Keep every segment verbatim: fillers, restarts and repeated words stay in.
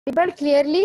Audible clearly?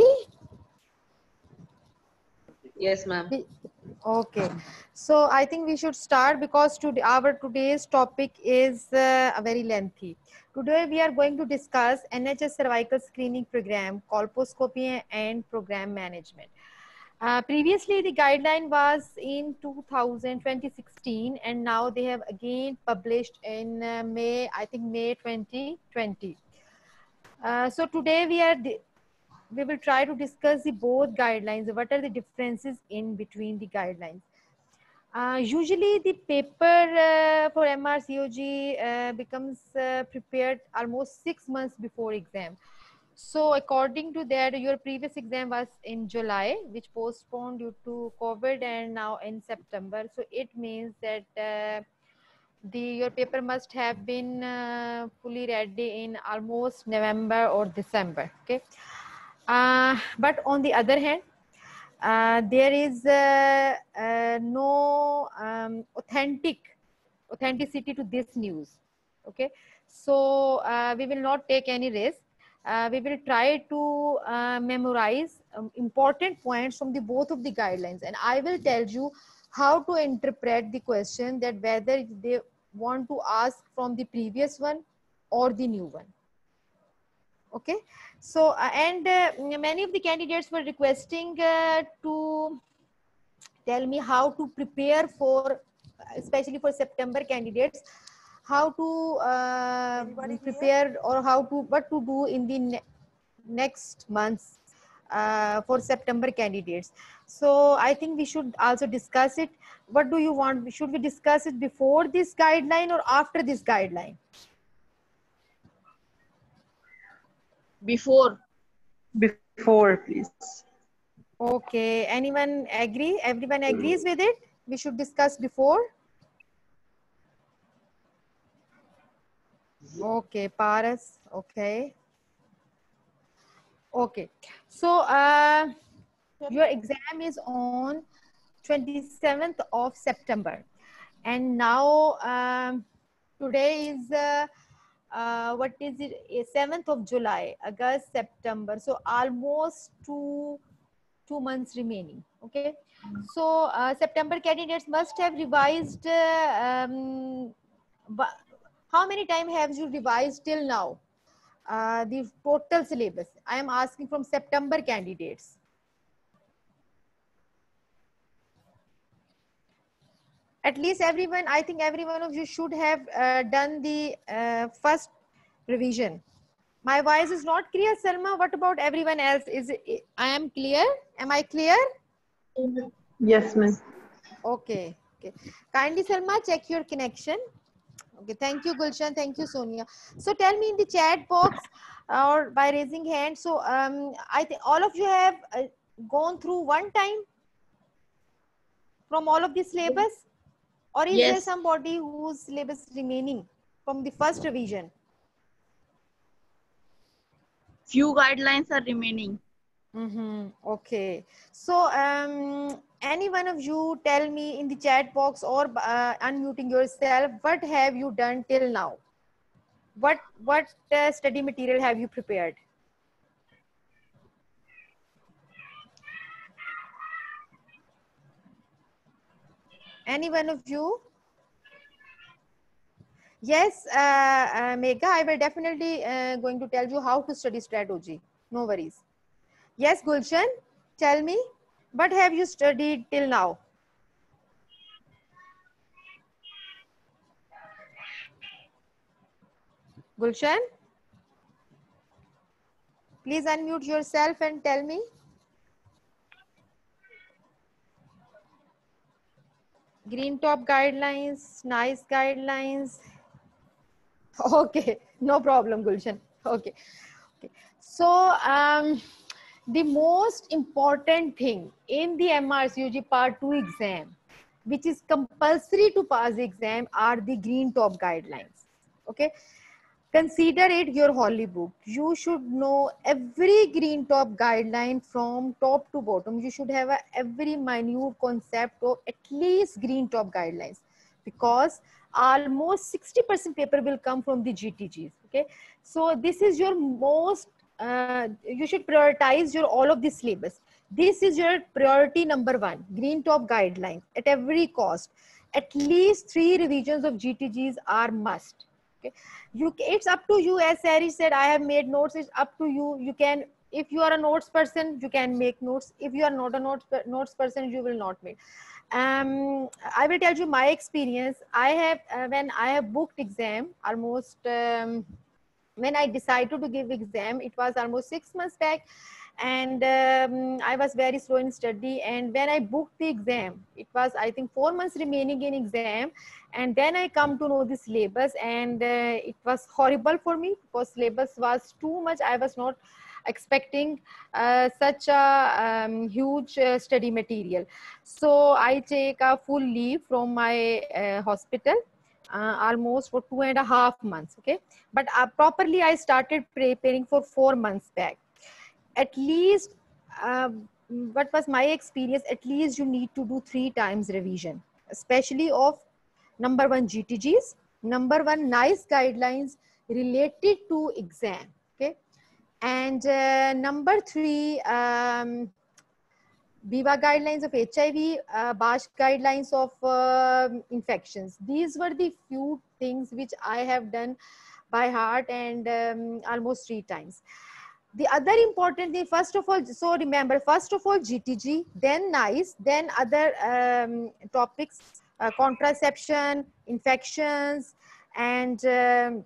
Yes, ma'am. Okay, so I think we should start because today our today's topic is uh, a very lengthy. Today we are going to discuss N H S cervical screening program, colposcopy and program management. Uh, previously, the guideline was in two thousand twenty sixteen, and now they have again published in uh, May, I think May twenty twenty. Uh, so today we are we will try to discuss the both guidelines. What are the differences in between the guidelines? Uh, usually the paper uh, for M R C O G uh, becomes uh, prepared almost six months before exam. So according to that, your previous exam was in July, which postponed due to COVID, and now in September. So it means that uh, the your paper must have been uh, fully ready in almost November or December. Okay. Uh, but on the other hand, uh, there is uh, uh, no um, authentic authenticity to this news. Okay, so uh, we will not take any risk. Uh, we will try to uh, memorize um, important points from the both of the guidelines, and I will tell you how to interpret the question, that whether they want to ask from the previous one or the new one. Okay, so uh, and uh, many of the candidates were requesting uh, to tell me how to prepare for, especially for September candidates, how to uh, prepare, or how to what to do in the ne next months uh, for September candidates. So I think we should also discuss it. What do you want? Should we discuss it before this guideline or after this guideline? Before. Before, please. Okay, anyone agree? Everyone agrees with it? We should discuss before? Okay, Paras, okay. Okay, so uh, your exam is on twenty-seventh of September. And now um, today is, uh, uh, what is it, seventh of July, August, September. So almost two, two months remaining, okay? So uh, September candidates must have revised, uh, um, but how many times have you revised till now? Uh, the total syllabus. I am asking from September candidates. At least everyone, I think every one of you should have uh, done the uh, first revision. My voice is not clear, Salma. What about everyone else? Is it, I am clear? Am I clear? Yes, ma'am. Okay. Okay. Kindly, Salma, check your connection. Okay. Thank you, Gulshan. Thank you, Sonia. So tell me in the chat box or by raising hand. So um, I think all of you have uh, gone through one time from all of the syllabus, or is there Yes. somebody whose syllabus remaining from the first revision? Few guidelines are remaining. Mm-hmm. Okay. So um, any one of you tell me in the chat box or uh, unmuting yourself, what have you done till now? What, what uh, study material have you prepared? Any one of you? Yes, uh, uh, Megha, I will definitely uh, going to tell you how to study strategy. No worries. Yes, Gulshan, tell me, what have you studied till now? Gulshan, please unmute yourself and tell me. Green top guidelines, nice guidelines. Okay, no problem, Gulshan. Okay. Okay. So, um, the most important thing in the M R C O G Part two exam, which is compulsory to pass the exam, are the green top guidelines. Okay. Consider it your holy book. You should know every green top guideline from top to bottom. You should have a every minute concept of at least green top guidelines, because almost sixty percent paper will come from the G T Gs. Okay, so this is your most uh, you should prioritize your all of this syllabus. This is your priority number one, green top guidelines at every cost. At least three revisions of G T Gs are must. Okay, you it's up to you. As Sari said, I have made notes. It's up to you. You can, if you are a notes person, you can make notes. If you are not a notes notes person, you will not make. Um, I will tell you my experience. I have uh, when I have booked exam almost. Um, when I decided to give exam, it was almost six months back, and um, I was very slow in study. And when I booked the exam, it was I think four months remaining in exam, and then I come to know the syllabus, and uh, it was horrible for me because syllabus was too much. I was not expecting uh, such a um, huge uh, study material. So I take a full leave from my uh, hospital, uh, almost for two and a half months. Okay, but uh, properly I started preparing for four months back. At least, uh, what was my experience, at least you need to do three times revision, especially of number one G T Gs, number one NICE guidelines related to exam. Okay, and uh, number three, um, BIVA guidelines of H I V, uh, BASH guidelines of uh, infections. These were the few things which I have done by heart, and um, almost three times. The other important thing, first of all, so remember, first of all, G T G, then NICE, then other um, topics, uh, contraception, infections, and um,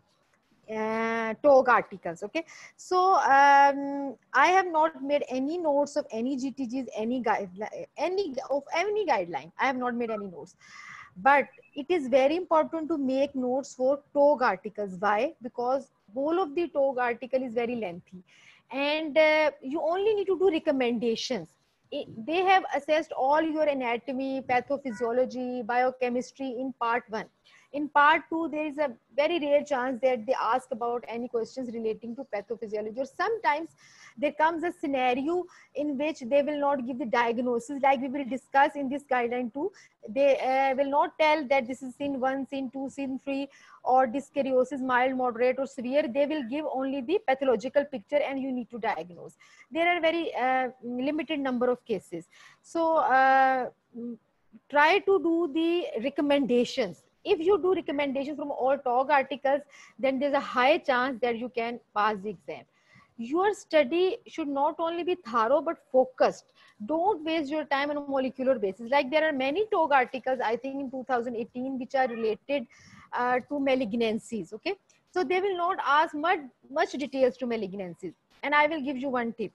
uh, TOG articles. Okay, so um, I have not made any notes of any G T Gs, any guideline, any of any guideline. I have not made any notes, but it is very important to make notes for TOG articles. Why? Because whole of the TOG article is very lengthy, and uh, you only need to do recommendations. It, they have assessed all your anatomy, pathophysiology, biochemistry in part one. In part two, there is a very rare chance that they ask about any questions relating to pathophysiology, or sometimes there comes a scenario in which they will not give the diagnosis, like we will discuss in this guideline too. They uh, will not tell that this is scene one, scene two, scene three, or dyskaryosis, mild, moderate, or severe. They will give only the pathological picture, and you need to diagnose. There are very uh, limited number of cases. So uh, try to do the recommendations. If you do recommendations from all TOG articles, then there's a high chance that you can pass the exam. Your study should not only be thorough but focused. Don't waste your time on a molecular basis. Like there are many TOG articles, I think in two thousand eighteen, which are related uh, to malignancies. Okay, so they will not ask much much details to malignancies. And I will give you one tip.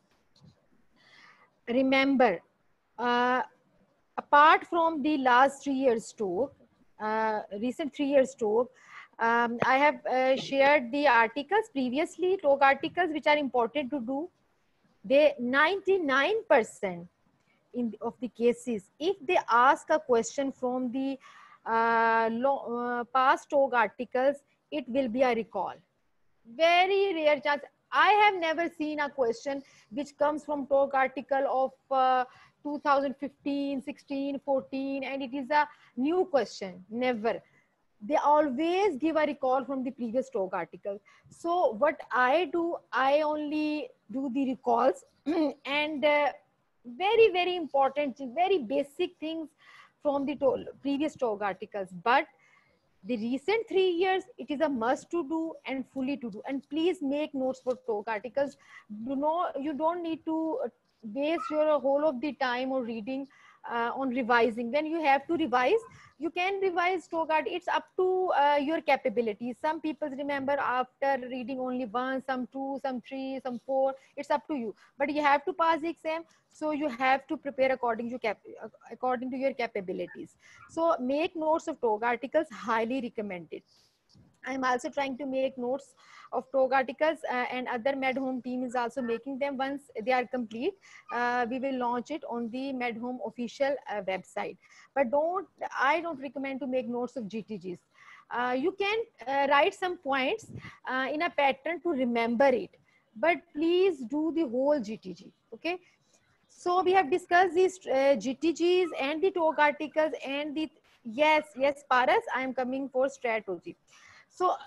Remember, uh, apart from the last three years talk, uh, recent three years talk, um, I have uh, shared the articles previously, talk articles which are important to do. They ninety-nine percent in of the cases, if they ask a question from the uh, uh, past talk articles, it will be a recall. Very rare chance. I have never seen a question which comes from talk article of uh, two thousand fifteen, sixteen, fourteen, and it is a new question. Never. They always give a recall from the previous talk article. So what I do, I only do the recalls and uh, very, very important, very basic things from the to previous talk articles. But the recent three years, it is a must to do and fully to do. And please make notes for talk articles. Do not, you don't need to waste your whole of the time or reading uh, on revising. When you have to revise, you can revise talk art. It's up to uh, your capabilities. Some people remember after reading only one, some two, some three, some four. It's up to you. But you have to pass the exam, so you have to prepare according to cap according to your capabilities. So make notes of talk articles, highly recommended. I'm also trying to make notes of talk articles uh, and other MedHome team is also making them. Once they are complete, uh, we will launch it on the MedHome official uh, website. But don't, I don't recommend to make notes of G T Gs. Uh, you can uh, write some points uh, in a pattern to remember it, but please do the whole G T G, okay? So we have discussed these uh, G T Gs and the talk articles and the, yes, yes, Paras, I am coming for strategy. So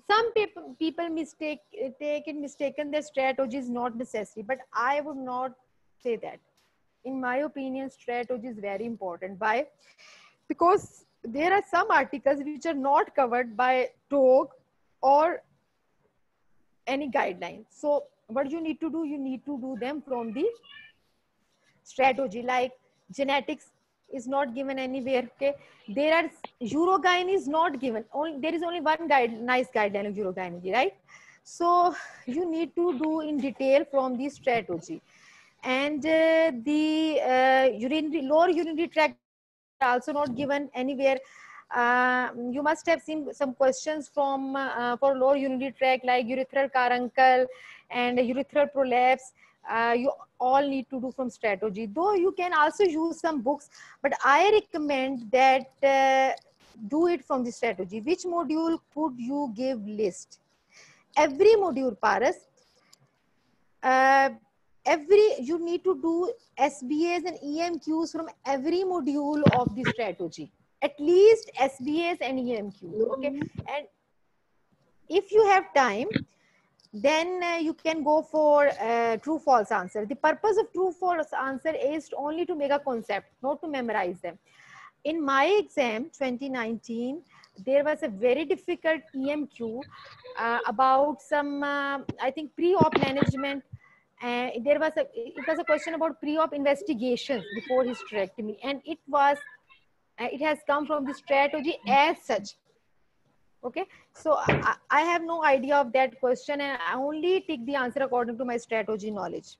some people people mistake take it mistaken that strategy is not necessary, but I would not say that. In my opinion, strategy is very important. Why? Because there are some articles which are not covered by talk or any guidelines. So what you need to do, you need to do them from the strategy. Like genetics is not given anywhere. Okay, there are urogyn is not given. Only there is only one guide, nice guideline of urogynecology, right? So you need to do in detail from the strategy. And uh, the uh, urinary lower urinary tract also not given anywhere. Uh, you must have seen some questions from uh, for lower urinary tract, like urethral carbuncle and urethral prolapse. Uh, you all need to do from strategy, though you can also use some books, but I recommend that uh, do it from the strategy. Which module could you give list? Every module, Paras. Uh, every you need to do S B As and E M Qs from every module of the strategy, at least S B As and E M Qs. Okay, and if you have time, then uh, you can go for uh, true false answer. The purpose of true false answer is only to make a concept, not to memorize them. In my exam twenty nineteen, there was a very difficult E M Q uh, about some uh, I think pre-op management. Uh, there was a it was a question about pre-op investigations before hysterectomy, and it was uh, it has come from the strategy as such. Okay, so I, I have no idea of that question, and I only take the answer according to my strategy knowledge.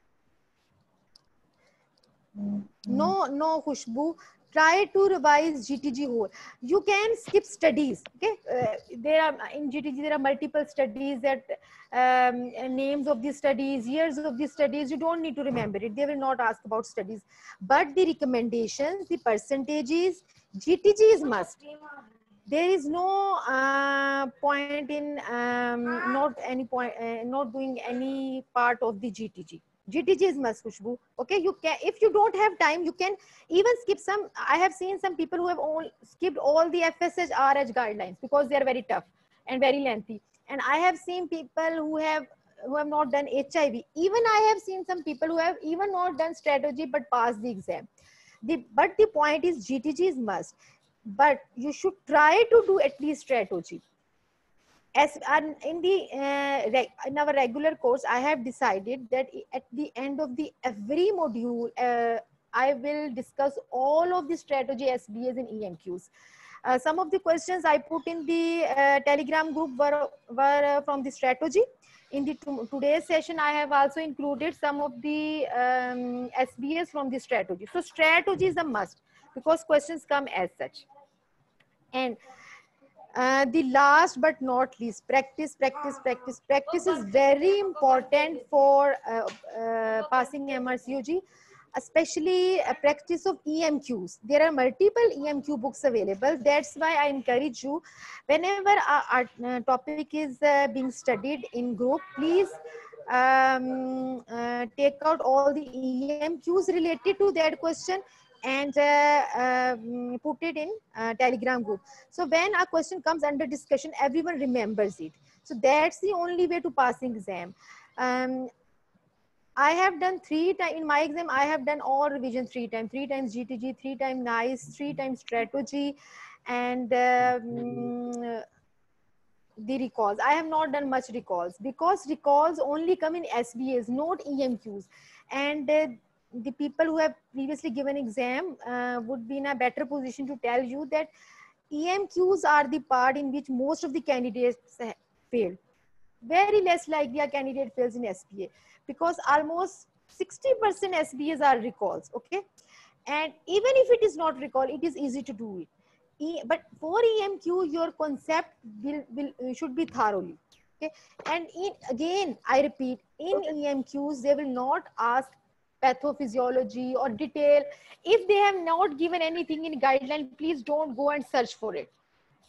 No, no, Khushbu. Try to revise G T G whole. You can skip studies. Okay, uh, there are in G T G there are multiple studies that um, names of the studies, years of the studies. You don't need to remember it. They will not ask about studies, but the recommendations, the percentages, G T G is must. There is no uh, point in um, not any point uh, not doing any part of the G T G. G T G is must, Khushbu. Okay, you can, if you don't have time, you can even skip some. I have seen some people who have all skipped all the F S H R H guidelines because they are very tough and very lengthy. And I have seen people who have who have not done H I V. Even I have seen some people who have even not done strategy but passed the exam. The, but the point is G T G is must. But you should try to do at least strategy. As in the uh, in our regular course, I have decided that at the end of the every module, uh, I will discuss all of the strategy S B As and E M Qs. Uh, some of the questions I put in the uh, Telegram group were, were uh, from the strategy. In the today's session, I have also included some of the um, S B As from the strategy. So strategy is a must because questions come as such. And uh, the last but not least, practice, practice, practice. Practice is very important for uh, uh, passing M R C O G, especially a practice of E M Qs. There are multiple E M Q books available. That's why I encourage you, whenever our, our uh, topic is uh, being studied in group, please um, uh, take out all the E M Qs related to that question and uh, um, put it in uh, Telegram group. So when a question comes under discussion, everyone remembers it. So that's the only way to passing exam. Um, I have done three times in my exam. I have done all revision three times, three times G T G, three times NICE, three times strategy, and um, the recalls. I have not done much recalls because recalls only come in S B As, not E M Qs, and uh, the people who have previously given exam uh, would be in a better position to tell you that E M Qs are the part in which most of the candidates fail. Very less likely a candidate fails in S B A because almost sixty percent S B As are recalls. Okay, and even if it is not recall, it is easy to do it. E, but for E M Q, your concept will, will should be thoroughly. Okay, and in, again, I repeat, in E M Qs, they will not ask pathophysiology or detail. If they have not given anything in guideline, please don't go and search for it.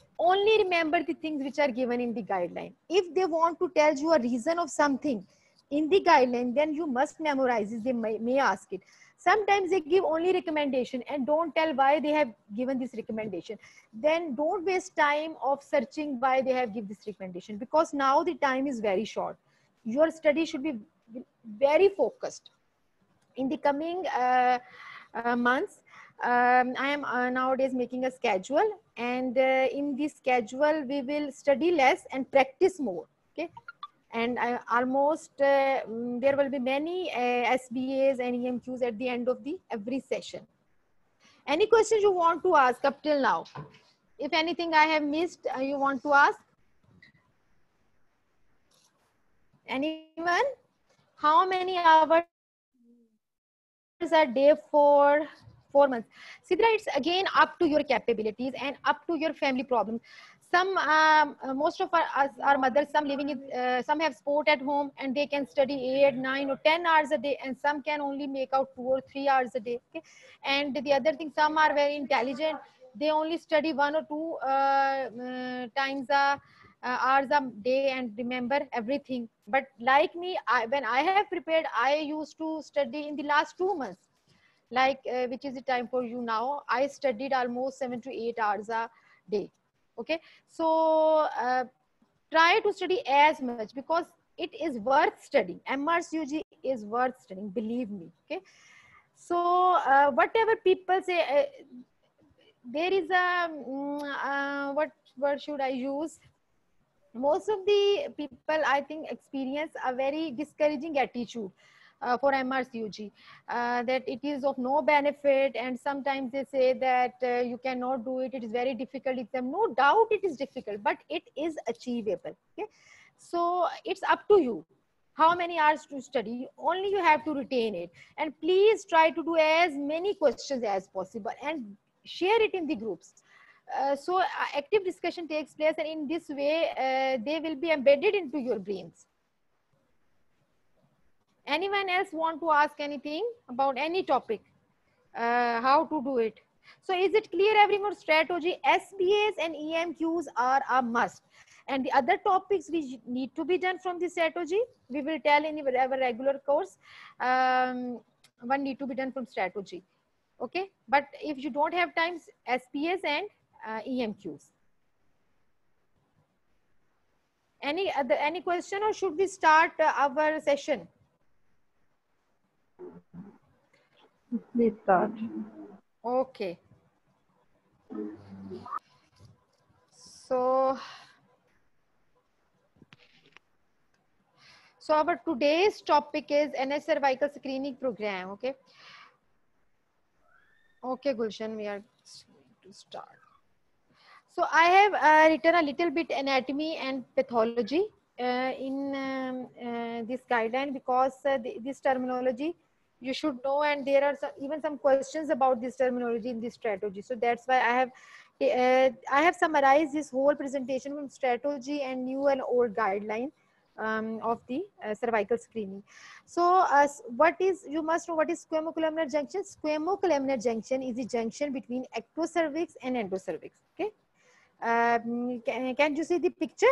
Only remember the things which are given in the guideline. If they want to tell you a reason of something, in the guideline, then you must memorize it. They may, may ask it. Sometimes they give only recommendation and don't tell why they have given this recommendation. Then don't waste time of searching why they have given this recommendation, because now the time is very short. Your study should be very focused. In the coming uh, uh, months, um, I am uh, nowadays making a schedule, and uh, in this schedule we will study less and practice more. Okay, and I almost uh, mm, there will be many uh, S B As and E M Qs at the end of the every session. Any questions you want to ask up till now? If anything I have missed, uh, you want to ask? Anyone? How many hours a day for four months? Sidra, it's again up to your capabilities and up to your family problems. Some, um, uh, most of our, us, our mothers, some living in, uh, some have sport at home and they can study eight, nine or ten hours a day, and some can only make out two or three hours a day. Okay? And the other thing, some are very intelligent. They only study one or two uh, uh, times a uh, hours a day and remember everything. But like me, I, when I have prepared, I used to study in the last two months, like uh, which is the time for you now. I studied almost seven to eight hours a day. Okay, so uh, try to study as much, because it is worth studying. M R C U G is worth studying, believe me. Okay, so uh, whatever people say, uh, there is a um, uh, what word should I use? Most of the people, I think, experience a very discouraging attitude uh, for M R C U G, uh, that it is of no benefit, and sometimes they say that uh, you cannot do it, it is very difficult exam. No doubt it is difficult, but it is achievable. Okay, so it's up to you how many hours to study. Only you have to retain it, and please try to do as many questions as possible and share it in the groups. Uh, so uh, active discussion takes place, and in this way uh, they will be embedded into your brains. Anyone else want to ask anything about any topic? Uh, how to do it? So is it clear everyone? Strategy, S B As and E M Qs are a must, and the other topics which need to be done from the strategy, we will tell in our regular course. Um, one need to be done from strategy. Okay, but if you don't have time, S B As and uh, E M Qs. Any other any question, or should we start uh, our session? Please start. Okay. So, so our today's topic is N S cervical screening program. Okay. Okay, Gulshan, we are going to start. So I have uh, written a little bit anatomy and pathology uh, in um, uh, this guideline, because uh, the, this terminology you should know, and there are some, even some questions about this terminology in this strategy. So that's why I have uh, I have summarized this whole presentation from strategy and new and old guideline um, of the uh, cervical screening. So uh, what is, you must know what is squamocolumnar junction. Squamocolumnar junction is the junction between ectocervix and endocervix. Okay. Um, can, can you see the picture?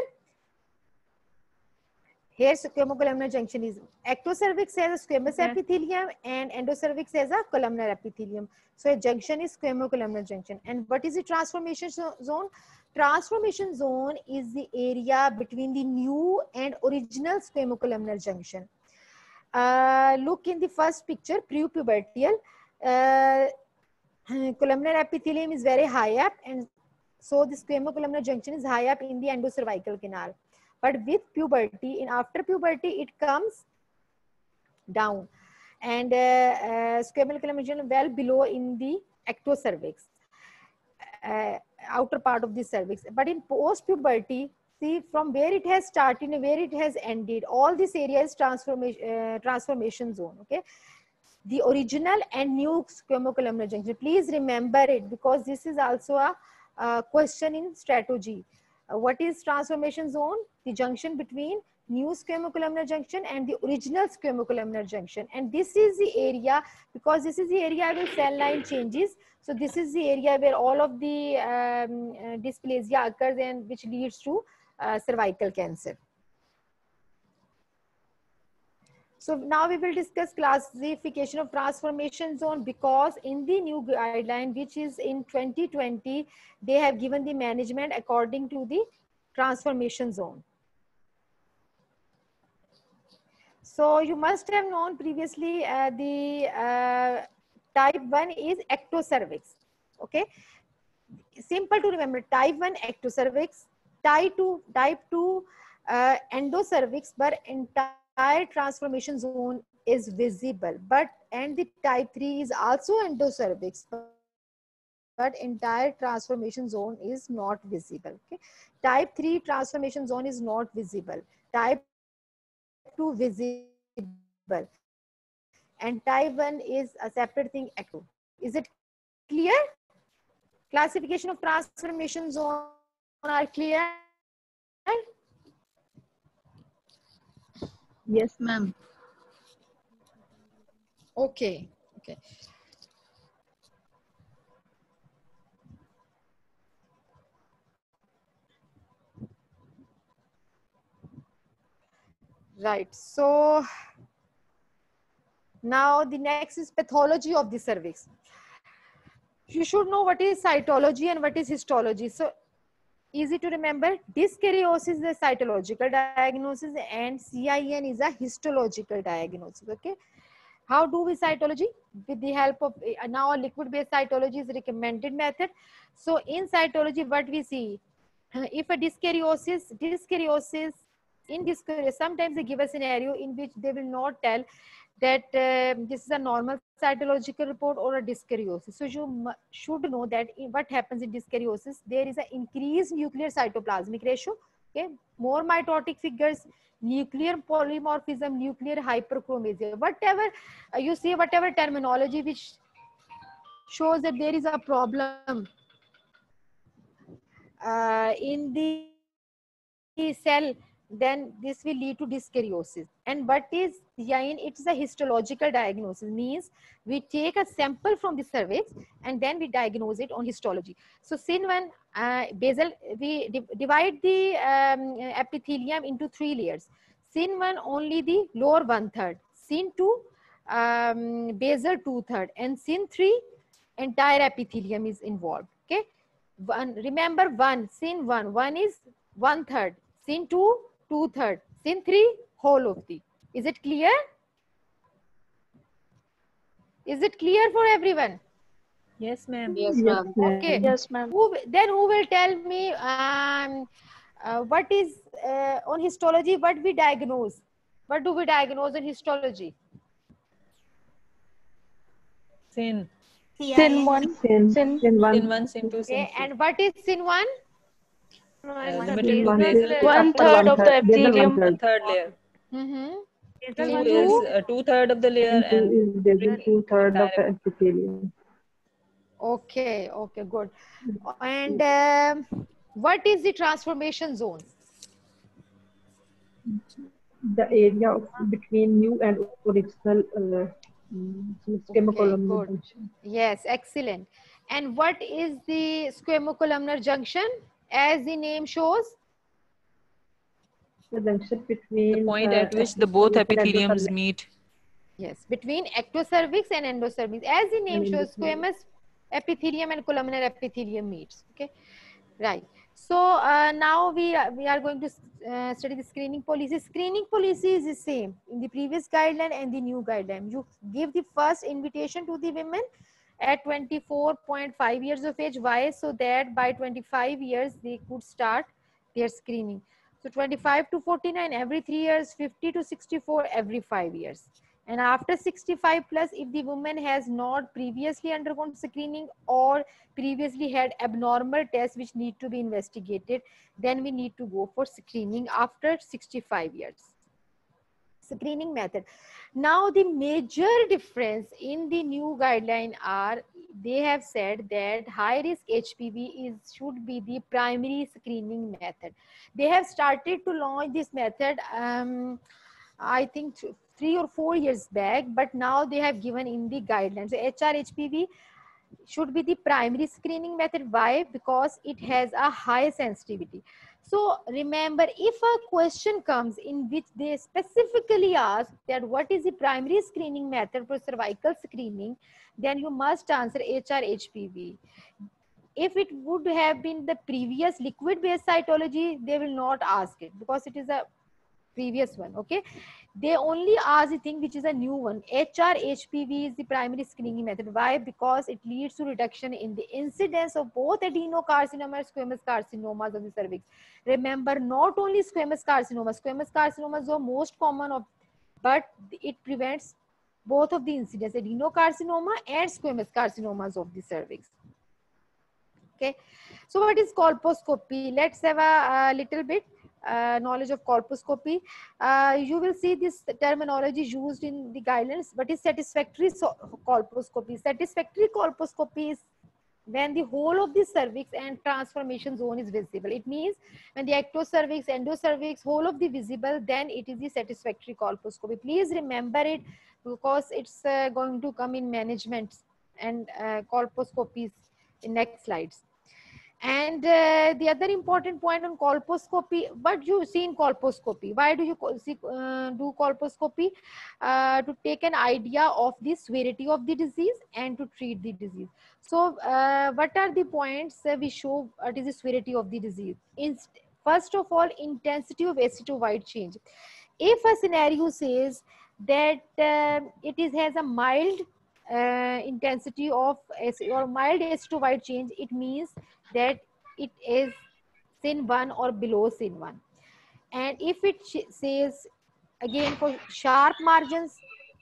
Here squamocolumnar junction is, ectocervix has a squamous Yes. epithelium and endocervix has a columnar epithelium. So a junction is squamocolumnar junction. And what is the transformation zone? Transformation zone is the area between the new and original squamocolumnar junction. Uh, look in the first picture, prepubertal. Uh, columnar epithelium is very high up, and so the squamocolumnar junction is high up in the endocervical canal. But with puberty, in after puberty, it comes down, and uh, uh, squamocolumnar junction well below in the ectocervix, uh, outer part of the cervix. But in post puberty, see from where it has started and where it has ended, all this area is transformation uh, transformation zone. Okay, the original and new squamocolumnar junction. Please remember it, because this is also a uh, question in strategy. Uh, what is transformation zone? The junction between new squamocolumnar junction and the original squamocolumnar junction. And this is the area, because this is the area where cell line changes. So this is the area where all of the um, uh, dysplasia occurs, and which leads to uh, cervical cancer. So now we will discuss classification of transformation zone, because in the new guideline, which is in twenty twenty, they have given the management according to the transformation zone. So you must have known previously uh, the uh, type one is ectocervix. Okay, simple to remember. Type one ectocervix, type two type two uh, endocervix, but entire transformation zone is visible. But and the type three is also endocervix, but entire transformation zone is not visible. Okay, type three transformation zone is not visible. Type two visible, and type one is a separate thing. Ecto. Is it clear? Classification of transformation zone are clear? Yes, ma'am. Okay, okay. Right. So now the next is pathology of the cervix. You should know what is cytology and what is histology. So easy to remember. Dyskaryosis is a cytological diagnosis and C I N is a histological diagnosis. Okay. How do we cytology? With the help of uh, now liquid based cytology is a recommended method. So in cytology, what we see, uh, if a dyskaryosis, dyskaryosis, in dyskaryosis, sometimes they give a scenario in which they will not tell that uh, this is a normal cytological report or a dyskaryosis. So you should know that in what happens in dyskaryosis, there is an increased nuclear cytoplasmic ratio. Okay, more mitotic figures, nuclear polymorphism, nuclear hyperchromasia, whatever uh, you see, whatever terminology which shows that there is a problem uh, in the cell, then this will lead to dyskaryosis. And what is Y I N? It's a histological diagnosis, means we take a sample from the cervix and then we diagnose it on histology. So S I N one, uh, basal, we divide the um, epithelium into three layers. S I N one only the lower one third, S I N two um, basal two third, and S I N three entire epithelium is involved. Okay, one, remember one, S I N one, one is one third, S I N two, two third, S I N three, whole of the. Is it clear? Is it clear for everyone? Yes, ma'am. Yes, Yes, ma'am. ma'am. Okay. Yes, ma'am. Who, then who will tell me um, uh, what is uh, on histology, what we diagnose? What do we diagnose in histology? Sin. Sin one. Sin. Sin Sin one. one, sin two, sin Okay, three. and what is S I N one? Uh, Sin limited to one basal. is One upper third one of the third. Basal one epithelium. One third. third layer. Mm-hmm. Two Sin is two. uh, two third of the layer, And two and is basal three two third of entire the epithelium. Okay, okay, good. And um, what is the transformation zone? The area of, between new and original uh, mm, Okay, squamocolumnar good. junction. Yes, excellent. And what is the squamocolumnar junction? As the name shows, The junction the between point uh, at which the both ectocervix and epitheliums endocervix. meet. yes, between ectocervix and endocervix. As the name And shows, endocervix. squamous epithelium and columnar epithelium meets. Okay, right. So uh, now we are, we are going to uh, study the screening policy. Screening policy is the same in the previous guideline and the new guideline. You give the first invitation to the women at twenty-four point five years of age. Why? So that by twenty-five years they could start their screening. So twenty-five to forty-nine every three years, fifty to sixty-four every five years. And after sixty-five plus, if the woman has not previously undergone screening or previously had abnormal tests which need to be investigated, then we need to go for screening after sixty-five years. Screening method. Now the major difference in the new guideline are, they have said that high risk H P V is should be the primary screening method. They have started to launch this method um, I think th three or four years back, but now they have given in the guidelines. So H R H P V should be the primary screening method. Why? Because it has a high sensitivity. So remember, if a question comes in which they specifically ask that what is the primary screening method for cervical screening, then you must answer H R H P V. If it would have been the previous liquid based cytology, they will not ask it because it is a previous one. Okay, they only ask the thing which is a new one. H R H P V is the primary screening method. Why? Because it leads to reduction in the incidence of both adenocarcinoma and squamous carcinomas of the cervix. Remember, not only squamous carcinoma, squamous carcinoma is the most common of, but it prevents both of the incidence, adenocarcinoma and squamous carcinomas of the cervix. Okay, so what is colposcopy? Let's have a, a little bit uh, knowledge of colposcopy. Uh, you will see this terminology used in the guidelines. What is satisfactory so colposcopy? Satisfactory colposcopy is when the whole of the cervix and transformation zone is visible. It means when the ectocervix, endocervix, whole of the visible, then it is the satisfactory colposcopy. Please remember it because it's uh, going to come in management and uh, colposcopies in next slides. And uh, the other important point on colposcopy, what you see in colposcopy, why do you see, uh, do colposcopy? Uh, to take an idea of the severity of the disease and to treat the disease. So uh, what are the points uh, we show what is the severity of the disease? In, first of all, intensity of aceto-white change. If a scenario says that uh, it is has a mild uh, intensity of or mild aceto-white change, it means that it is sin one or below sin one. And if it says again for sharp margins,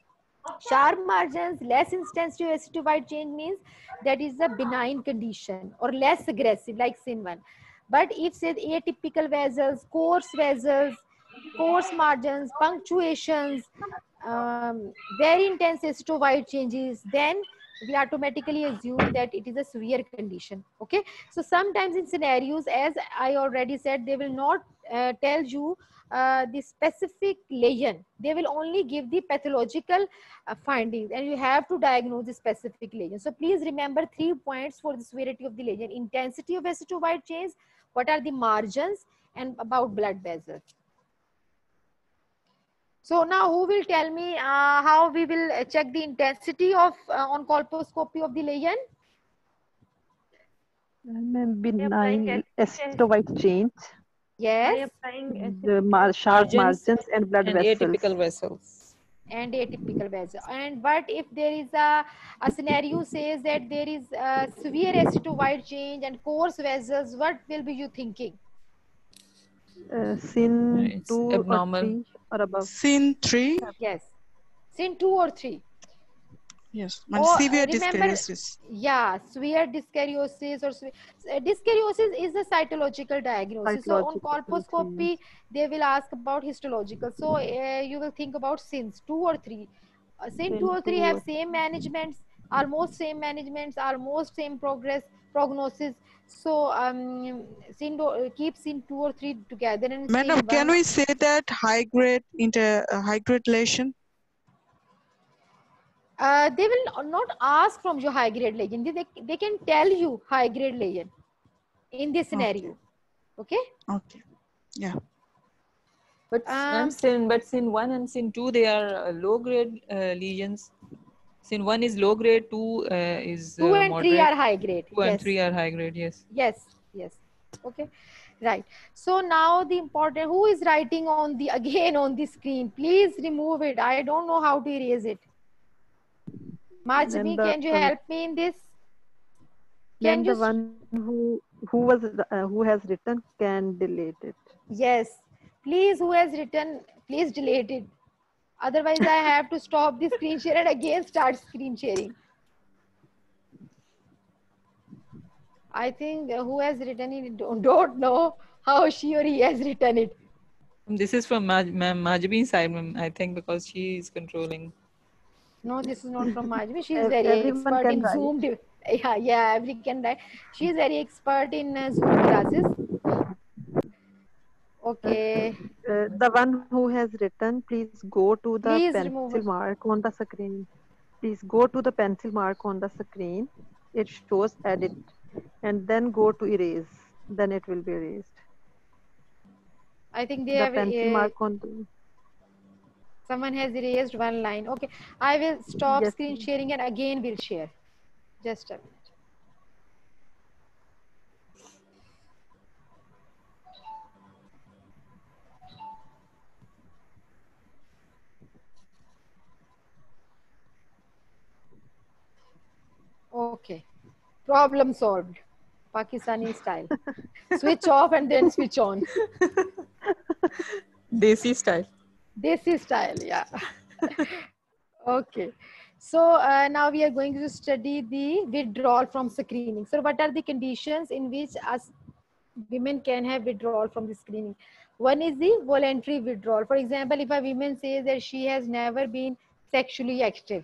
sharp margins, less intensity of aceto-white change means that is a benign condition or less aggressive like sin one. But if says atypical vessels, coarse vessels, coarse margins, punctuations, um, very intense aceto-white changes, then we automatically assume that it is a severe condition. Okay, so sometimes in scenarios, as I already said, they will not uh, tell you uh, the specific lesion. They will only give the pathological uh, findings, and you have to diagnose the specific lesion. So please remember three points for the severity of the lesion: intensity of aceto-white change, what are the margins, and about blood vessels. So now who will tell me uh, how we will check the intensity of uh, on colposcopy of the lesion? Benign aceto-white change. Yes. The mar sharp Margins margins and blood and vessels. atypical vessels. And atypical vessel. And what if there is a, a scenario says that there is a severe aceto-white change and coarse vessels, what will be you thinking? Uh, sin It's two abnormal. or three or above. Sin three. Yes. Sin two or three. Yes. Or And severe uh, remember, dyskaryosis. yeah, severe dyskaryosis or severe, uh, dyskaryosis is a cytological diagnosis. So on Cytological colposcopy, change. they will ask about histological. So uh, you will think about sins two or three. Uh, sin Sin two or three two have or same managements, almost same managements, almost same progress prognosis. So um, sin do, keep sin two or three together and Madam, sin can one. we say that high grade inter uh, high grade lesion? Uh, they will not ask from you high grade lesion. They, they can tell you high grade lesion in this scenario. Okay. Okay. Yeah. But Um, um, sin, but sin one and sin two, they are uh, low grade uh, lesions. Sin one is low grade, two uh, is uh, two and moderate. three are high grade. Two Yes. and three are high grade. Yes. Yes. Yes. Okay. Right. So now the important, who is writing on the again on the screen? Please remove it. I don't know how to erase it. Majmi, the, can you uh, help me in this? Then Can the you? one who who was uh, who has written can delete it. Yes. Please, who has written, please delete it. Otherwise, I have to stop the screen share and again start screen sharing. I think uh, who has written it, don't, don't know how she or he has written it. This is from Maj Ma'am Majbi's side, ma'am, I think, because she is controlling. No, this is not from Majmi. She is Ev- very everyone expert can in write. Zoom. de- Yeah, yeah, every can write. She is very expert in uh, Zoom classes. Okay. Uh, the one who has written, please go to the Please remove pencil it. mark on the screen. Please go to the pencil mark on the screen. It shows edit, and then go to erase. Then it will be erased. I think they The have pencil uh, mark on the. someone has erased one line. Okay, I will stop Yes, screen ma'am. sharing and again we'll share. Just a minute. Okay, problem solved. Pakistani style. Switch off and then switch on. Desi style. Desi style, yeah. Okay. So uh, now we are going to study the withdrawal from screening. So what are the conditions in which us women can have withdrawal from the screening? One is the voluntary withdrawal. For example, if a woman says that she has never been sexually active,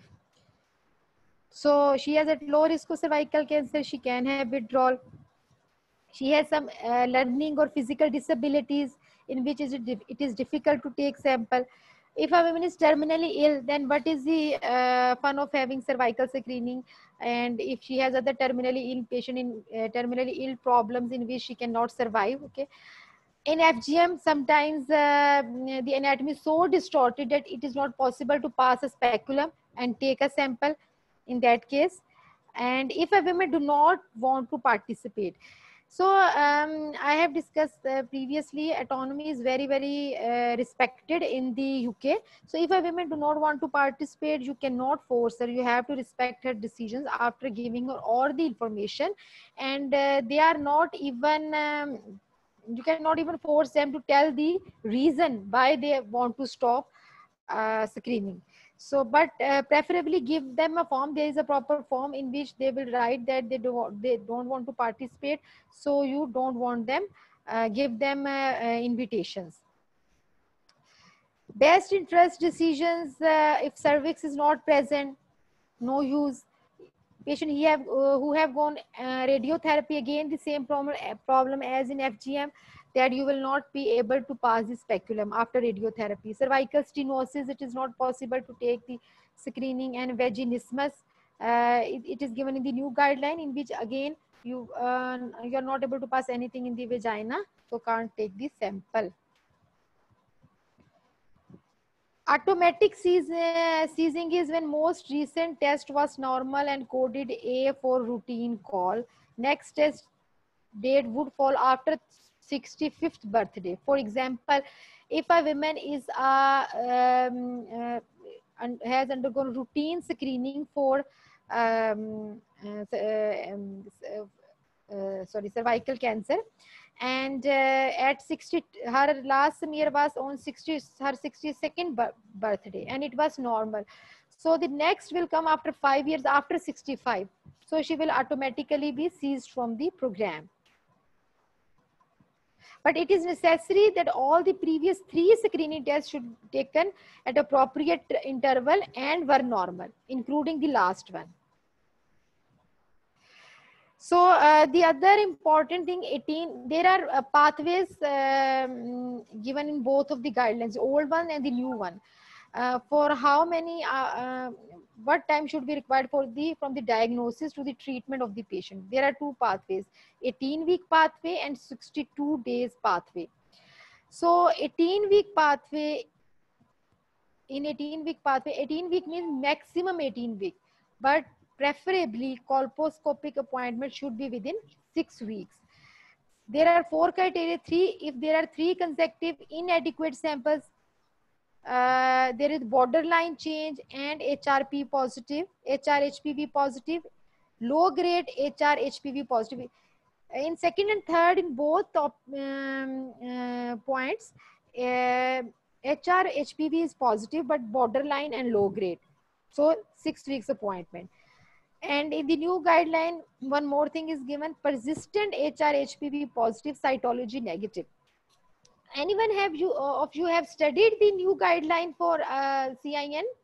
so she has at low risk of cervical cancer, she can have withdrawal. She has some uh, learning or physical disabilities in which is it, it is difficult to take sample. If a woman is terminally ill, then what is the uh, fun of having cervical screening? And if she has other terminally ill patient in uh, terminally ill problems in which she cannot survive, okay. In F G M, sometimes uh, the anatomy is so distorted that it is not possible to pass a speculum and take a sample in that case. And if a woman do not want to participate, so um, I have discussed uh, previously, autonomy is very, very uh, respected in the U K. So if a woman do not want to participate, you cannot force her. You have to respect her decisions after giving her all the information. And uh, they are not even, um, you cannot even force them to tell the reason why they want to stop uh, screening. So, but uh, preferably give them a form. There is a proper form in which they will write that they do they don't want to participate. So you don't want them. Uh, give them uh, uh, invitations. Best interest decisions. Uh, if cervix is not present, no use. Patient he have uh, who have gone uh, radiotherapy, again the same problem problem as in F G M, that you will not be able to pass the speculum after radiotherapy. Cervical stenosis, it is not possible to take the screening. And vaginismus, uh, it, it is given in the new guideline in which again you uh, you are not able to pass anything in the vagina, so can't take the sample. Automatic seize, uh, seizing is when most recent test was normal and coded A for routine call. Next test date would fall after sixty-fifth birthday. For example, if a woman is uh, um, uh, and has undergone routine screening for um, uh, um, uh, sorry cervical cancer, and uh, at sixty, her last smear was on sixty, her sixty-second birthday, and it was normal. So the next will come after five years after sixty-five. So she will automatically be seized from the program. But it is necessary that all the previous three screening tests should be taken at appropriate interval and were normal, including the last one. So uh, the other important thing, eighteen, there are uh, pathways um, given in both of the guidelines, the old one and the new one. Uh, for how many, uh, uh, what time should be required for the, from the diagnosis to the treatment of the patient. There are two pathways, eighteen week pathway and sixty-two days pathway. So eighteen week pathway, in eighteen week pathway, eighteen week means maximum eighteen week, but preferably colposcopic appointment should be within six weeks. There are four criteria. Three, if there are three consecutive inadequate samples, uh, there is borderline change and H R P positive, H R H P V positive, low grade H R H P V positive. In second and third, in both top um, uh, points, uh, H R H P V is positive but borderline and low grade. So six weeks appointment. And in the new guideline, one more thing is given, persistent H R H P V positive, cytology negative. Anyone have you uh, of you have studied the new guideline for uh, C I N?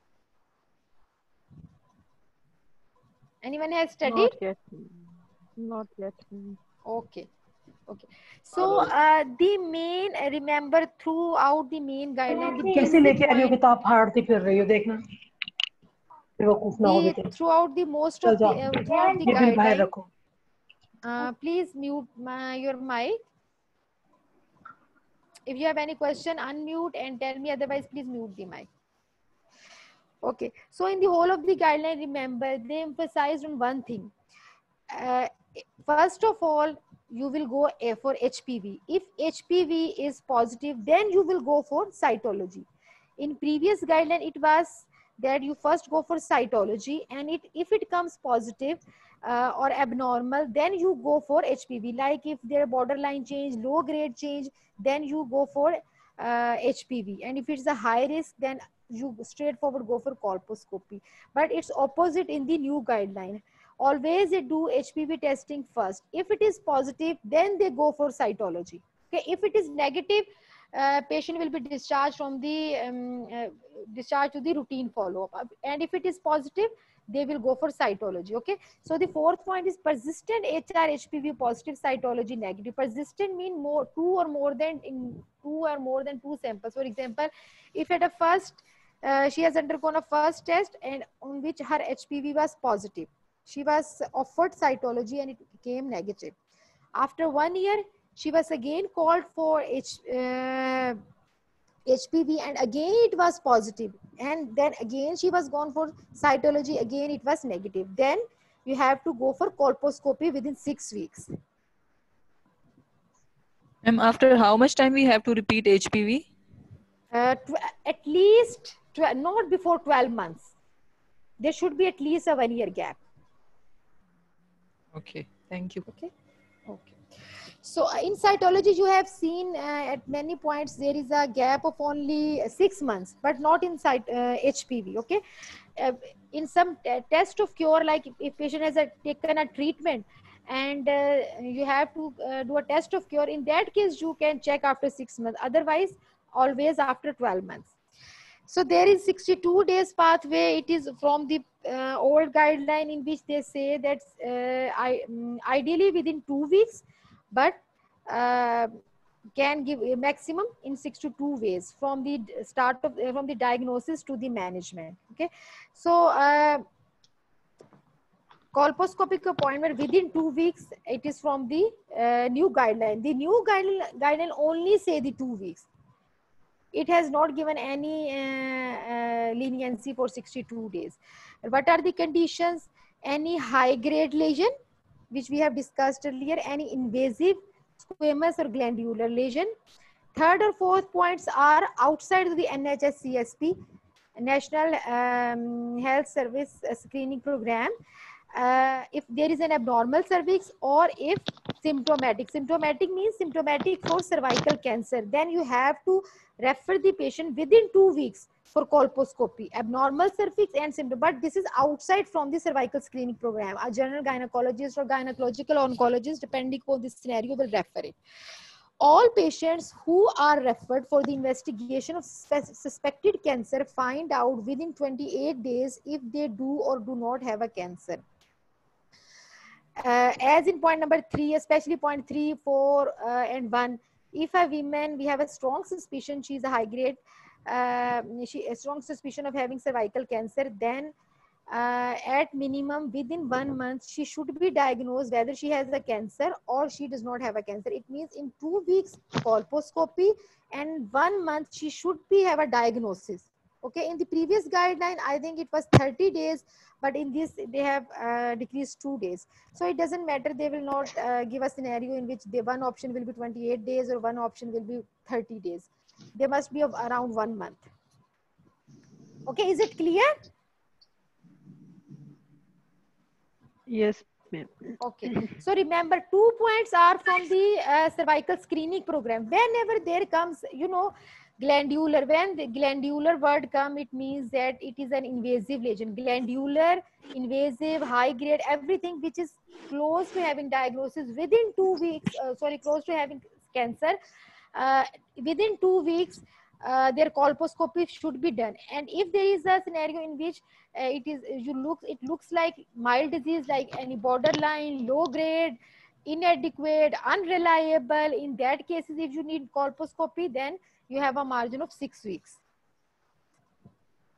Anyone has studied? Not yet. Not yet. Okay. Okay. So uh, the main, uh, remember throughout the main guideline, the कैसे basic लेके आ रही हो point, किताब फाड़ती फिर रही हो देखना बेवकूफ ना हो the बेटे throughout the most चल of the जाओ uh, throughout the ये बिल बाहर guideline, रखो uh, please mute my, your mic. If you have any question, unmute and tell me. Otherwise, please mute the mic. Okay. So in the whole of the guideline, remember, they emphasized on one thing. Uh, first of all, you will go for H P V. If H P V is positive, then you will go for cytology. In previous guideline, it was that you first go for cytology, and it if it comes positive uh, or abnormal, then you go for H P V. Like if their borderline change, low grade change, then you go for uh, H P V. And if it's a high risk, then you straightforward go for colposcopy. But it's opposite in the new guideline. Always they do H P V testing first. If it is positive, then they go for cytology. Okay, if it is negative, uh, patient will be discharged from the um, uh, discharged to the routine follow-up. And if it is positive, they will go for cytology. Okay, so the fourth point is persistent H R H P V positive, cytology negative. Persistent mean more two or more than in two or more than two samples. For example, if at a first uh, she has undergone a first test and on which her H P V was positive, she was offered cytology and it became negative. After one year, she was again called for H, uh, H P V and again it was positive. And then again she was gone for cytology, again it was negative. Then you have to go for colposcopy within six weeks. And after how much time we have to repeat H P V? Uh, at least, not before twelve months. There should be at least a one year gap. Okay, thank you. Okay, okay. So uh, in cytology, you have seen uh, at many points there is a gap of only six months, but not in cyt, uh, H P V. Okay, uh, in some test of cure, like if, if patient has a, taken a treatment and uh, you have to uh, do a test of cure, in that case you can check after six months. Otherwise, always after twelve months. So there is sixty-two days pathway. It is from the uh, old guideline in which they say that uh, I um, ideally within two weeks, but uh, can give a maximum in sixty-two ways from the start of uh, from the diagnosis to the management. Okay, so uh, colposcopic appointment within two weeks. It is from the uh, new guideline. The new guideline guideline only say the two weeks. It has not given any uh, uh, leniency for sixty-two days. What are the conditions? Any high grade lesion, which we have discussed earlier, any invasive squamous or glandular lesion. Third or fourth points are outside of the N H S C S P, National um, Health Service Screening Program. Uh, if there is an abnormal cervix or if symptomatic. Symptomatic means symptomatic for cervical cancer. Then you have to refer the patient within two weeks for colposcopy. Abnormal cervix and symptom, but this is outside from the cervical screening program. A general gynecologist or gynecological oncologist, depending on the scenario, will refer it. All patients who are referred for the investigation of suspected cancer find out within twenty-eight days if they do or do not have a cancer. Uh, as in point number three, especially point three, four, uh, and one, if a woman, we have a strong suspicion she is a high grade, uh, she a strong suspicion of having cervical cancer, then uh, at minimum within one month she should be diagnosed whether she has a cancer or she does not have a cancer. It means in two weeks colposcopy and one month she should be have a diagnosis. Okay, in the previous guideline, I think it was thirty days, but in this they have uh, decreased two days. So it doesn't matter. They will not uh, give a scenario in which the one option will be twenty-eight days or one option will be thirty days. They must be of around one month. Okay, is it clear? Yes, ma'am. Okay, so remember two points are from the uh, cervical screening program. Whenever there comes, you know, glandular, when the glandular word come, it means that it is an invasive lesion. Glandular, invasive, high grade, everything which is close to having diagnosis within two weeks, uh, sorry, close to having cancer, uh, within two weeks, uh, their colposcopy should be done. And if there is a scenario in which uh, it is, you look, it looks like mild disease, like any borderline, low grade, inadequate, unreliable, in that cases, if you need colposcopy, then you have a margin of six weeks.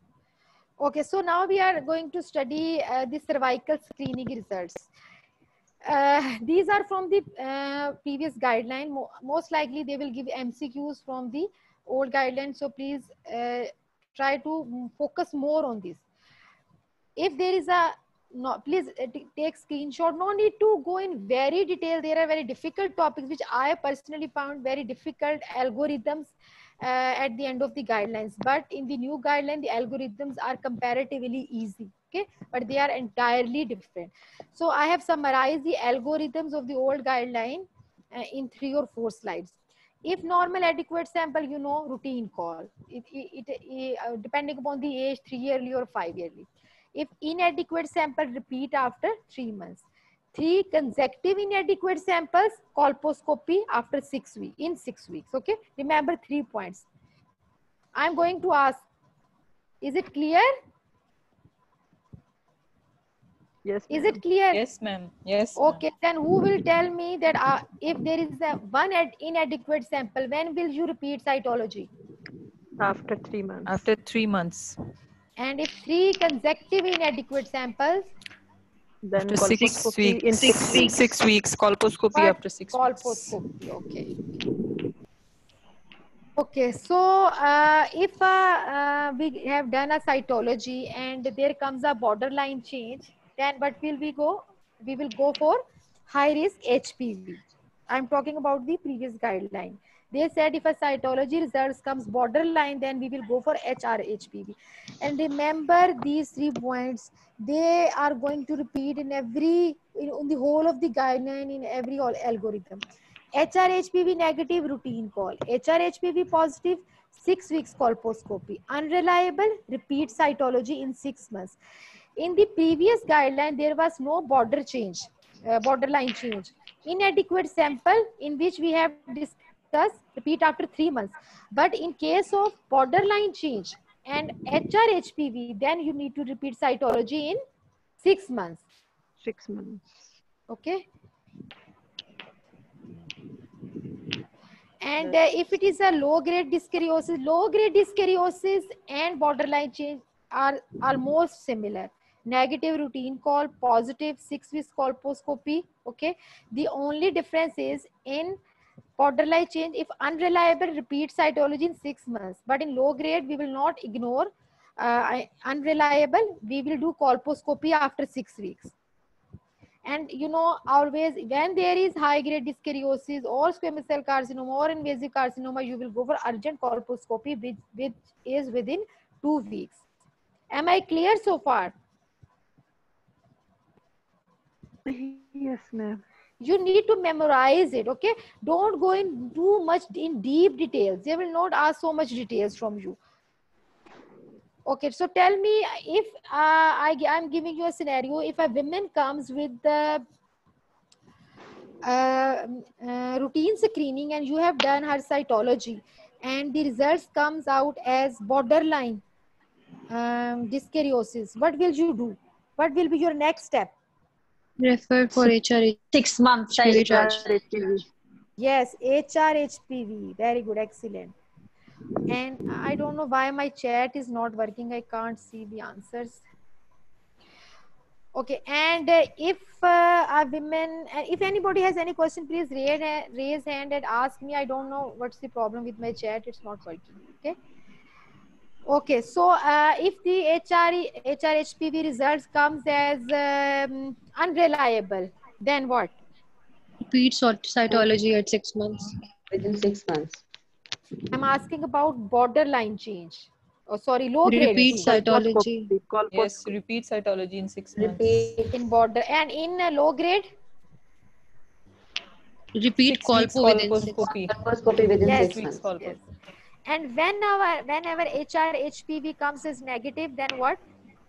Okay, so now we are going to study uh, the cervical screening results. Uh, these are from the uh, previous guideline. Mo most likely they will give M C Qs from the old guideline. So please uh, try to focus more on this. If there is a no, please uh, take screenshot. No need to go in very detail. There are very difficult topics which I personally found very difficult algorithms uh, at the end of the guidelines. But in the new guideline, the algorithms are comparatively easy. Okay, but they are entirely different. So I have summarized the algorithms of the old guideline uh, in three or four slides. If normal adequate sample, you know, routine call. It, it, it, it uh, depending upon the age, three yearly or five yearly. If inadequate sample, repeat after three months. Three consecutive inadequate samples, colposcopy after six weeks, in six weeks. Okay, remember three points. I'm going to ask, is it clear? Yes. Is it clear? Yes, ma'am. Yes. Okay, then who will tell me that uh, if there is a one ad inadequate sample, when will you repeat cytology? After three months. After three months. And if three consecutive inadequate samples? Then After six colposcopy weeks. in Six six weeks. Six weeks. Colposcopy But after six weeks. colposcopy, okay. Okay, so uh, if uh, uh, we have done a cytology and there comes a borderline change, then what will we go? We will go for high risk H P V. I'm talking about the previous guideline. They said if a cytology results comes borderline, then we will go for H R H P V. And remember these three points, they are going to repeat in every, in, in the whole of the guideline, in every all algorithm. H R H P V negative, routine call. H R H P V positive, six weeks colposcopy. Unreliable, repeat cytology in six months. In the previous guideline, there was no border change, uh, borderline change. Inadequate sample, in which we have discussed, repeat after three months. But in case of borderline change and H R H P V, then you need to repeat cytology in six months. Six months. Okay. And uh, if it is a low grade dyskaryosis, low grade dyskaryosis and borderline change are almost similar. Negative routine call, positive six weeks colposcopy. Okay. The only difference is in borderline change, if unreliable, repeat cytology in six months. But in low grade, we will not ignore uh, unreliable. We will do colposcopy after six weeks. And you know, always when there is high grade dyskaryosis or squamous cell carcinoma or invasive carcinoma, you will go for urgent colposcopy, which, which is within two weeks. Am I clear so far? Yes, ma'am. You need to memorize it. Okay, don't go in too much in deep details. They will not ask so much details from you. Okay, so tell me, if uh, I am giving you a scenario, if a woman comes with the uh, uh, routine screening and you have done her cytology and the results comes out as borderline um, dyskaryosis, what will you do? What will be your next step? Refer for H R H. Six months. H I R H P V. Yes, H R H P V. Very good, excellent. And I don't know why my chat is not working. I can't see the answers. Okay, and uh, if uh, a women, and if anybody has any question, please raise, raise hand and ask me. I don't know what's the problem with my chat. It's not working. Okay. Okay, so uh, if the H R H P V results comes as um, unreliable, then what? Repeat sort- cytology at six months. within six months. I'm asking about borderline change. Oh, sorry, low grade Repeat change. cytology. Colposcopy. Yes, repeat cytology in six months. Repeat. In border and in uh, low grade. Repeat Six weeks colpo within six. colposcopy. Colposcopy within Yes. six Six weeks months. colposcopy. Yes. And whenever whenever H R H P V comes as negative, then what?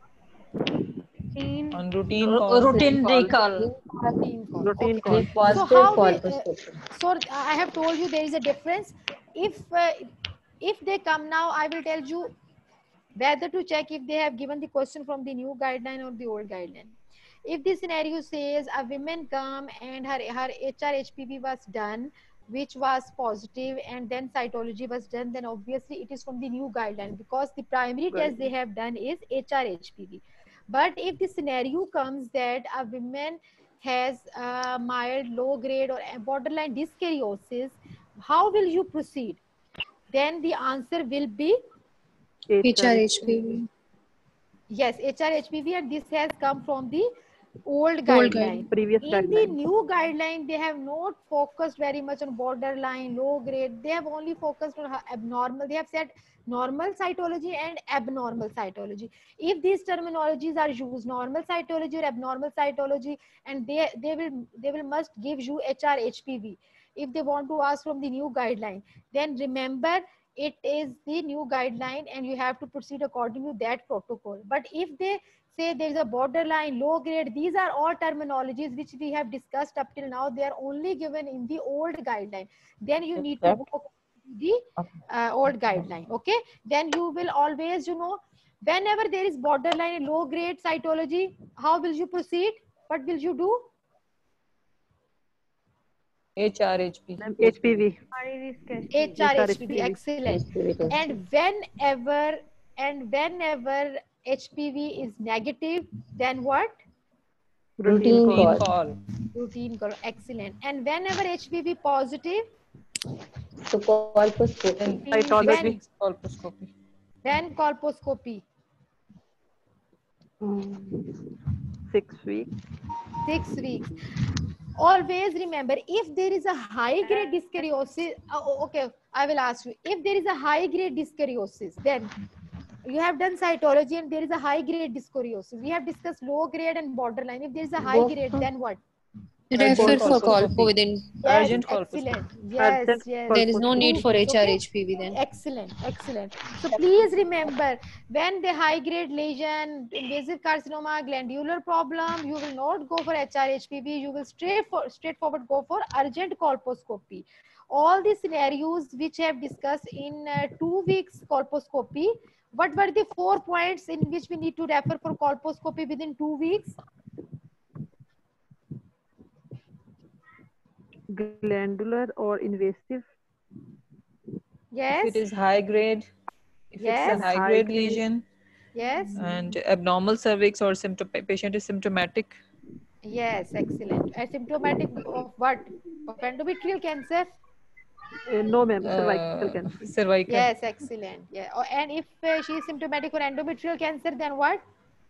On routine Ru- call. Routine recall. Routine call. Routine Okay. call. If positive, So how we, uh, colposcopy. so I have told you there is a difference. If uh, if they come now, I will tell you whether to check if they have given the question from the new guideline or the old guideline. If the scenario says a woman come and her her H R H P V was done, which was positive, and then cytology was done, then obviously it is from the new guideline, because the primary test they have done is H R H P V. But if the scenario comes that a woman has uh, mild, low grade or borderline dyskaryosis, how will you proceed? Then the answer will be H R H P V. yes, H R H P V, and this has come from the old Old guideline. guideline. Previous In the guideline. new guideline, they have not focused very much on borderline, low grade. They have only focused on ho- abnormal. They have said normal cytology and abnormal cytology. If these terminologies are used, normal cytology or abnormal cytology, and they they will they will must give you H R H P V if they want to ask from the new guideline. Then remember, it is the new guideline and you have to proceed according to that protocol. But if they say there is a borderline, low grade, these are all terminologies which we have discussed up till now. They are only given in the old guideline. Then you need to go to the uh, old guideline. Okay, then you will always, you know, whenever there is borderline and low grade cytology, how will you proceed? What will you do? H R H P. Ma'am, H P V. H R H P V, H R H P V. excellent. H P V test. And whenever and whenever H P V is negative, then what? Routine Routine call. Call. Routine call, excellent. And whenever H P V positive, So colposcopy. Then Cytology. when, colposcopy. then colposcopy, Six weeks. six weeks. Always remember, if there is a high grade dyskaryosis, oh, okay, I will ask you, if there is a high grade dyskaryosis, then you have done cytology and there is a high grade dyskaryosis. We have discussed low grade and borderline. If there is a high Go grade, for- then what? Refer Urgent for colposcopy. colpo within. Yes, Urgent colposcopy. excellent. Yes, Urgent yes. There is no need Two for weeks, H R okay? H P V then. Excellent, excellent. So please remember, when the high grade lesion, invasive carcinoma, glandular problem, you will not go for H R H P V. You will straight for, straightforward go for urgent colposcopy. All the scenarios which I have discussed in uh, two weeks colposcopy, what were the four points in which we need to refer for colposcopy within two weeks? Glandular or invasive. Yes, If it is high grade, if Yes. it's a high High grade grade. lesion yes, and abnormal cervix or symptom patient is symptomatic, yes, excellent. Asymptomatic of what? Of endometrial cancer? Uh, no, ma'am. Cervical uh, cancer. cervical. Yes, excellent. Yeah. Oh, and if uh, she is symptomatic for endometrial cancer, then what?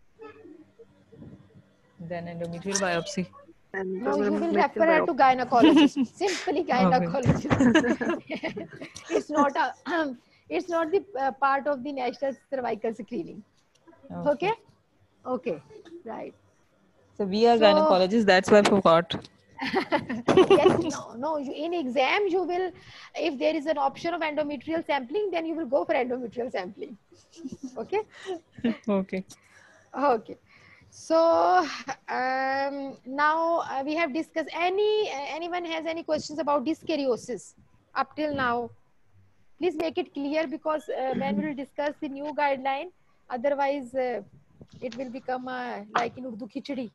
Then endometrial biopsy. And No, you will endometrial refer her to biopsy. gynecologist. Simply gynecologist. It's not a. It's not the uh, part of the national cervical screening. Okay. Okay. Right. So we are So- gynecologists. That's why I forgot. Yes. No. No. You, in exam, you will. If there is an option of endometrial sampling, then you will go for endometrial sampling. Okay. Okay. Okay. So um, now uh, we have discussed. Any uh, anyone has any questions about dyskaryosis up till now? Please make it clear, because uh, when we will discuss the new guideline, otherwise uh, it will become uh, like in Urdu khichdi.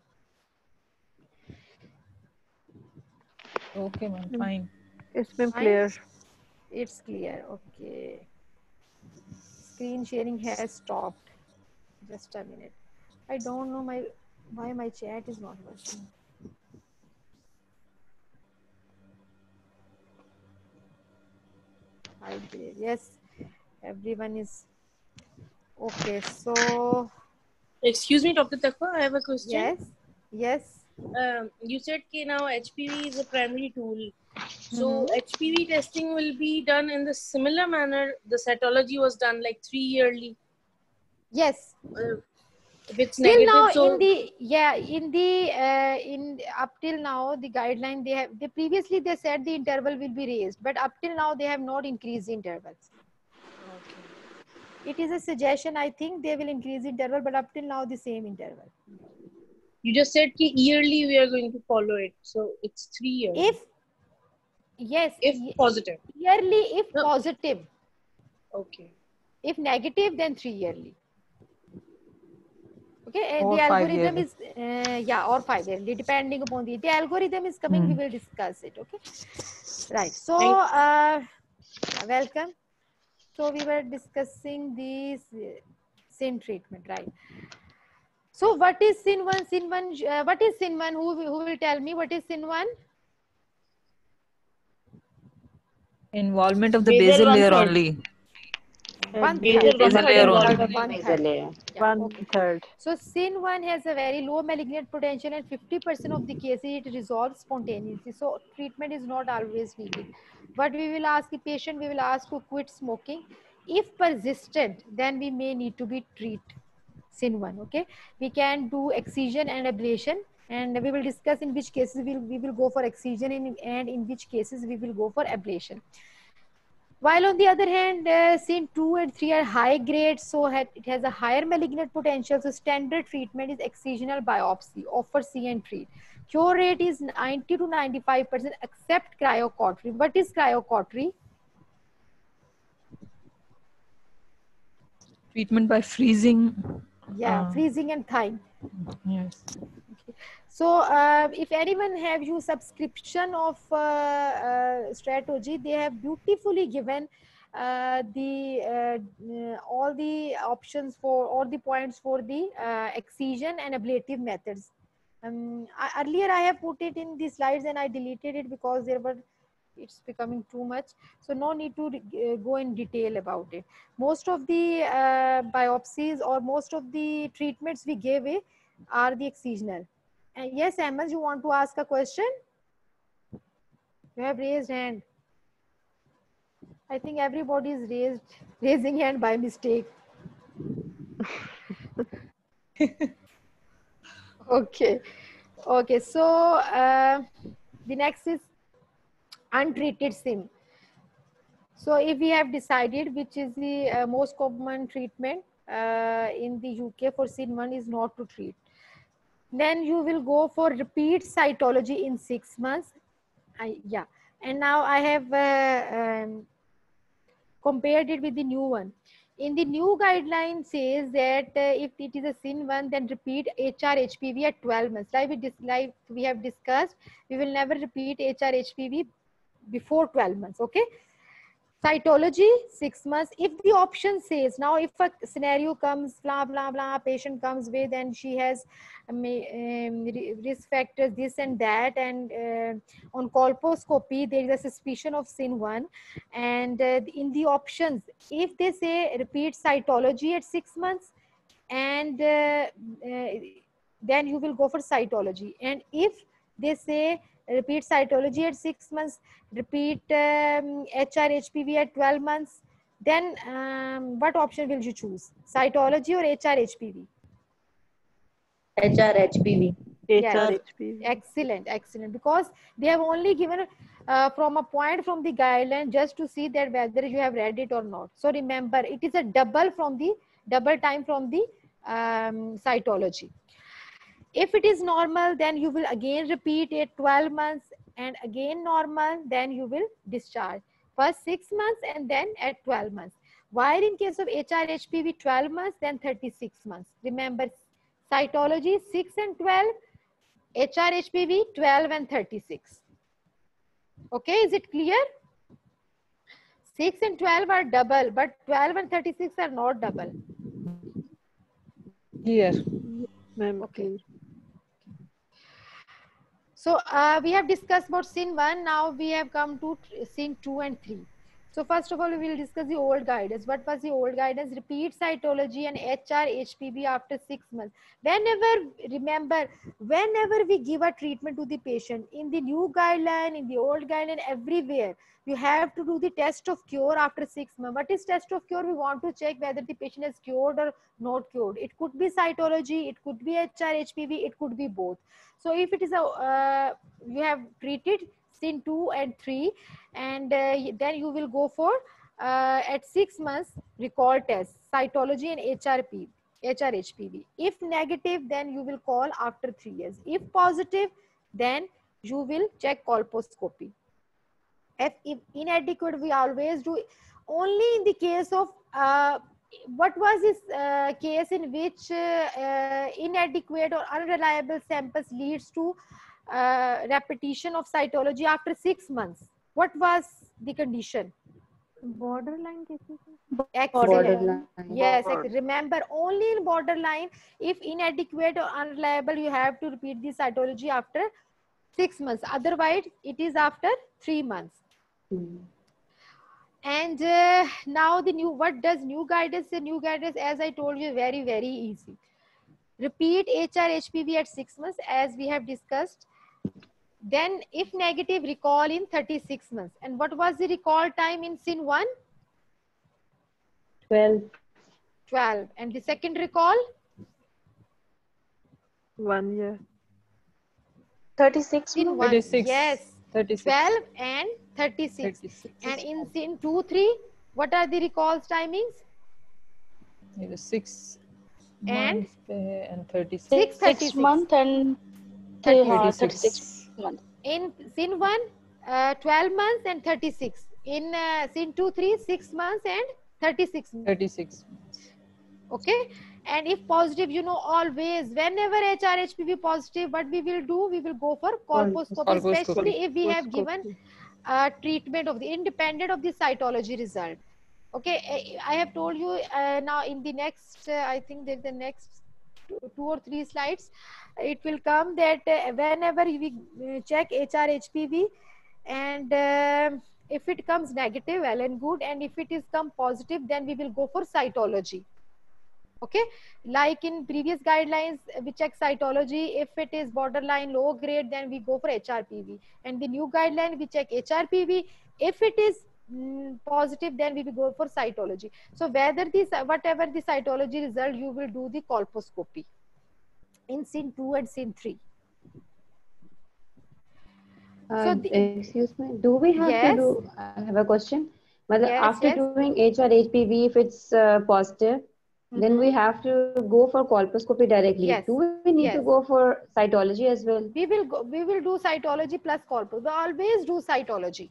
Okay, ma'am. Fine. Yes, ma'am. Fine. Clear. It's clear. Okay. Screen sharing has stopped. Just a minute. I don't know my why my chat is not working. High grade. Yes, everyone is okay. So Excuse me, Doctor Takwa, I have a question. yes, yes. Um, you said that now H P V is a primary tool. So H P V testing will be done in the similar manner the cytology was done, like three yearly. Yes. Uh, if it's Till negative, now, so in the yeah, in the uh, in up till now, the guideline they have they previously they said the interval will be raised, but up till now they have not increased the intervals. It is a suggestion. I think they will increase the interval, but up till now the same interval. you just said that yearly we are going to follow it. So it's three years. If yes, if ye- positive. yearly, if No. positive, Okay. if negative, then three yearly. Okay, uh, Or the five algorithm yearly. is uh, yeah, or five yearly, depending upon the the algorithm is coming. We Hmm. will discuss it. Okay, right. So uh, welcome. So we were discussing the sin treatment, right? So what is S I N one? S I N one, uh, what is S I N one? Who, will- who will tell me what is S I N one? Involvement of the Basal basal layer one-third. only. One Basal third. Basal one-third layer only. involvement One of basal third. layer. Yeah, One okay. third. So S I N one has a very low malignant potential and fifty percent of the cases it resolves spontaneously. So treatment is not always needed. But we will ask the patient, we will ask to quit smoking. If persistent, then we may need to be treat S I N one. Okay, we can do excision and ablation, and we will discuss in which cases we will, we will go for excision in, and in which cases we will go for ablation. While on the other hand, uh, S I N two and three are high grade, so had, it has a higher malignant potential. So standard treatment is excisional biopsy, offer see and treat. Cure rate is ninety to ninety-five percent except cryocautery. What is cryocautery? Treatment by freezing. Yeah, uh, freezing and thawing. yes. So uh, if anyone have you subscription of uh, uh, strategy, they have beautifully given uh, the uh, uh, all the options for all the points for the uh, excision and ablative methods. Um, I, earlier I have put it in the slides and I deleted it because there were it's becoming too much, so no need to uh, go in detail about it. Most of the uh, biopsies or most of the treatments we gave it are the excisional. And yes, Ahmed, you want to ask a question? You have raised hand. I think everybody is raised raising hand by mistake. Okay. Okay. So uh, the next is untreated S I N. So if we have decided which is the uh, most common treatment uh, in the U K for S I N one is not to treat, then you will go for repeat cytology in six months. I, yeah, and now I have uh, um, compared it with the new one. In the new guideline says that uh, if it is a S I N one, then repeat H R H P V at twelve months. Like we, dis like we have discussed, we will never repeat H R H P V before twelve months. Okay. Cytology, six months. If the option says, now if a scenario comes, blah, blah, blah, patient comes with and she has um, um, risk factors, this and that, and uh, on colposcopy, there is a suspicion of S I N one. And uh, in the options, if they say repeat cytology at six months, and uh, uh, then you will go for cytology. And if they say repeat cytology at six months, repeat um, H R H P V at twelve months, then um, what option will you choose? Cytology or H R H P V? H R H P V. Yes. H R H P V. Excellent, excellent. Because they have only given uh, from a point from the guideline just to see that whether you have read it or not. So remember, it is a double from the double time from the um, cytology. If it is normal, then you will again repeat it twelve months, and again normal, then you will discharge. First six months and then at twelve months. While in case of H R H P V, twelve months, then thirty-six months. Remember, cytology six and twelve, H R H P V twelve and thirty-six. Okay, is it clear? six and twelve are double, but twelve and thirty-six are not double. Yes. Ma'am, Okay. So uh, we have discussed about S I N one. Now we have come to S I N two and three. So first of all, we will discuss the old guidance. What was the old guidance? Repeat cytology and H R H P V after six months. Whenever, remember, whenever we give a treatment to the patient, in the new guideline, in the old guideline, everywhere, you have to do the test of cure after six months. What is test of cure? We want to check whether the patient is cured or not cured. It could be cytology, it could be H R H P V, it could be both. So if it is a, uh, you have treated S I N two and three, and uh, then you will go for uh, at six months recall test, cytology and H R P, H R H P V. If negative, then you will call after three years. If positive, then you will check colposcopy. If, if inadequate, we always do only in the case of uh, what was this uh, case in which uh, uh, inadequate or unreliable samples leads to uh, repetition of cytology after six months. What was the condition? borderline cases. Excellent. Borderline. Yes, ex- remember only in borderline, if inadequate or unreliable, you have to repeat the cytology after six months. Otherwise, it is after three months. Hmm. And uh, now the new, what does new guidance say? New guidance, as I told you, very, very easy. Repeat H R H P V at six months as we have discussed. Then if negative, recall in thirty-six months. And what was the recall time in S I N one? twelve. twelve. And the second recall? One year. thirty-six S I N months. one. thirty-six. Yes. thirty-six. twelve and thirty-six. thirty-six. And in S I N two, three, what are the recalls timings? It is six And? months uh, and thirty-six. Six, Six thirty-six. month and th- uh, thirty-six. thirty-six month. In S I N one, uh, twelve months and thirty-six. In uh, S I N two, three, six months and thirty-six months. thirty-six. Okay. And if positive, you know, always, whenever H R H P V positive, what we will do, we will go for colposcopy, Colposcopy. especially if we have given uh, treatment of the independent of the cytology result. Okay, I I have told you uh, now in the next, uh, I think there's the next two, two or three slides, it will come that uh, whenever we uh, check H R H P V and uh, if it comes negative, well and good, and if it is come positive, then we will go for cytology. Okay, like in previous guidelines, we check cytology. If it is borderline low grade, then we go for H R P V. And the new guideline, we check H R P V. If it is mm, positive, then we will go for cytology. So whether this, whatever the cytology result, you will do the colposcopy in S I N two and S I N three. Uh, So the- excuse me, do we have Yes. to do, I have a question. But Yes, after yes. doing H R H P V, if it's uh, positive, then we have to go for colposcopy directly. Yes. Do we need to Yes. go for cytology as well? We will go, we will do cytology plus colpos. We always do cytology.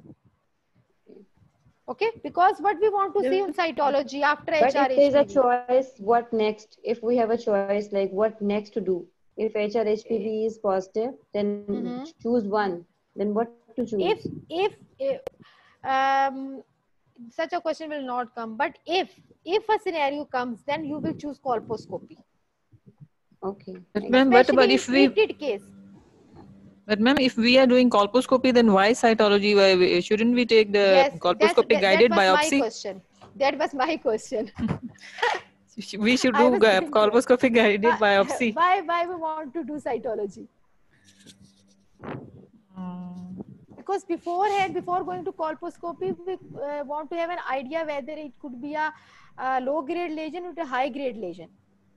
Okay, because what we want to see in cytology after But H R if there's a H P V. choice, what next? If we have a choice, like what next to do? If H R H P V is positive, then Mhm. choose one. Then what to choose? If, if, if um, such a question will not come, but if, if a scenario comes, then you will choose colposcopy. Okay. But ma'am, what about Especially if in we, treated case. but ma'am, if we are doing colposcopy, then why cytology? Why we, shouldn't we take the Yes, that's, colposcopy that, guided that was my biopsy? question. That was my question. We should I do was uh, thinking- colposcopy guided Why- biopsy. Why, why we want to do cytology? Mm. Because beforehand, before going to colposcopy, we uh, want to have an idea whether it could be a, a low grade lesion or a high grade lesion.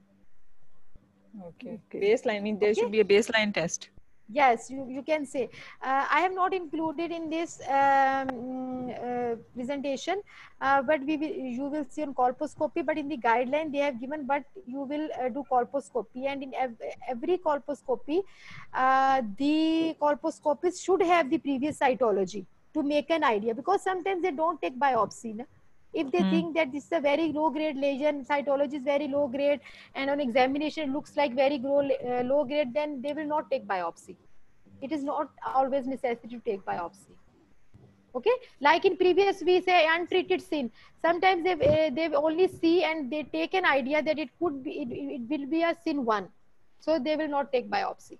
Okay. Baseline means there should be a baseline test. Yes, you, you can say. Uh, I have not included in this um, uh, presentation, uh, but we will, you will see on colposcopy, but in the guideline they have given, but you will uh, do colposcopy, and in ev every colposcopy, uh, the colposcopist should have the previous cytology to make an idea, because sometimes they don't take biopsy. Na? If they Hmm. think that this is a very low grade lesion, cytology is very low grade, and on examination it looks like very low, uh, low grade, then they will not take biopsy. It is not always necessary to take biopsy. Okay, like in previous we say untreated S I N. Sometimes they uh, they only see and they take an idea that it could be it, it will be a S I N one, so they will not take biopsy.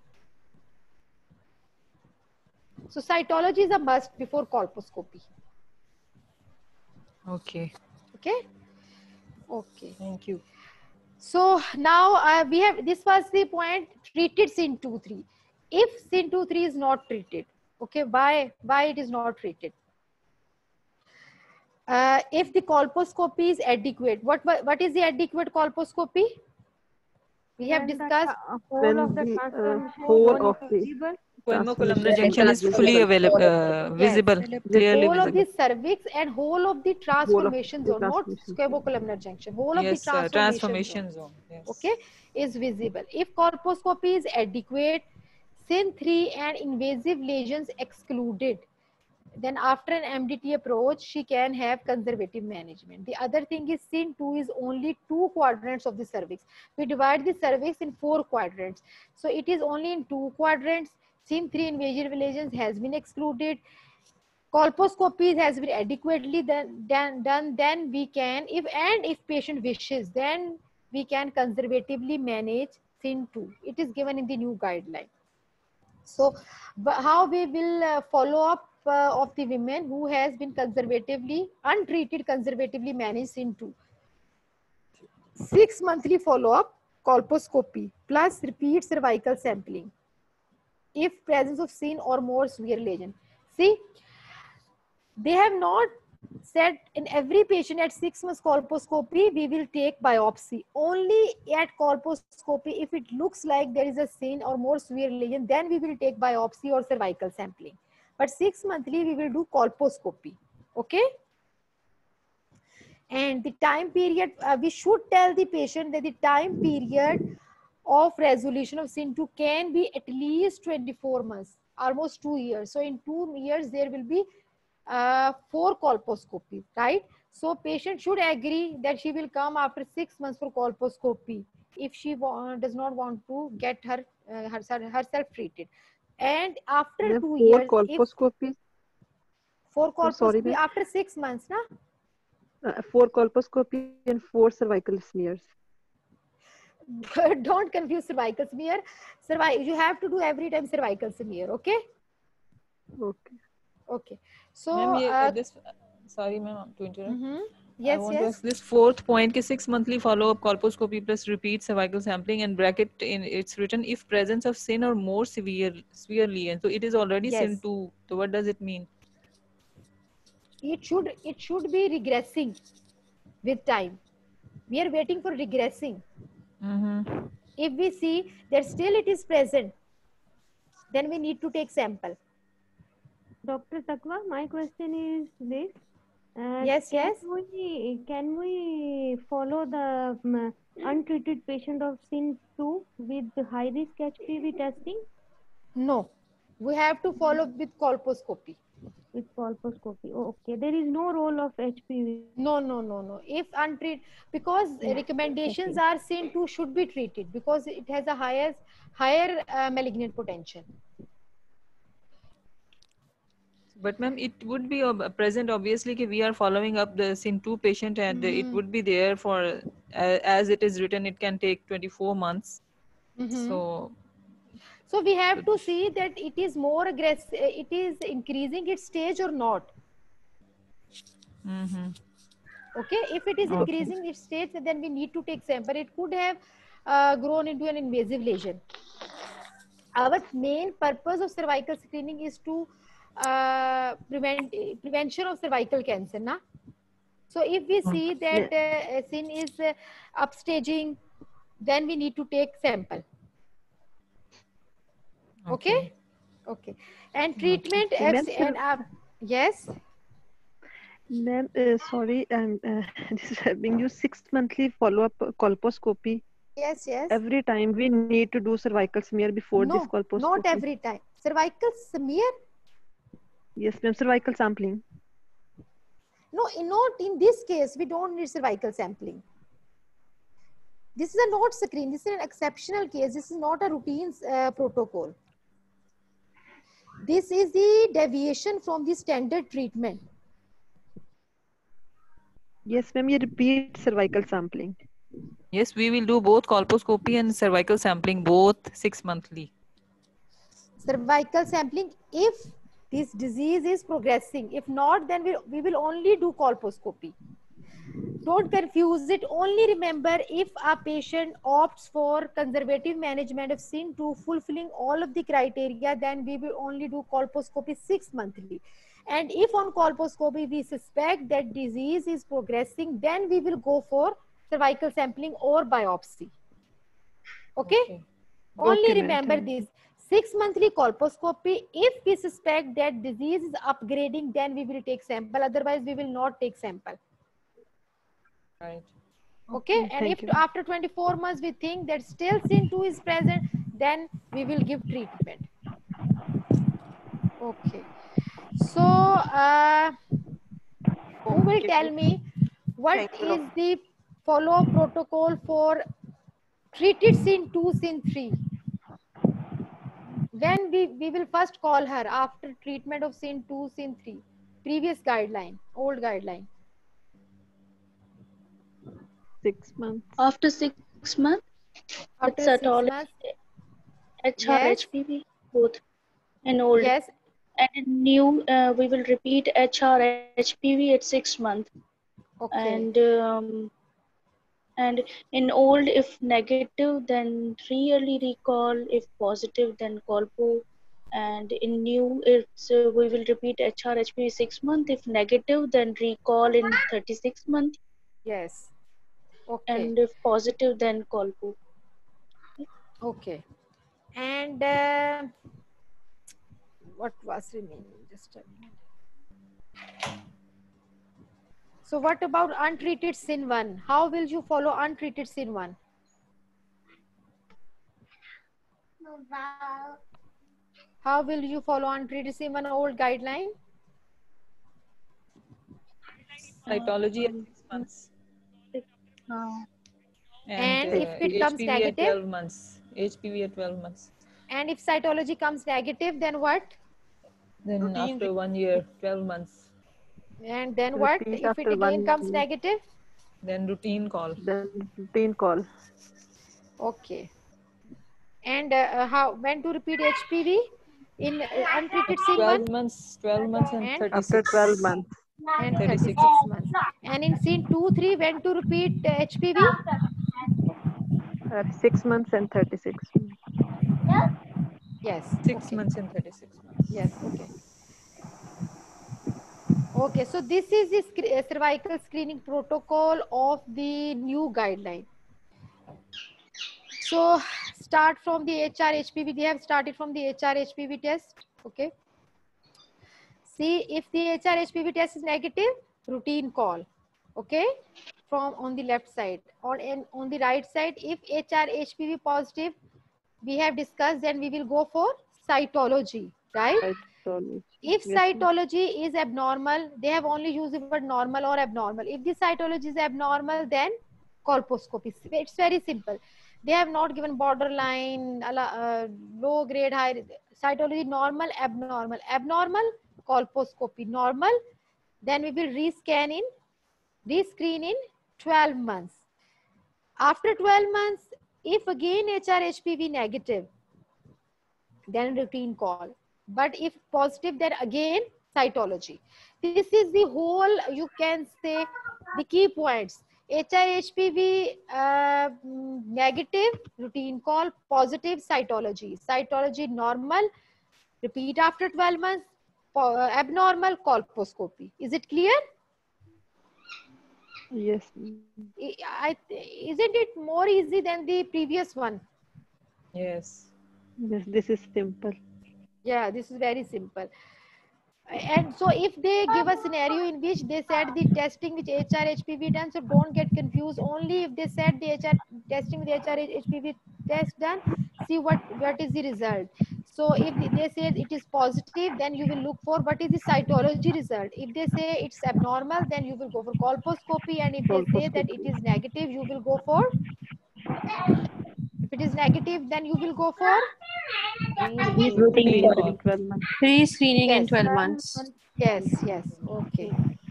So cytology is a must before colposcopy. Okay. Okay. Okay. Thank you. So now uh, we have, this was the point, treated S I N two three. If S I N two three is not treated, okay, why, why it is not treated? Uh, if the colposcopy is adequate, what, what what is the adequate colposcopy? We have When the discussed tra- When whole of the the, uh, transformation whole is of the visible. Coemocolumnar Transmission junction is is fully visible. available, uh, Yes. visible, clearly whole of visible. the cervix and whole of the transformation the zone, not transformation zone. squamocolumnar junction, whole of Yes, the uh, transformation, transformation zone, zone. Yes. okay, is visible. If colposcopy is adequate, S I N three and invasive lesions excluded, then after an M D T approach, she can have conservative management. The other thing is S I N two is only two quadrants of the cervix. We divide the cervix in four quadrants. So it is only in two quadrants. S I N three invasive lesions has been excluded. colposcopy has been adequately done, done, done, then we can, if and if patient wishes, then we can conservatively manage S I N two. It is given in the new guideline. So, but how we will uh, follow up uh, of the women who has been conservatively, untreated, conservatively managed S I N two. Six monthly follow-up, colposcopy, plus repeat cervical sampling. If presence of S I N or more severe lesion. See, they have not said in every patient at six months colposcopy, we will take biopsy. Only at colposcopy, if it looks like there is a S I N or more severe lesion, then we will take biopsy or cervical sampling. But six monthly, we will do colposcopy. Okay? And the time period, uh, we should tell the patient that the time period of resolution of S I N two can be at least twenty-four months, almost two years. So in two years, there will be uh, four colposcopies, right? So patient should agree that she will come after six months for colposcopy if she does not want to get her uh, herself, herself treated. And after Ma'am, two four years, if colposcopies. for Oh, sorry, colposcopy ma'am. after six months, na? Uh, four colposcopy and four cervical smears. Don't confuse cervical smear. Cervi you have to do every time cervical smear, okay? Okay. Okay. So, Ma'am, ye, uh, this, sorry, ma'am, to interrupt. mhm. I Yes, want to yes. ask this fourth point, ki six monthly follow-up colposcopy plus repeat cervical sampling, and bracket in it's written if presence of S I N or more severe severe lesion. So it is already S I N Yes. two. So what does it mean? It should it should be regressing with time. We are waiting for regressing. Mm-hmm. If we see that still it is present, then we need to take sample. Doctor Takwa, my question is this. Uh, Yes, can yes. we can we follow the um, untreated patient of S I N two with high risk H P V testing No. We have to follow with colposcopy. with colposcopy? Oh, okay, there is no role of H P V. No, no, no, no. If untreated, because Yeah, recommendations okay. are S I N two should be treated because it has a higher higher uh, malignant potential. But ma'am, it would be ob- present obviously कि we are following up the S I N two patient and it Mhm. would be there for uh, as it is written, it can take twenty-four months. Mhm. So So we have to see that it is more aggressive, it is increasing its stage or not. mm-hmm. Okay, if it is Okay. increasing its stage, then we need to take sample. It could have uh, grown into an invasive lesion. Our main purpose of cervical screening is to uh, prevent prevention of cervical cancer, na? So if we see that uh, S I N is uh, upstaging, then we need to take sample. Okay, okay. And treatment, Okay, ma'am, F- and uh, yes. Ma'am, uh, sorry, I'm uh, disturbing you. Six monthly follow-up colposcopy. Yes, yes. Every time we need to do cervical smear before this No, colposcopy. not every time. Cervical smear? Yes, ma'am. Cervical sampling. No, in, not in this case. We don't need cervical sampling. This is a not screen. This is an exceptional case. This is not a routine uh, protocol. This is the deviation from the standard treatment. Yes, ma'am. You repeat cervical sampling. Yes, we will do both colposcopy and cervical sampling, both six monthly. Cervical sampling if this disease is progressing. If not, then we, we will only do colposcopy. Don't confuse it. Only remember, if a patient opts for conservative management of S I N two fulfilling all of the criteria, then we will only do colposcopy six monthly. And if on colposcopy we suspect that disease is progressing, then we will go for cervical sampling or biopsy. Okay? Okay. Only Okay, remember this. Six monthly colposcopy. If we suspect that disease is upgrading, then we will take sample. Otherwise, we will not take sample. Right. Okay, Okay, and if thank you. after twenty-four months we think that still S I N two is present, then we will give treatment. Okay, so uh, who will tell me what Thank you, is the follow-up protocol for treated S I N two, S I N three? When we, we will first call her after treatment of S I N two, S I N three. previous guideline, old guideline? Six months. After six months, After it's at six all months? H R, Yes. H P V, both in old. Yes. And in new, uh, we will repeat H R, H P V at six months. Okay. And um, and in old, if negative, then three-yearly recall. If positive, then colpo. And in new, it's uh, we will repeat H R, H P V six months. If negative, then recall in thirty-six months. Yes. Okay. And if positive, then colpo. Okay. And uh, what was remaining? Just a minute. So what about untreated S I N one? How will you follow untreated S I N one? How will you follow untreated S I N one old guideline? Cytology at six months. Uh, And uh, if it comes H P V negative? at twelve months. H P V at twelve months. And if cytology comes negative, then what? Then Routine after one year, twelve months. And then what? Repeat If it after again one comes year. negative? Then routine call. Then routine call. Okay. And uh, how? When to repeat H P V in uh, untreated S I N one? twelve months, twelve months and And thirty-six. After twelve months. and thirty-six. thirty-six months. And in S I N two, three, when to repeat uh, H P V? At six months and thirty-six months. Yes. Six Okay. months and thirty-six months. Yes. Okay. Okay. So this is the sc- uh, cervical screening protocol of the new guideline. So start from the H R H P V. They have started from the H R H P V test. Okay. See, if the H R H P V test is negative, routine call. Okay. From on the left side, or in on the right side, if H R H P V positive, we have discussed, then we will go for cytology, right? Cytology. If Yes, ma'am. cytology is abnormal, they have only used the word normal or abnormal. If the cytology is abnormal, then colposcopy. It's very simple. They have not given borderline, uh, low grade, high. Cytology normal, abnormal. Abnormal, colposcopy. Normal, then we will rescan in, rescreen in twelve months. After twelve months, if again H R H P V negative, then routine call. But if positive, then again cytology. This is the whole, you can say, the key points. H R H P V uh, negative, routine call. Positive, cytology. Cytology normal, repeat after twelve months. Abnormal, colposcopy. Is it clear? Yes. I, isn't it more easy than the previous one? Yes. Yes, this is simple. Yeah, this is very simple. And so if they give a scenario in which they said the testing with H R H P V done, so don't get confused. Only if they said the H R testing with H R H P V test done, see what, what is the result. So if they say it is positive, then you will look for what is the cytology result. If they say it's abnormal, then you will go for colposcopy. And if they say that it is negative, you will go for, if it is negative, then you will go for Routine call. twelve months. Pre-screening in Yes. twelve months. Yes, yes, okay.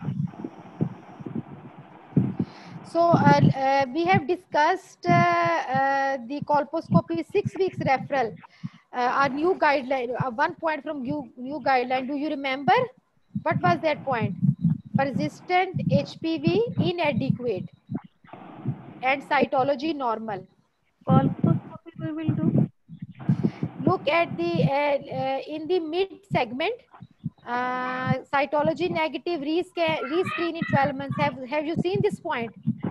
So uh, uh, we have discussed uh, uh, the colposcopy six weeks referral, uh, our new guideline, uh, one point from new, new guideline. Do you remember? What was that point? Persistent H P V inadequate and cytology normal. Colposcopy we will do. Look at the, uh, uh, in the mid segment, uh, cytology negative, rescan, rescreen in twelve months. Have, have you seen this point?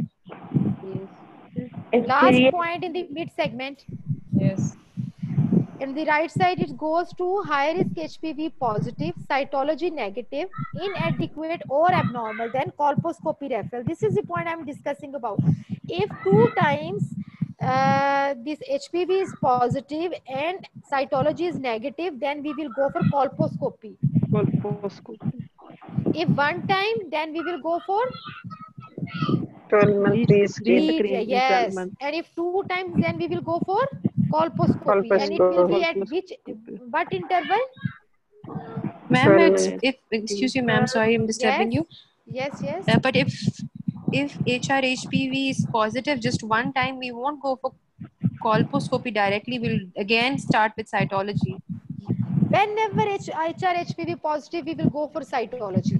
Yes. Last point in the mid segment. Yes. In the right side, it goes to high risk H P V positive, cytology negative, inadequate or abnormal, then colposcopy referral. This is the point I'm discussing about. If two times uh, this H P V is positive and cytology is negative, then we will go for colposcopy. Colposcopy. If one time, then we will go for twelve month pre-screen. Re- Rescreen in yes. twelve months. And if two times, then we will go for colposcopy. And it will be at which, what interval? Ma'am, it's twelve. if excuse me, ma'am, sorry I'm disturbing Yes, you. yes, yes. Uh, but if if H R H P V is positive just one time, we won't go for colposcopy directly. We'll again start with cytology. Whenever H- HR H P V positive, we will go for cytology.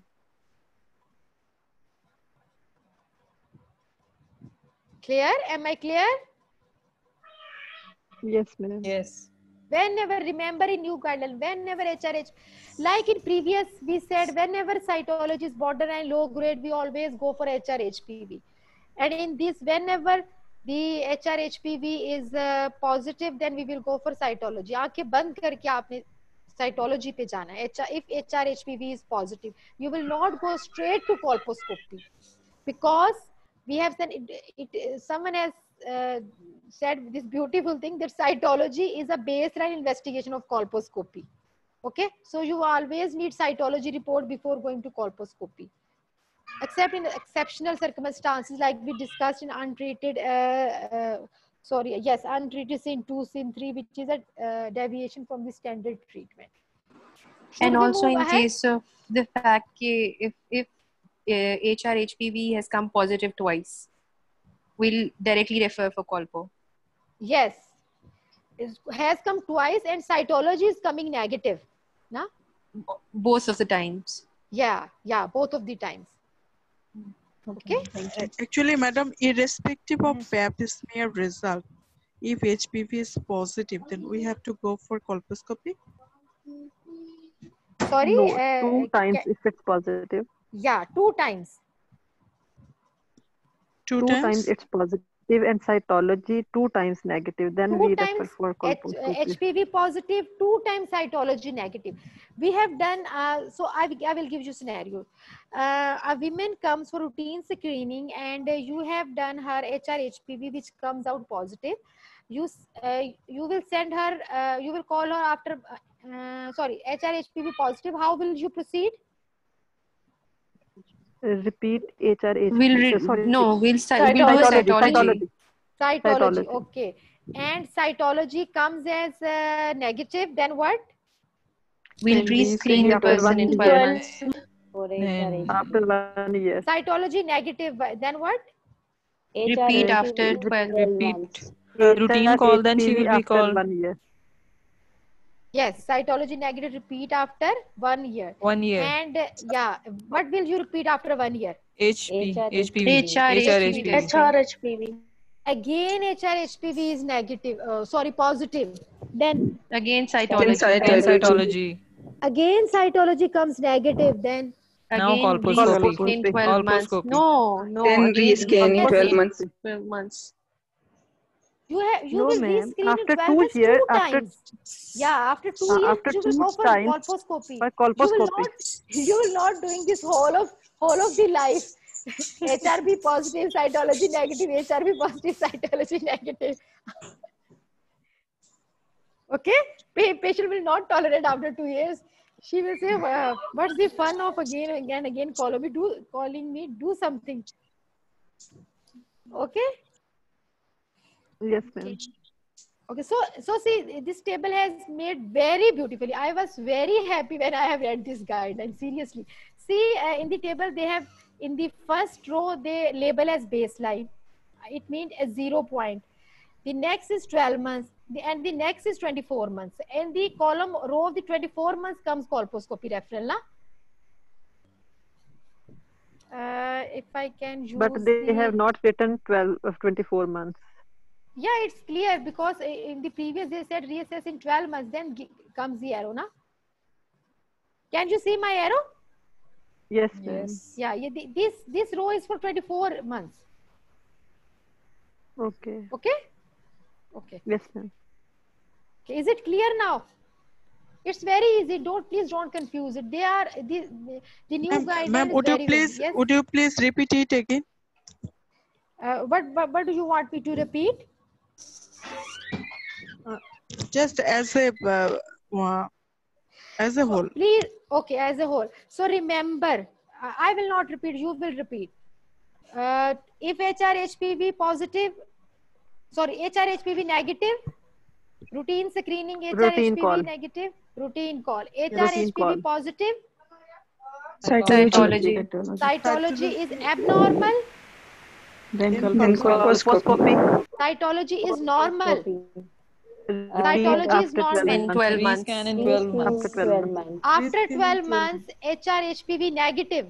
Clear? Am I clear? Yes, ma'am. Yes. Whenever, remember in new guideline, whenever H R H, like in previous, we said whenever cytology is borderline low grade, we always go for H R H P V. And in this, whenever the H R H P V is uh, positive, then we will go for cytology. आंखें बंद करके आपने cytology पे जाना है. If H R H P V is positive, you will not go straight to colposcopy, because we have said it, it, someone has uh, said this beautiful thing that cytology is a baseline investigation of colposcopy. Okay, so you always need cytology report before going to colposcopy, except in exceptional circumstances like we discussed in untreated uh, uh, sorry yes untreated sin two sin three, which is a uh, deviation from the standard treatment. Should And we also move in ahead? case of the fact that if if uh, H R H P V has come positive twice, we'll directly refer for colpo. Yes, it has come twice, and cytology is coming negative. Na? Both of the times. Yeah, yeah, both of the times. Okay. Uh, Actually, madam, irrespective of pap smear result, if H P V is positive, then we have to go for colposcopy. Sorry. No, uh, two times ca- if it's positive. yeah, two times. Two, Two times? times it's positive and cytology two times negative. Then Two we refer times for H- colposcopy. H P V positive, two times cytology negative. We have done, uh, so I, will- I will give you scenario. Uh, a woman comes for routine screening, and uh, you have done her H R H P V, which comes out positive. You, s- uh, you will send her, uh, you will call her after, uh, uh, sorry, H R H P V positive. How will you proceed? Uh, Repeat H R H P. We'll uh, re- sorry. no, we'll cy- we'll do a cytology. cytology. Cytology. Cytology, Cytology. okay. And cytology comes as uh, negative, then what? We'll Then we re-screen the after person one in year. twelve months. For Then After one year. Cytology negative, then what? Repeat Uh, after twelve. repeat. Routine call, then she will be after called one year. Yes, cytology negative, repeat after one year. one year. And uh, yeah, what will you repeat after one year? H P, H P V, H R H R H H P P V. V. H R H P V. Again, H R H P V is negative, uh, sorry, positive. Then Again Again cytology. cytology. again, cytology comes negative, then Now Again colposcopy. re-screen twelve months. Colposcopy. No, no, Then again re-scanning Yes. twelve months. twelve months. you have you No, will ma'am. re-screen in After twelve two months year, two after times. Yeah, after two uh, years, after you will two go for times colposcopy. for You will colposcopy. not, you will not doing this whole of whole of the life. H R V positive, cytology negative, H R V positive, cytology negative. Okay, Pa- patient will not tolerate after two years. She will say, uh, "What's the fun of again and again again call me do calling me do something?" Okay. Yes, ma'am. Okay, so so see, this table has made very beautifully. I was very happy when I have read this guideline. Seriously, see uh, in the table they have in the first row they label as baseline. It means a zero point. The next is twelve months, the, and the next is twenty-four months. And the column row of the twenty-four months comes colposcopy referral. Na? Uh, if I can use But they the have not written twelve of twenty-four months. yeah, it's clear because in the previous they said reassess in twelve months, then comes the arrow, na? Can you see my arrow? Yes, ma'am. Yeah, yeah the, this this row is for twenty-four months. Okay. Okay? Okay. Yes, ma'am. Okay, is it clear now? It's very easy. Don't please don't confuse it. They are the the, the new Ma'am, guideline ma'am, is would you very please good. Yes. would you please repeat it again? Uh, what, what what do you want me to repeat? Uh, just as a uh, uh, as a whole. Please, okay, as a whole. So remember, I I will not repeat. You will repeat. Uh, if H R H P V positive, sorry, H R H P V negative, Routine screening H R Routine H P V call. negative. Routine call. H R Routine H P V call. positive. Cytology. Cytology is abnormal. Then Then colposcopy. Cytology is normal. Repeat Cytology is after normal. In twelve months. Rescan in Rescan twelve in months. After twelve twelve months. months. After Rescan in twelve twelve months, H R H P V negative.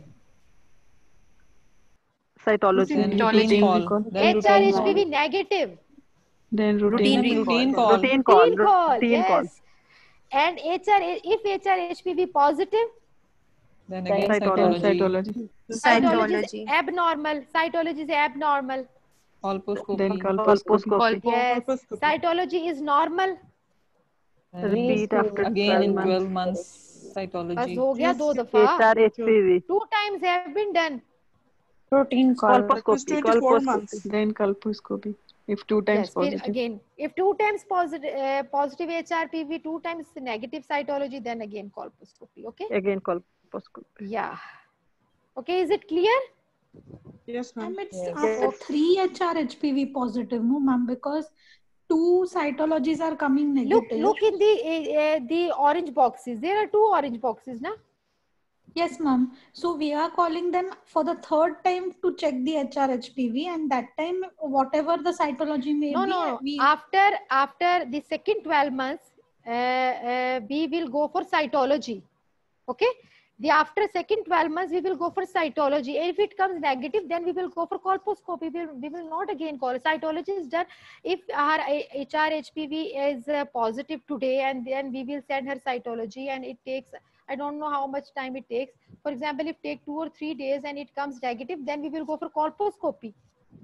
Cytology. Then Cytology. routine call. Then H R routine H P call. V negative. then Routine Then recall. routine call. Routine call. Routine call. Routine call. Yes. And H R if H R H P V positive, Then again Cytology. cytology. cytology is Cytology. abnormal. Cytology is abnormal. then Colposcopy. colposcopy. Colposcopy. Yes. Colposcopy. Cytology is normal. And Repeat after again in twelve twelve months. months बस cytology. हो गया दो H दफा. R H P V. Two times have been done. Routine call. That was Colposcopy. twenty-four Colposcopy. months. Then colposcopy. If two times Yes. फिर positive. again, if two times positive, uh, positive H R P V, two times negative cytology, then again colposcopy. Okay. Again colposcopy. Yeah. Okay. Is it clear? Yes, ma'am. And it's Yes. after three H R H P V positive, no, ma'am, because two cytologies are coming Look, negative. look in the uh, uh, the orange boxes. There are two orange boxes, na? Yes, ma'am. So we are calling them for the third time to check the H R H P V, and that time, whatever the cytology may No, be, no. we After after the second twelve months, uh, uh, we will go for cytology. Okay. The after second twelve months, we will go for cytology. If it comes negative, then we will go for colposcopy. We will, we will not again call. Cytology is done if our H R H P V is uh, positive today, and then we will send her cytology, and it takes, I don't know how much time it takes. For example, if take two or three days and it comes negative, then we will go for colposcopy.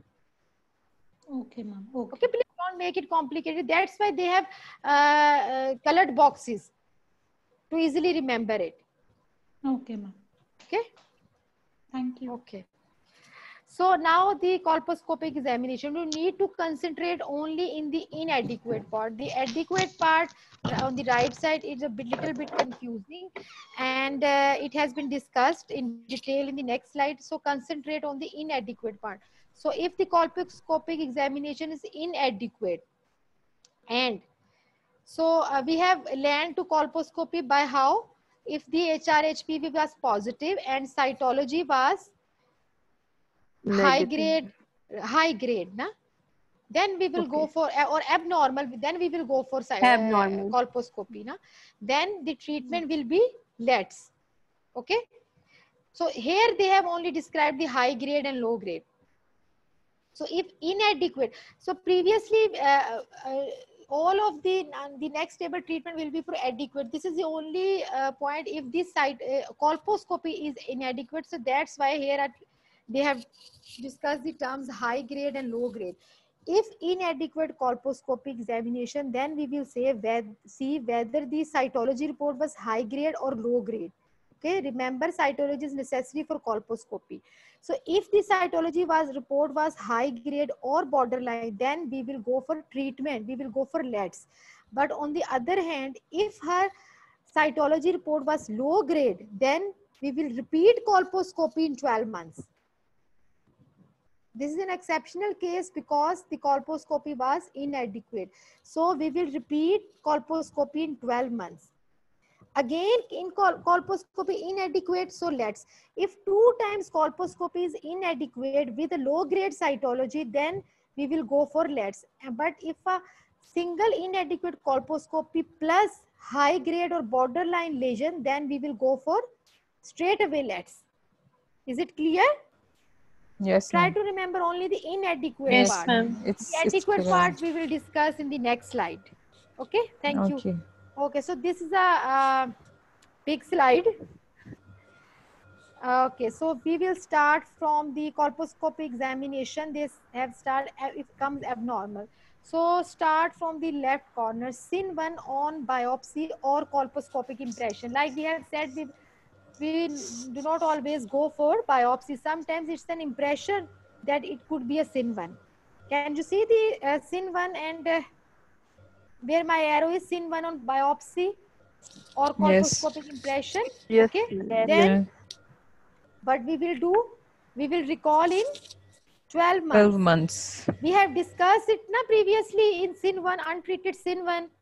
Okay, ma'am. Okay. Okay, please don't make it complicated. That's why they have uh, uh, colored boxes to easily remember it. Okay, ma'am. Okay. Thank you. Okay. So now the colposcopic examination, you need to concentrate only in the inadequate part. The adequate part on the right side is a bit, little bit confusing, and uh, it has been discussed in detail in the next slide. So concentrate on the inadequate part. So if the colposcopic examination is inadequate, and so uh, we have learned to colposcopy by how? If the H R H P V was positive and cytology was high grade, high grade, na? Then we will okay. go for, or abnormal, then we will go for uh, Abnormal. colposcopy, na? Then the treatment will be L E T S. Okay. So here they have only described the high grade and low grade. So if inadequate, so previously uh, uh, all of the uh, the next stable treatment will be for adequate. This is the only uh, point. If this site uh, colposcopy is inadequate, so that's why here at, they have discussed the terms high grade and low grade. If inadequate colposcopy examination, then we will say whether, see whether the cytology report was high grade or low grade. Okay, remember cytology is necessary for colposcopy. So if the cytology was report was high grade or borderline, then we will go for treatment. We will go for L E T S. But on the other hand, if her cytology report was low grade, then we will repeat colposcopy in twelve months. This is an exceptional case because the colposcopy was inadequate. So we will repeat colposcopy in twelve months. Again, in col colposcopy inadequate, so let's, if two times colposcopy is inadequate with a low grade cytology, then we will go for L E T S. But if a single inadequate colposcopy plus high grade or borderline lesion, then we will go for straight away L E T S. Is it clear? Yes. Try to remember only the inadequate yes, part. It's, the adequate it's part we will discuss in the next slide. Okay, thank okay. you. Okay, so this is a uh, big slide. Okay, so we will start from the colposcopy examination. This have started, it comes abnormal. So start from the left corner, S I N one on biopsy or colposcopic impression. Like we have said, we, we do not always go for biopsy. Sometimes it's an impression that it could be a S I N one. Can you see the uh, S I N one and uh, where my arrow is S I N one on biopsy or colposcopic yes. impression? Yes. Okay. Yes. Then Yeah. what we will do, we will recall in twelve months. twelve months. We have discussed it na previously in S I N one, untreated S I N one.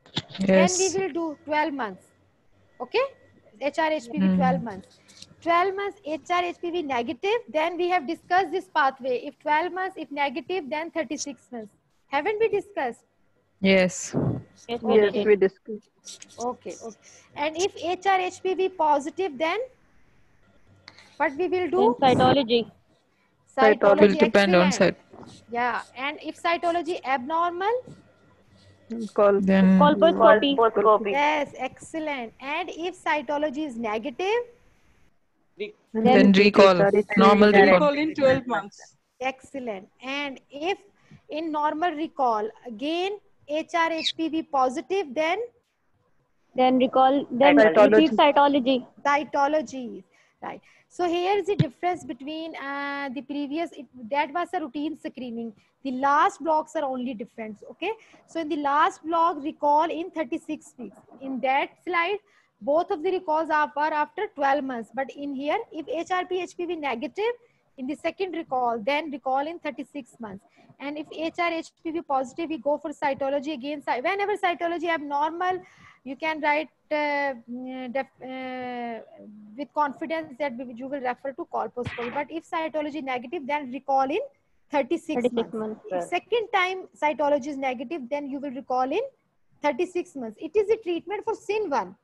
Then we Yes. will do twelve months. Okay, H R H P V Hmm. twelve months. twelve months H R H P V negative, then we have discussed this pathway. If twelve months, if negative, then thirty-six months. Haven't we discussed? Yes. Yes, we Yes, did we it. discussed. Okay, okay. And if H R H P V positive, then what we will do? Then cytology. Cytology, Will depend on excellent. site. Yeah, and if cytology abnormal? Col Then Colposcopy. Colposcopy. Yes, excellent. And if cytology is negative? then recall. Normal recall. Recall in twelve months. Excellent. And if in normal recall, again H R H P V positive, then? Then recall, then Cytology. repeat cytology. Cytology, right. So here is the difference between uh, the previous, it, that was a routine screening. The last blocks are only different, okay? So in the last block, recall in thirty-six weeks. In that slide, both of the recalls are after twelve months. But in here, if H R P H P V negative, in the second recall, then recall in thirty-six months. And if H R H P V positive, we go for cytology again. Whenever cytology abnormal, you can write uh, def, uh, with confidence that you will refer to colposcopy. But if cytology negative, then recall in thirty-six, thirty-six months. months. If second time cytology is negative, then you will recall in thirty-six months. It is a treatment for S I N one.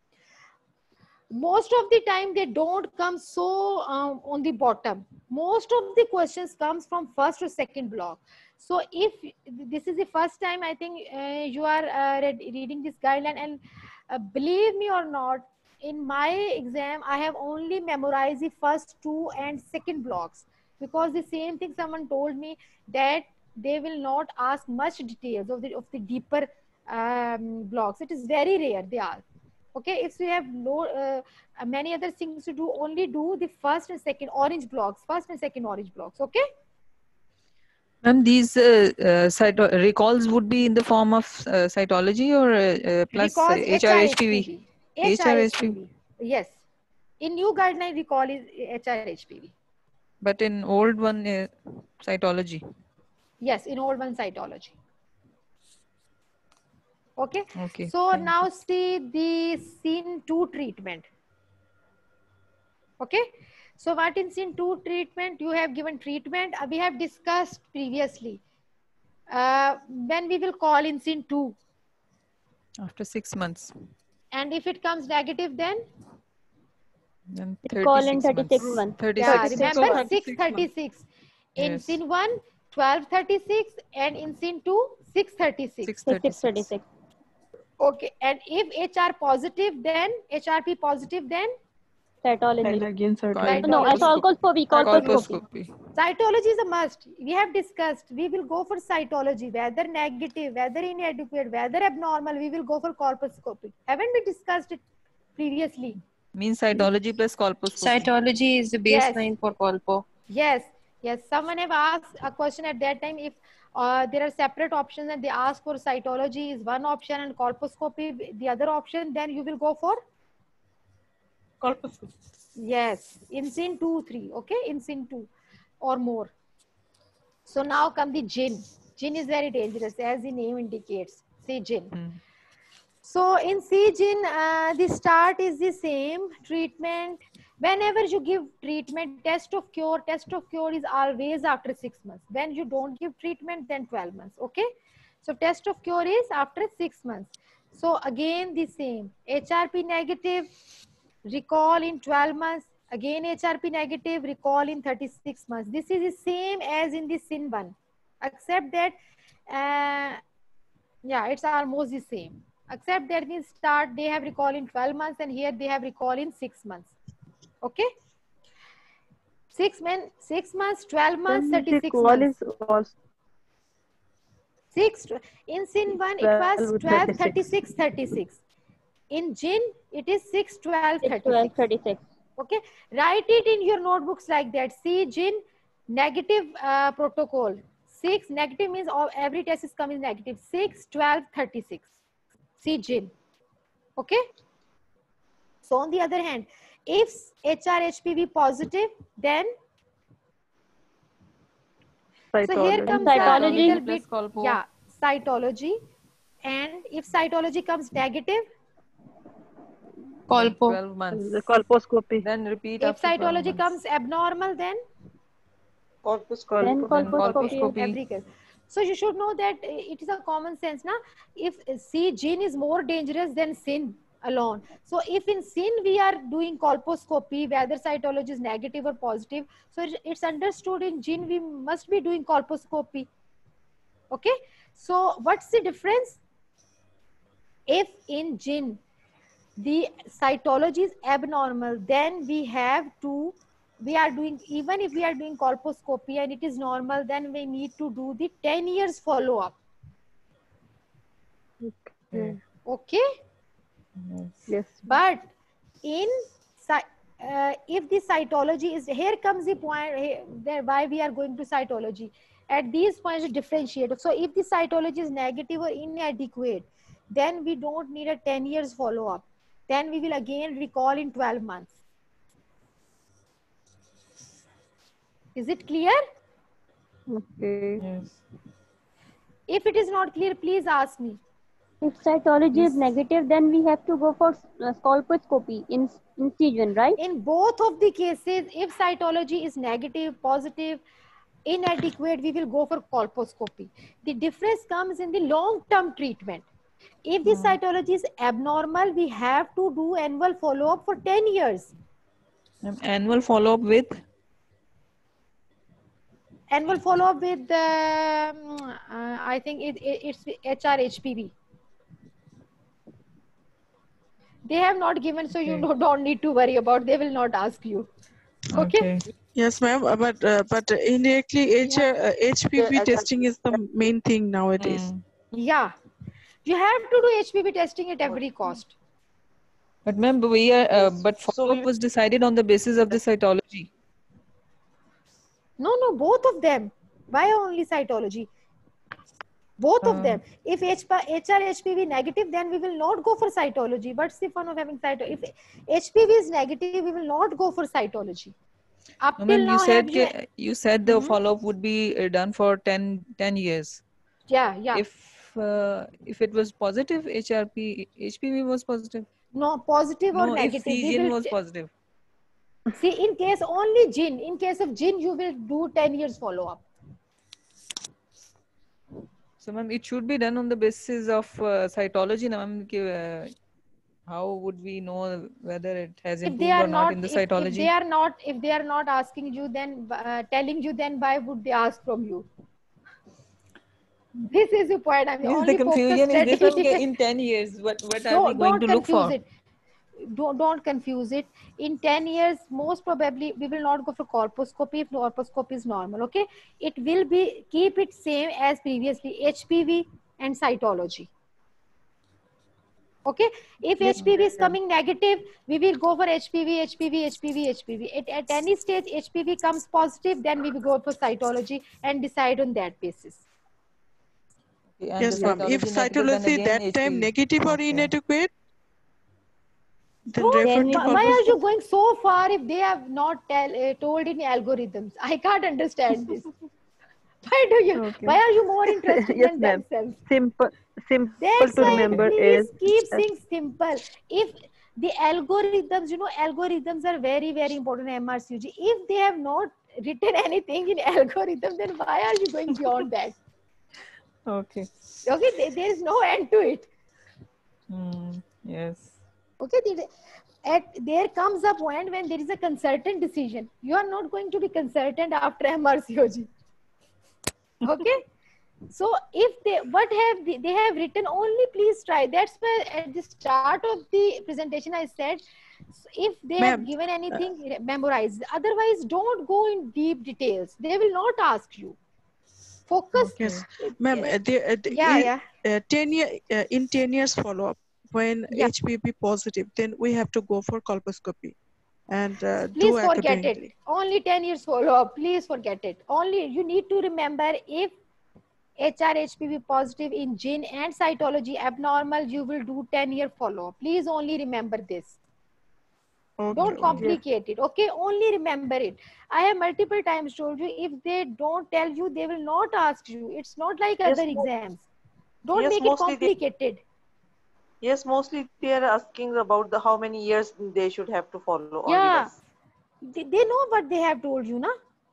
Most of the time they don't come so um, on the bottom. Most of the questions comes from first or second block. So if this is the first time, I think uh, you are uh, read, reading this guideline, and uh, believe me or not, in my exam I have only memorized the first two and second blocks, because the same thing someone told me, that they will not ask much details of the of the deeper um, blocks. It is very rare they ask. Okay, if we have no uh, many other things to do, only do the first and second orange blocks, first and second orange blocks. Okay. Ma'am, these uh, uh, cyto recalls would be in the form of uh, cytology or uh, uh, plus uh, Because H R H P V? H R H P V. Yes. In new guideline, recall is H R H P V. But in old one, uh, cytology. Yes, in old one, cytology. Okay. Okay. So now see the S I N two treatment. Okay. So what in S I N two treatment? You have given treatment. Uh, we have discussed previously. Uh, when we will call in S I N two? After six months. And if it comes negative, then? Then Call in thirty-six thirty-six months. months. Yeah, thirty-six. remember six thirty-six. In Yes. S I N one, twelve thirty-six, and in S I N two, six thirty-six. six thirty-six. Okay, and if H R positive, then H R P positive, then? Cytology. Again, Cytology. No, I colposcopy. Colposcopy. Colposcopy. Cytology is a must. We have discussed. We will go for cytology, whether negative, whether inadequate, whether abnormal. We will go for colposcopy. Haven't we discussed it previously? Means cytology plus colposcopy. Cytology is the Yes. baseline for colpo. Yes, yes. Someone have asked a question at that time, if uh, there are separate options and they ask for cytology is one option and colposcopy the other option, then you will go for? Colposcopy. Yes, in S I N two, three, okay, in S I N two or more. So now come the gin. Gin is very dangerous, as the name indicates. Say gin. Mm. So in C gin, uh, the start is the same treatment. Whenever you give treatment, test of cure, test of cure is always after six months. When you don't give treatment, then twelve months. Okay. So test of cure is after six months. So again, the same. H R P negative, recall in twelve months. Again, H R P negative, recall in thirty-six months. This is the same as in the S I N one, except that, uh, yeah, it's almost the same. Except that in start, they have recall in twelve months, and here they have recall in six months. Okay? Six, men, six months, twelve months, Then the thirty-six call months. is was Six, in S I N one, it was twelve, twelve, thirty-six. thirty-six, thirty-six. In gin, it is six, twelve, twelve, thirty-six. thirty-six. Okay, write it in your notebooks like that. See, gin, negative uh, protocol. Six, negative means all, every test is coming negative. Six, twelve, thirty-six. See, gin. Okay. So on the other hand, if H R H P V positive, then so here cytology. comes Cytology a little bit, plus colpo. yeah, cytology. And if cytology comes negative, Then Colpo. twelve months. The colposcopy. Then repeat if after twelve cytology months. comes abnormal, then Then Then colposcopy. colposcopy. every case. So you should know that it is a common sense. Na? If see, gene is more dangerous than sin alone. So if in sin we are doing colposcopy, whether cytology is negative or positive, so it's understood in gene we must be doing colposcopy. Okay. So what's the difference? If in gene the cytology is abnormal, then we have to, we are doing, even if we are doing colposcopy and it is normal, then we need to do the ten years follow up. Okay. Okay. Yes. But in uh, if the cytology is, here comes the point here, there, why we are going to cytology. At these points to differentiate. So if the cytology is negative or inadequate, then we don't need a ten years follow up. Then we will again recall in twelve months. Is it clear? Okay. Yes. If it is not clear, please ask me. If cytology is negative, then we have to go for uh, colposcopy in incision, right? In both of the cases, if cytology is negative, positive, inadequate, we will go for colposcopy. The difference comes in the long-term treatment. If the cytology is abnormal, we have to do annual follow-up for ten years. Um, annual follow-up with? Annual follow-up with, um, uh, I think it, it, it's H R H P V. They have not given, so you Okay. don't, don't need to worry about. They will not ask you. Okay. Okay. Yes, ma'am. uh, But uh, but indirectly, H, uh, H P V Yeah, testing is the main thing nowadays. Mm. Yeah. You have to do H P V testing at every cost. But ma'am, we are, uh, but follow-up was decided on the basis of the cytology. No, no, both of them. Why only cytology? Both of Uh, them. If H R H P V negative, then we will not go for cytology. What's the fun of having cytology? If H P V is negative, we will not go for cytology. Up No, till ma'am, now, you said have you... ke- you said the follow-up would be uh, done for ten, ten years. Yeah, yeah. If uh, if it was positive, H R P H P V was positive. No, positive or No, if negative. C we gene will was t- positive. See, in case only gene, in case of gene, you will do ten years follow-up. So, ma'am, it should be done on the basis of uh, cytology. Now, ma'am, ki, uh, how would we know whether it has If they improved are or not not, in the if, if they cytology? are not, if they are not asking you, then uh, telling you, then why would they ask from you? This is the point. I mean, Means only the focus confusion is this, ma'am, study. ki in ten years, what, what are we Don't, going don't to look confuse for? it. Don't, don't confuse it. In ten years, most probably we will not go for colposcopy if colposcopy is normal. Okay, it will be keep it same as previously, H P V and cytology. Okay, if Yes. H P V is coming negative, we will go for H P V, H P V, H P V, H P V. At, at any stage H P V comes positive, then we will go for cytology and decide on that basis. Okay, and Yes, the ma'am. If cytology negative, then cytology again that H P V. time negative or Okay. inadequate, then Don't, refer to why why are colposcopy. you going so far if they have not tell, uh, told in algorithms? I can't understand this. Why do you? Okay. Why are you more interested Yes, than ma'am. themselves? Simple, simple That's to why remember please is keep uh, things simple. If the algorithms, you know, algorithms are very, very important in M R C U G. If they have not written anything in algorithm, then why are you going beyond that? Okay. Okay, there, there is no end to it. Mm, yes. Okay, there, at, there comes a point when there is a consultant decision. You are not going to be consultant after M R C O G. Okay. So if they, what have they, they have written only please try. That's why at the start of the presentation I said, if they have Ma'am, given anything, memorize. Otherwise, don't go in deep details. They will not ask you. Focus. yes, ma'am. Uh, the, uh, the, Yeah, i- yeah. Uh, ten year uh, in ten years follow up, when Yeah. H P V positive, then we have to go for colposcopy and uh, Please do forget accordingly. it. Only ten years follow up. Please forget it. Only you need to remember if H R H P V positive in gene and cytology abnormal, you will do ten year follow up. Please only remember this. Okay, Don't okay. complicate it. Okay, only remember it. I have multiple times told you, if they don't tell you, they will not ask you. It's not like Yes, other ma'am. exams. Don't Yes, make it mostly they, complicated. yes, mostly they are asking about the how many years they should have to follow only Yeah, bus. they, they know what they have told you, na?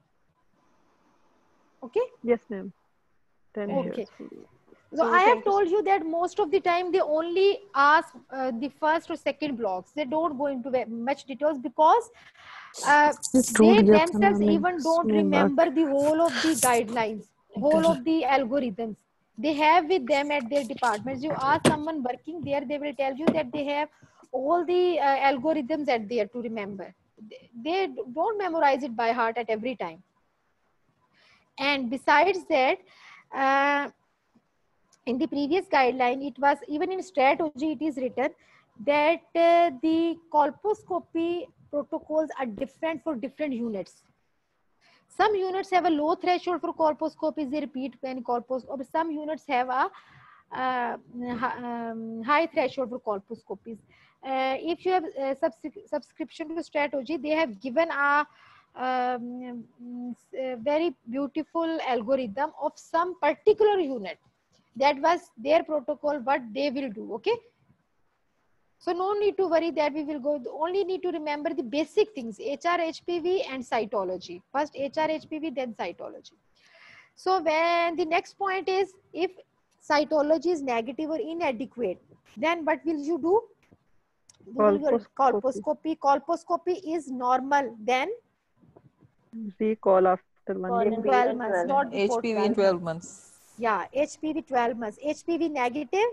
Okay. Yes, ma'am. ten Okay. years. So So I have thank you. told you that most of the time they only ask uh, the first or second blocks. They don't go into ve- much details because uh, they themselves even don't remember the whole of the guidelines, whole of the algorithms. They have with them at their departments. You ask someone working there, they will tell you that they have all the uh, algorithms at there to remember. They, they don't memorize it by heart at every time. And besides that, uh, in the previous guideline, it was even in strategy, it is written that uh, the colposcopy protocols are different for different units. Some units have a low threshold for colposcopies, they repeat when colposcopy. Some units have a uh, um, high threshold for colposcopies. Uh, if you have a subscri- subscription to strategy, they have given a um, a very beautiful algorithm of some particular unit. That was their protocol, what they will do. Okay. So no need to worry that we will go, only need to remember the basic things, H R H P V and cytology. First H R H P V, then cytology. So when the next point is, if cytology is negative or inadequate, then what will you do? You will go colposcopy. Colposcopy is normal, then recall after one Call year. in twelve before months, twelve. not before H P V in twelve twelve months. months. Yeah, H P V twelve months. H P V negative,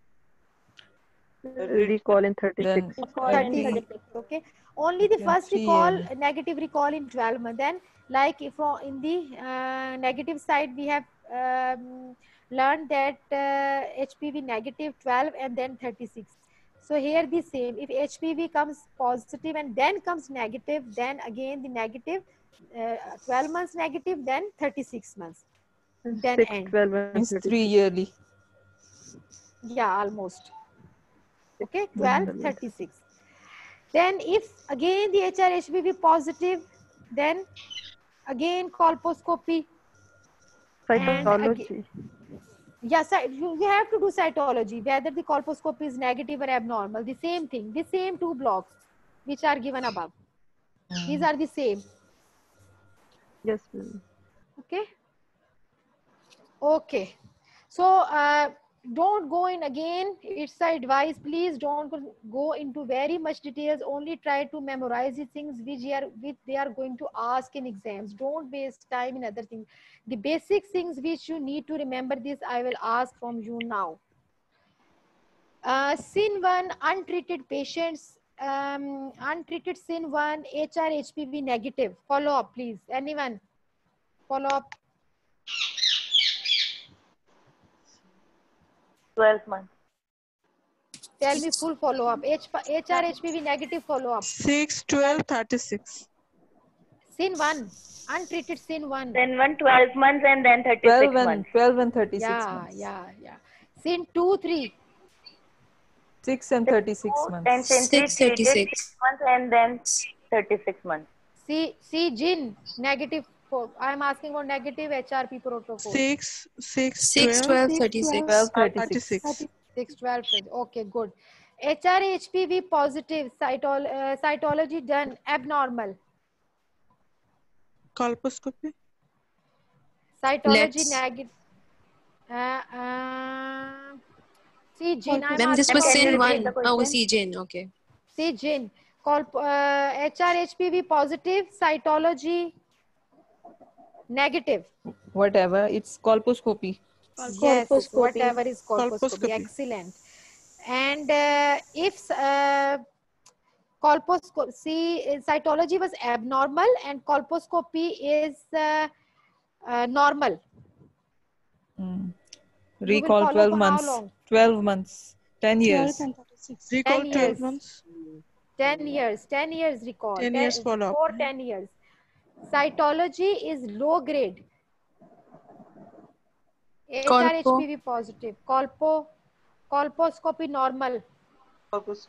Recall in thirty-six. Then Call in thirty-six. thirty-six. Okay, only the then first three recall, years. negative recall in twelve months. Then, like if uh, in the uh, negative side, we have um, learned that uh, H P V negative twelve and then thirty-six. So here the same. If H P V comes positive and then comes negative, then again the negative uh, twelve months negative, then thirty-six months, then six, end. twelve, and Means three thirty-six. yearly. Yeah, almost. Okay, Six, twelve, twelve. thirty-six. Then if again the H R H P V positive, then again colposcopy. And again, Cytology. yes, you, you have to do cytology, whether the colposcopy is negative or abnormal. The same thing, the same two blocks which are given above. These are the same. Yes, ma'am. Okay. Okay. So uh, don't go in again. It's a advice. Please don't go into very much details. Only try to memorize the things which are which they are going to ask in exams. Don't waste time in other things. The basic things which you need to remember, this I will ask from you now. Uh, S I N one, untreated patients, um, untreated S I N one, H R H P V negative. Follow up, please. Anyone? Follow up. twelve months. Tell me full follow up. H R H P V negative follow up. six, twelve, thirty-six. S I N one, untreated S I N one. Then one twelve months and then thirty-six twelve and months. twelve and thirty-six Yeah, months. yeah, yeah. S I N two, three. Six and thirty-six Then months. century Six treated thirty-six. six months and then thirty-six months. C, C G I N negative. I am asking about negative H R P protocol. Six, six, Six, twelve, twelve, thirty-six. twelve, thirty-six. thirty-six. six, twelve. Okay, good. H R H P V positive, cytol uh, cytology done, abnormal. Colposcopy. Cytology Let's. negative. Uh, uh, C G I N. I'm Ma'am, this asking was about S I N negative. one. Oh, C J N. Okay. C G I N. Call, uh, H R H P V positive, cytology negative. Whatever. It's colposcopy. Yes, Colposcopy. whatever is colposcopy. Colposcopy. Excellent. And uh, if uh, colposcopy, see, cytology was abnormal and colposcopy is uh, uh, normal. Mm. You will Recall follow twelve for how months. long? twelve months. ten twelve years. and thirty-six. Recall ten twelve years. months. ten years. ten years recall. ten years follow-up. For ten years. Cytology is low grade. H R H P V positive. Colpo, colposcopy normal. Colpos-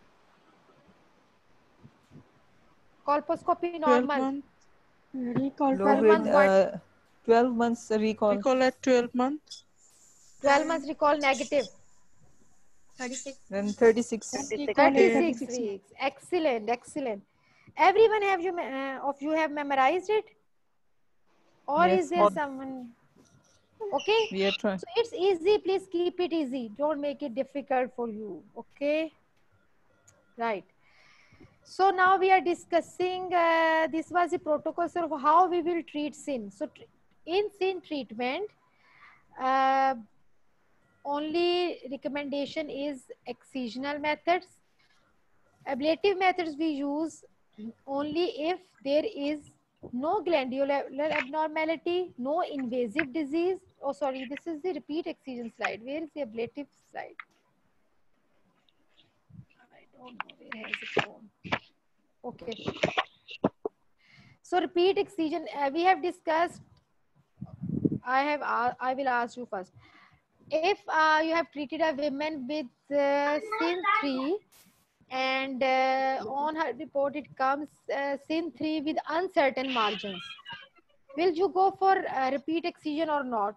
Colposcopy twelve normal. months. Recall Low twelve grade. months what? Uh, twelve months recall. Recall at twelve months. twelve months recall negative. thirty-six. Then thirty-six. thirty-six weeks. Excellent, excellent. Everyone have you uh, of you have memorized it, or Yes, is there ma'am. someone? Okay. We are trying. So it's easy. Please keep it easy. Don't make it difficult for you. Okay. Right. So now we are discussing. Uh, this was the protocol of how we will treat sin. So tr- in sin treatment, uh, only recommendation is excisional methods. Ablative methods we use only if there is no glandular abnormality, no invasive disease. Oh, sorry, this is the repeat excision slide. Where is the ablative slide? I don't know where has it gone. Okay. So repeat excision, uh, we have discussed. I have. Uh, I will ask you first. If uh, you have treated a woman with uh, sin three, and uh, on her report it comes uh, sin three with uncertain margins, will you go for uh, repeat excision or not?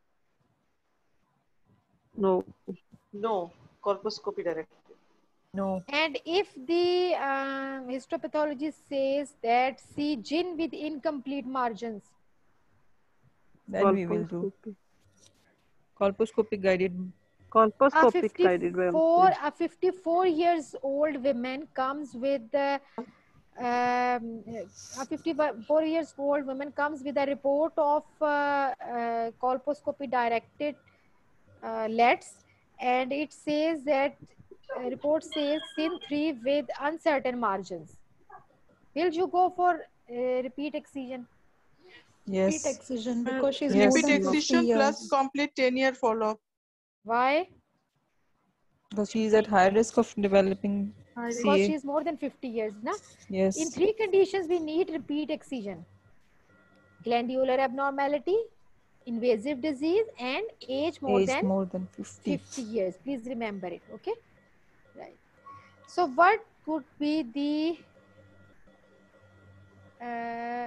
No. No, colposcopy directly. No. And if the um, histopathologist says that see gin with incomplete margins, Then we will do colposcopic guided. a Colposcopic guided fifty-four, biopsy. a fifty-four years old woman comes with the um, a fifty-four years old woman comes with a report of uh, uh, colposcopy directed uh, L E Ts, and it says that uh, report says sin three with uncertain margins. Will you go for uh, repeat excision? Yes. Repeat excision Uh, because she's Yes. more Repeat than fifty excision years. plus complete ten year follow up. Why? Because she is at high risk of developing Because C A. she is more than fifty years. Na? Yes. In three conditions, we need repeat excision: glandular abnormality, invasive disease, and age more Age than more than fifty. fifty years. Please remember it. Okay. Right. So, what could be the uh,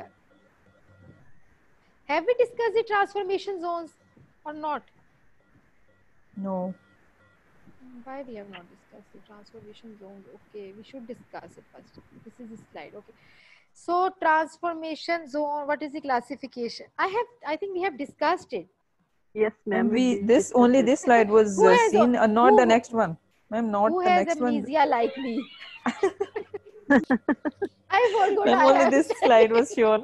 have we discussed the transformation zones or not? No. Why we have not discussed the transformation zones? Okay, we should discuss it first. This is the slide. Okay. So transformation zone, what is the classification? I have, I think we have discussed it. Yes, ma'am. Ma'am, we this only this slide was Who uh, has seen, a- uh, not who- the next one. Ma'am, not Who the has next one. amnesia like me? I forgot. Ma'am, I only have this said slide it. was shown.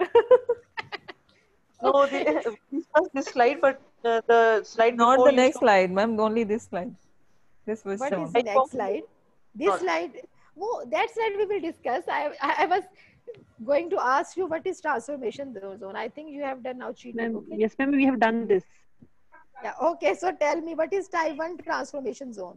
No, the, this was this slide, but uh, the slide Not before the you next showed- slide, ma'am. Only this slide. This was What shown. is the I next forgot. slide? This Not. slide, oh, that slide we will discuss. I, I, I was going to ask you what is transformation zone. I think you have done now cheating. Ma'am, Okay. yes, ma'am, we have done this. Yeah. Okay. So tell me, what is type one transformation zone?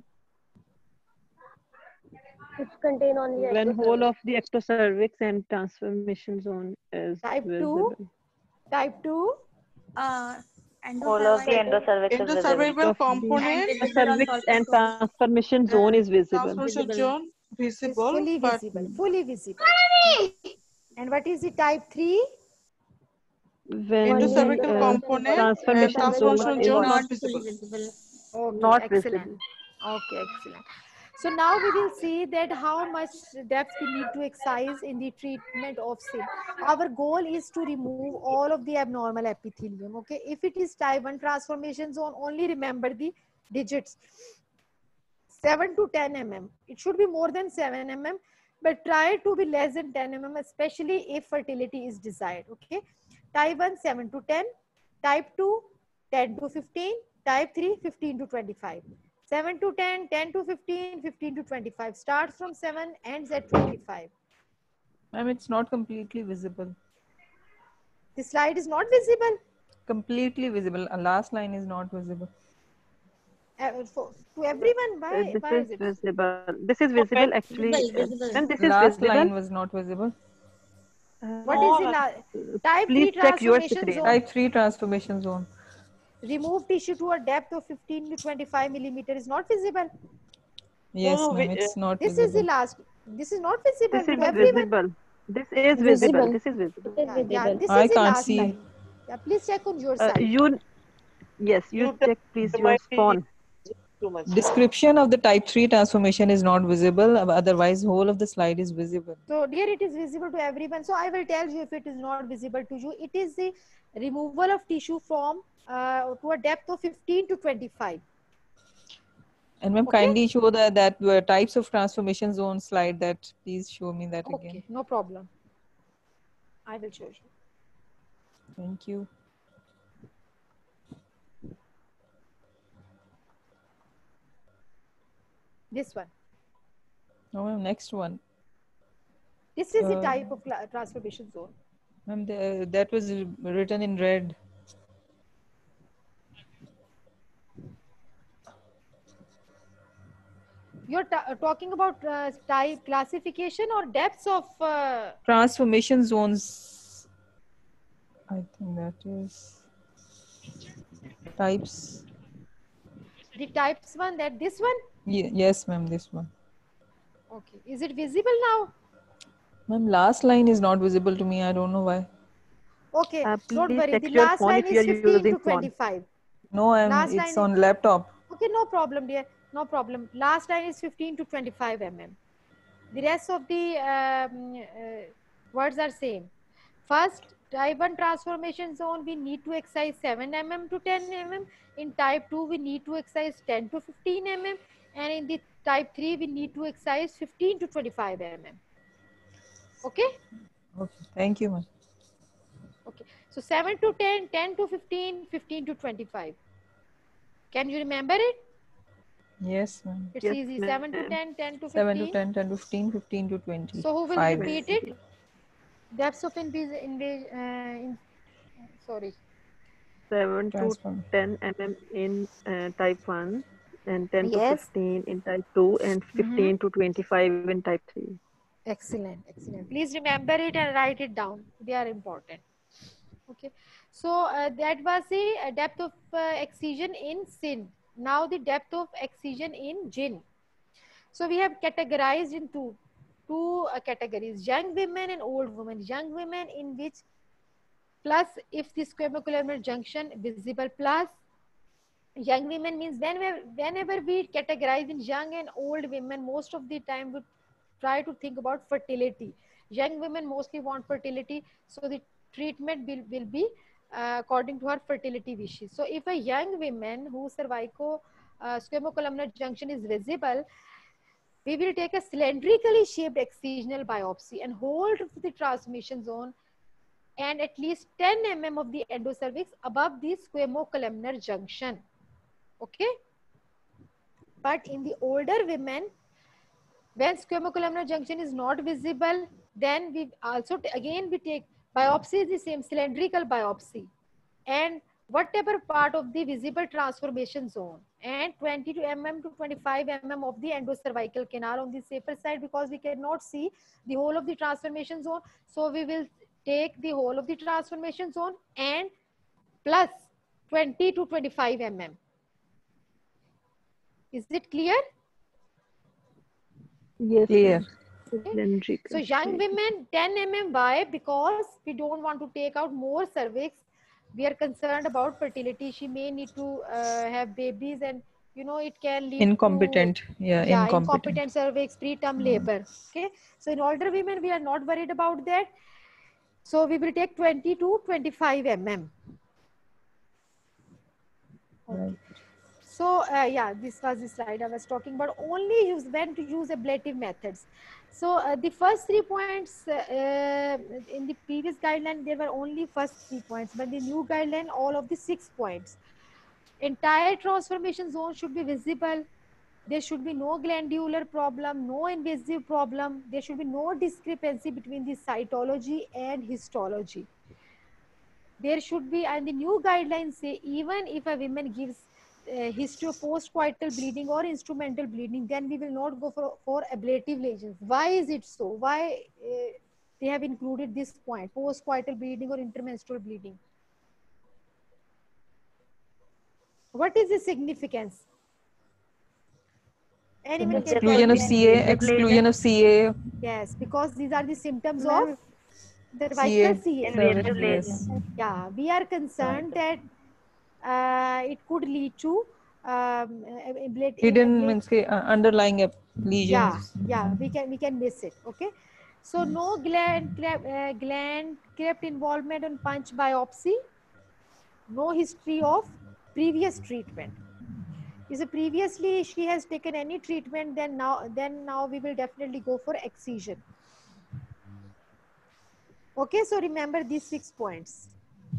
Which contain only When whole ectocervix. of the ectocervix and transformation zone is Type two? visible. Type two. Uh, All of the endocervix is visible. Endocervical Of the component cervix and transformation zone is visible. transmission zone Is visible, fully but visible. Fully visible. And what is the type three? When endocervical uh, component and transformation transformation zone zone is not visible. Okay, not excellent. visible. Okay, excellent. So now we will see that how much depth we need to excise in the treatment of sin. Our goal is to remove all of the abnormal epithelium. Okay, if it is type one transformation zone, only remember the digits seven to ten millimeters. It should be more than seven millimeters, but try to be less than ten millimeters, especially if fertility is desired. Okay, type one seven to ten, type two ten to fifteen, type three fifteen to twenty-five. seven to ten, ten to fifteen, fifteen to twenty-five. Starts from seven, ends at twenty-five. Ma'am, it's not completely visible. The slide is not visible. Completely visible. A last line is not visible. Uh, for, to everyone, Uh, why, this why is is it? visible. This is visible actually. Visible, uh, visible. Ma'am, this is Last visible. line was not visible. What is the la- type three Please check your transformation screen. zone? Type three transformation zone. Remove tissue to a depth of fifteen to twenty-five millimeter is not visible. Yes, no, ma'am, we- it's not This is the visible. last. This is not visible This is to everyone. visible. This is visible. This is visible. It is Yeah, yeah, visible. this I is the can't last see. line. Yeah, please check on your Uh, side. you Yes, you You tell check please there your might be spawn. too much. Description of the type three transformation is not visible. Otherwise, whole of the slide is visible. So dear, it is visible to everyone. So I will tell you if it is not visible to you. It is the removal of tissue from uh, to a depth of fifteen to twenty-five. And ma'am, Okay. kindly show the that uh, types of transformation zone slide. That please show me that Okay, again. no problem. I will show you. Thank you. This one. No, ma'am, next one. This is the Uh, type of cla- transformation zone. Ma'am, the- that was written in red. You're ta- talking about uh, type classification or depths of uh, Transformation zones. I think that is types. the types one, that this one. Ye- yes, ma'am, this one. Okay, is it visible now? Ma'am, last line is not visible to me. I don't know why. Okay, Uh, don't please worry. check The your last phone line if you is are fifteen using to phone. twenty-five. No, I'm. Last It's line on is, laptop. okay, no problem, dear. No problem. Last line is fifteen to twenty-five millimeters. The rest of the um, uh, words are same. First, type one transformation zone, we need to excise seven millimeters to ten millimeters. In type two, we need to excise ten to fifteen millimeters. And in the type three, we need to excise fifteen to twenty-five millimeters. Okay? Okay, thank you, ma'am. Okay. So seven to ten, ten to fifteen, fifteen to twenty-five. Can you remember it? Yes, ma'am. It's Yes, easy. ma'am. seven to ten, ten to seven to fifteen. ten, ten to fifteen, fifteen to twenty. So who will Five. repeat it? Depths of invis invis uh, in, sorry. seven to Transform. ten millimeters in uh, type one and ten to Yes. fifteen in type two and fifteen to twenty-five in type three. Excellent, excellent. Please remember it and write it down. They are important. Okay. So uh, that was the uh, depth of uh, excision in sin. Now the depth of excision in jinn. So we have categorized into two uh, categories: young women and old women. Young women in which plus if the squamocolumnar junction visible plus. Young women means whenever, whenever we categorize in young and old women, most of the time we try to think about fertility. Young women mostly want fertility, so the treatment will, will be uh, according to her fertility wishes. So if a young woman whose cervico uh, squamocolumnar junction is visible, we will take a cylindrically shaped excisional biopsy and hold the transmission zone and at least ten millimeters of the endocervix above the squamocolumnar junction. Okay, but in the older women, when squamocolumnar junction is not visible, then we also again we take biopsy is the same cylindrical biopsy, and whatever part of the visible transformation zone and twenty-two millimeters to twenty-five millimeters of the endocervical canal on the safer side, because we cannot see the whole of the transformation zone. So we will take the whole of the transformation zone and plus twenty to twenty-five millimeters. Is it clear? Yes. Clear. Okay. So young women ten millimeters. Why? Because we don't want to take out more cervix. We are concerned about fertility. She may need to uh, have babies, and you know it can lead Incompetent. to Yeah, yeah, incompetent. incompetent cervix, preterm labor. Okay. So in older women, we are not worried about that. So we will take twenty to twenty-five millimeters. Okay. Right. So uh, yeah, this was the slide I was talking about. Only use when to use ablative methods. So uh, the first three points uh, in the previous guideline, there were only first three points, but the new guideline, all of the six points. Entire transformation zone should be visible. There should be no glandular problem, no invasive problem. There should be no discrepancy between the cytology and histology. There should be, and the new guidelines say, even if a woman gives uh, history of post-coital bleeding or instrumental bleeding, then we will not go for, for ablative lesions. Why is it so? Why uh, they have included this point, post-coital bleeding or intermenstrual bleeding? What is the significance? Anyone can Exclusion of C A, exclusion of C A. Yes, because these are the symptoms of cervical C A. C A. Cervix, yes. Yeah, we are concerned that uh, it could lead to um, ablet- Hidden ablet- means ke, uh, underlying ap- lesions. yeah, yeah, we can we can miss it. Okay, so no gland cleft, uh, gland cleft involvement on punch biopsy. No history of previous treatment. If previously she has taken any treatment, then now then now we will definitely go for excision. Okay, so remember these six points.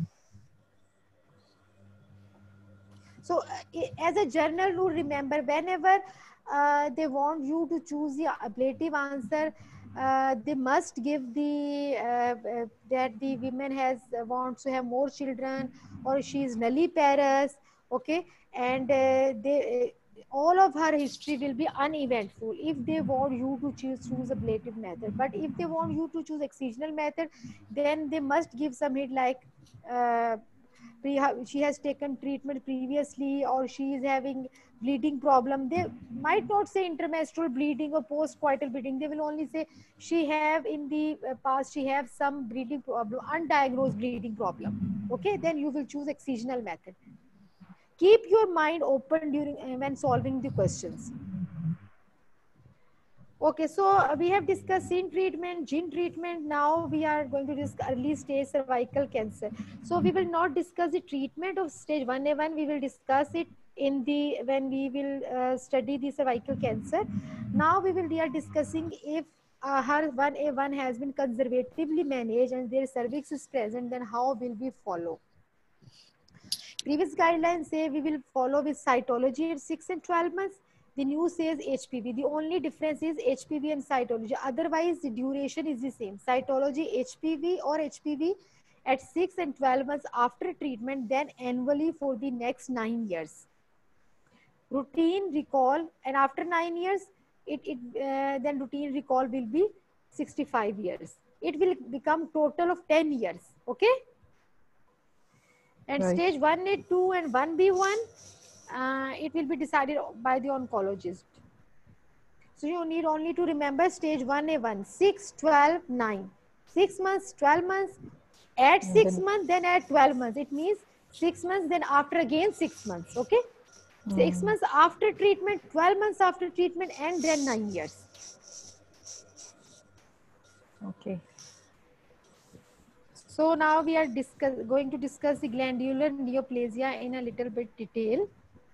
So uh, as a general rule, remember whenever uh, they want you to choose the ablative answer, uh, they must give the uh, uh, that the women has uh, wants to have more children, or she is nulliparous. Okay, and uh, they uh, all of her history will be uneventful if they want you to choose choose ablative method. But if they want you to choose excisional method, then they must give some hint like uh, she has taken treatment previously, or she is having bleeding problem. They might not say intermenstrual bleeding or postcoital bleeding. They will only say she have in the uh, past she have some bleeding problem, undiagnosed bleeding problem. Okay, then you will choose excisional method. Keep your mind open during uh, when solving the questions. Okay, so we have discussed sin treatment, gene treatment. Now we are going to discuss early stage cervical cancer. So we will not discuss the treatment of stage one A one. We will discuss it in the when we will uh, study the cervical cancer. Now we will we are discussing if uh, her one A one has been conservatively managed and their cervix is present, then how will we follow? Previous guidelines say we will follow with cytology at six and twelve months. The new says H P V. The only difference is H P V and cytology. Otherwise, the duration is the same. Cytology, H P V or H P V at six and twelve months after treatment, then annually for the next nine years. Routine recall, and after nine years, it, it uh, then routine recall will be sixty-five years. It will become total of ten years. Okay? And Right. stage one A two and one B one, uh, it will be decided by the oncologist. So you need only to remember stage one A one, six, twelve, nine. six months, twelve months, at And six then- months, then at twelve months. It means six months, then after again six months. Okay? Six Mm. months after treatment, twelve months after treatment, and then nine years. Okay. So now we are discuss, going to discuss the glandular neoplasia in a little bit detail.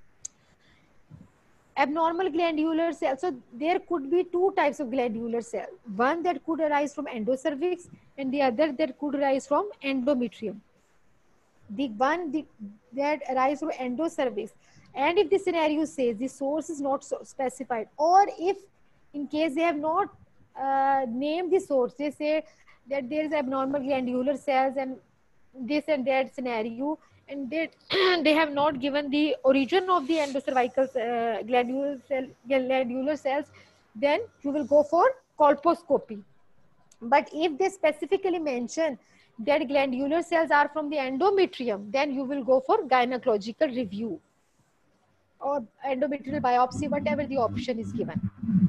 Abnormal glandular cells. So there could be two types of glandular cell. One that could arise from endocervix and the other that could arise from endometrium. The one the, that arise from endocervix, and if the scenario says the source is not so specified, or if in case they have not uh, named the source, they say that there is abnormal glandular cells and this and that scenario, and they, they have not given the origin of the endocervical uh, glandular, cell, glandular cells, then you will go for colposcopy. But if they specifically mention that glandular cells are from the endometrium, then you will go for gynecological review or endometrial biopsy, whatever the option is given.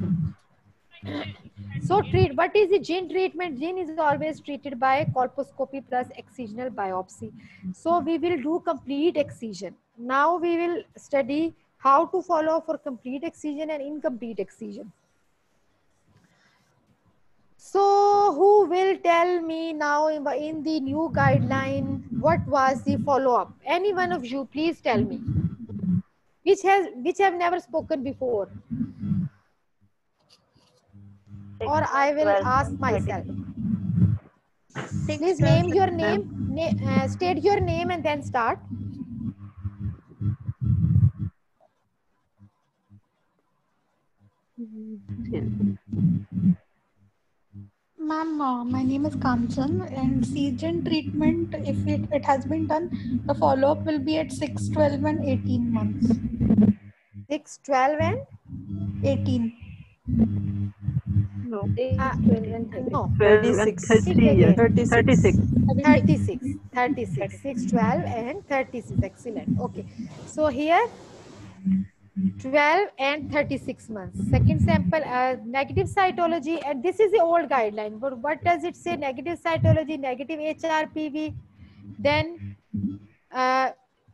So treat, what is the gene treatment? Gene is always treated by colposcopy plus excisional biopsy. So we will do complete excision. Now we will study how to follow for complete excision and incomplete excision. So who will tell me now in, in the new guideline, what was the follow-up? Any one of you, please tell me. Which has which have never spoken before? Or I will ask myself. Please name your name, na uh, state your name and then start. Ma'am, uh, my name is Kanchan, and C-gen treatment, if it, it has been done, the follow-up will be at six, twelve, and eighteen months. six, twelve, and eighteen. No. Uh, no. thirty-six. thirty years. thirty-six. thirty-six. thirty-six. thirty-six. six, twelve, and thirty-six. Excellent. Okay. So here, twelve and thirty-six months. Second sample, uh, negative cytology, and this is the old guideline. But what does it say? Negative cytology, negative H R P V, then uh,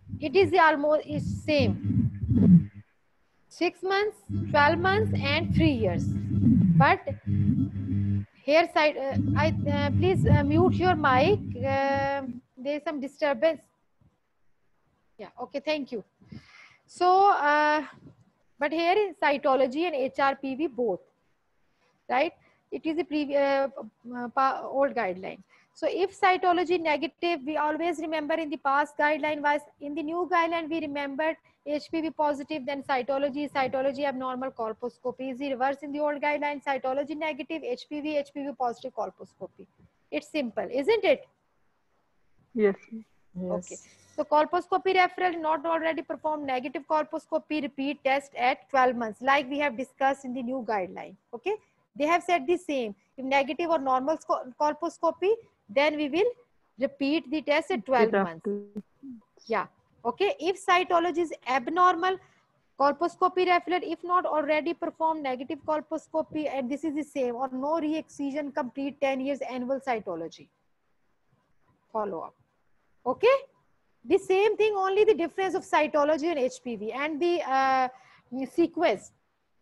it is almost is same. Six months, twelve months, and three years. But here side, uh, I uh, please uh, mute your mic. Uh, there is some disturbance. Yeah. Okay. Thank you. So, uh, but here is cytology and H R P V both, right? It is a previous uh, uh, old guideline. So if cytology negative, we always remember in the past guideline was, in the new guideline we remembered H P V positive, then cytology, cytology abnormal, colposcopy is the reverse in the old guideline, cytology negative, H P V, H P V positive, colposcopy. It's simple, isn't it? Yes. Okay. So colposcopy referral not already performed, negative colposcopy repeat test at twelve months, like we have discussed in the new guideline. Okay. They have said the same. If negative or normal colposcopy, then we will repeat the test at twelve months. Yeah. Okay. If cytology is abnormal, colposcopy referral, if not already performed, negative colposcopy, and this is the same, or no re-excision, complete ten years annual cytology follow-up. Okay. The same thing, only the difference of cytology and H P V and the uh, sequence.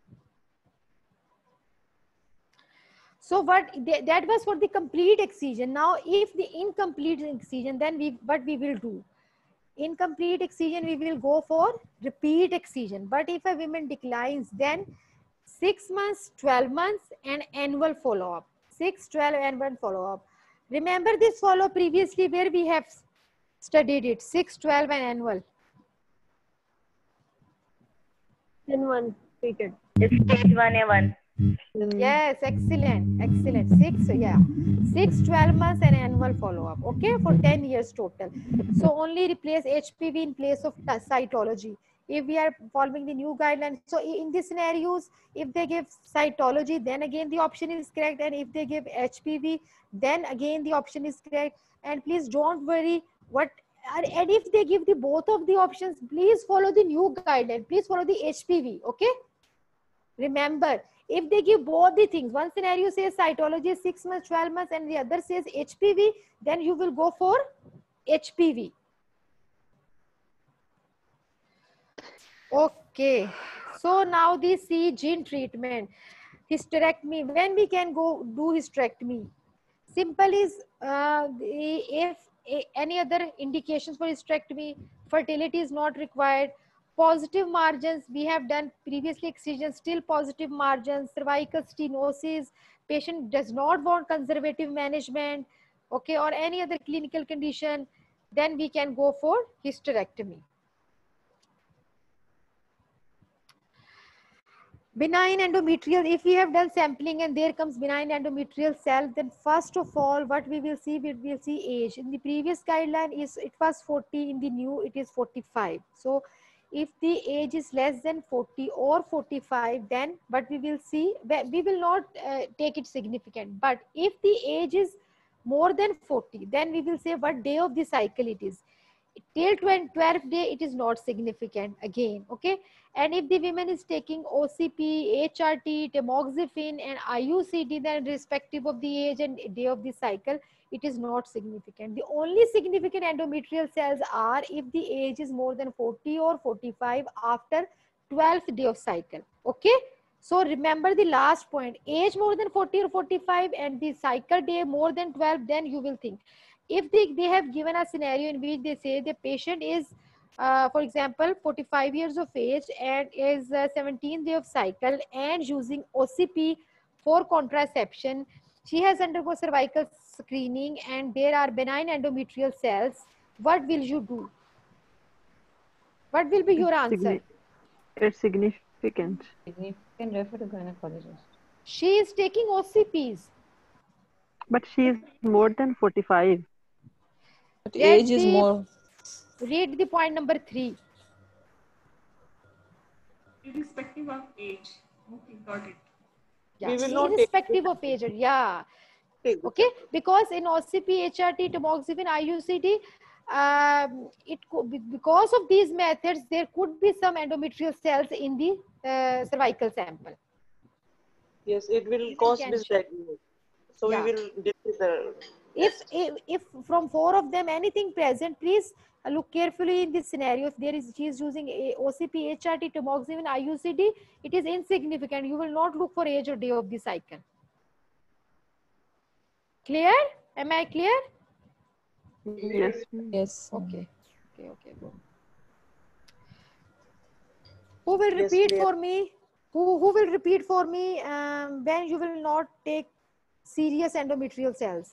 So what that was for the complete excision. Now, if the incomplete excision, then we what we will do? Incomplete excision, we will go for repeat excision. But if a woman declines, then six months, twelve months, and annual follow-up. Six, twelve, and one follow-up. Remember this follow previously where we have studied it, six, twelve, and annual. In one treated. It's stage one A one. Yes, excellent, excellent. Six, yeah, six, twelve months and annual follow-up. Okay, for ten years total. So only replace H P V in place of cytology. If we are following the new guidelines, so in these scenarios, if they give cytology, then again the option is correct, and if they give H P V, then again the option is correct. And please don't worry. What and if they give the both of the options, please follow the new guideline. Please follow the H P V. Okay. Remember, if they give both the things, one scenario says cytology is six months, twelve months, and the other says H P V, then you will go for H P V. Okay. So now the C gene treatment, hysterectomy. When we can go do hysterectomy? Simple is uh, if any other indications for hysterectomy, fertility is not required. Positive margins, we have done previously excision, still positive margins, cervical stenosis, patient does not want conservative management, okay, or any other clinical condition, then we can go for hysterectomy. Benign endometrial, if we have done sampling and there comes benign endometrial cell, then first of all, what we will see, we will see age. In the previous guideline, is it was forty, in the new it is forty-five. So if the age is less than forty or forty-five, then what we will see, we will not uh, take it significant. But if the age is more than forty, then we will say what day of the cycle it is. Till twelfth day, it is not significant again, okay? And if the woman is taking O C P, H R T, tamoxifen, and I U C D, then respective of the age and day of the cycle, it is not significant. The only significant endometrial cells are if the age is more than forty or forty-five after twelfth day of cycle, okay? So remember the last point, age more than forty or forty-five and the cycle day more than twelve, then you will think. If they, they have given a scenario in which they say the patient is, uh, for example, forty-five years of age and is uh, seventeenth day of cycle and using O C P for contraception, she has undergone cervical screening and there are benign endometrial cells, what will you do? What will be your answer? It's significant. Significant, refer to gynecologist. She is taking O C Ps. But she is more than forty-five. But age is the, more. Read the point number three. Irrespective of age. Okay, got it. Yeah, irrespective of age. Yeah. Okay, because in O C P, H R T, tamoxifen, I U C D, um, it could be, because of these methods, there could be some endometrial cells in the uh, cervical sample. Yes, it will cause misdiagnosis. So yeah. we will deal with the If, if, if from four of them anything present, please Uh, look carefully in this scenario. If there is, she is using a O C P, H R T, tamoxifen, I U C D, it is insignificant. You will not look for age or day of the cycle. Clear? Am I clear? Yes. Yes. Okay. Okay. Okay. Good. Who will Yes, repeat clear. for me? Who who will repeat for me? Um, when you will not take serious endometrial cells.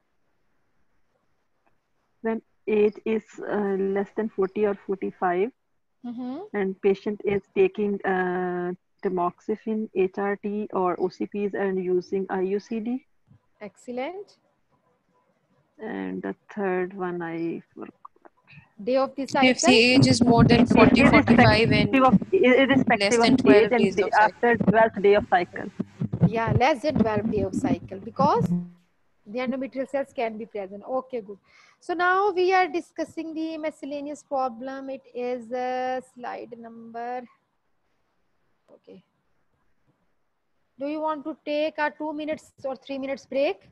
When age is uh, less than forty or forty-five, Mm-hmm. and patient is taking uh, tamoxifen, H R T, or O C Ps and using I U C D. Excellent. And the third one, I forgot. Day of the If the cycle. age is more than forty, forty-five, Irrespective and of, less irrespective of than age twelve and days day, of cycle. after twelfth day of cycle. Yeah, less than twelve day of cycle because the endometrial cells can be present. Okay, good. So now we are discussing the miscellaneous problem. It is uh, slide number. Okay. Do you want to take a two minutes or three minutes break?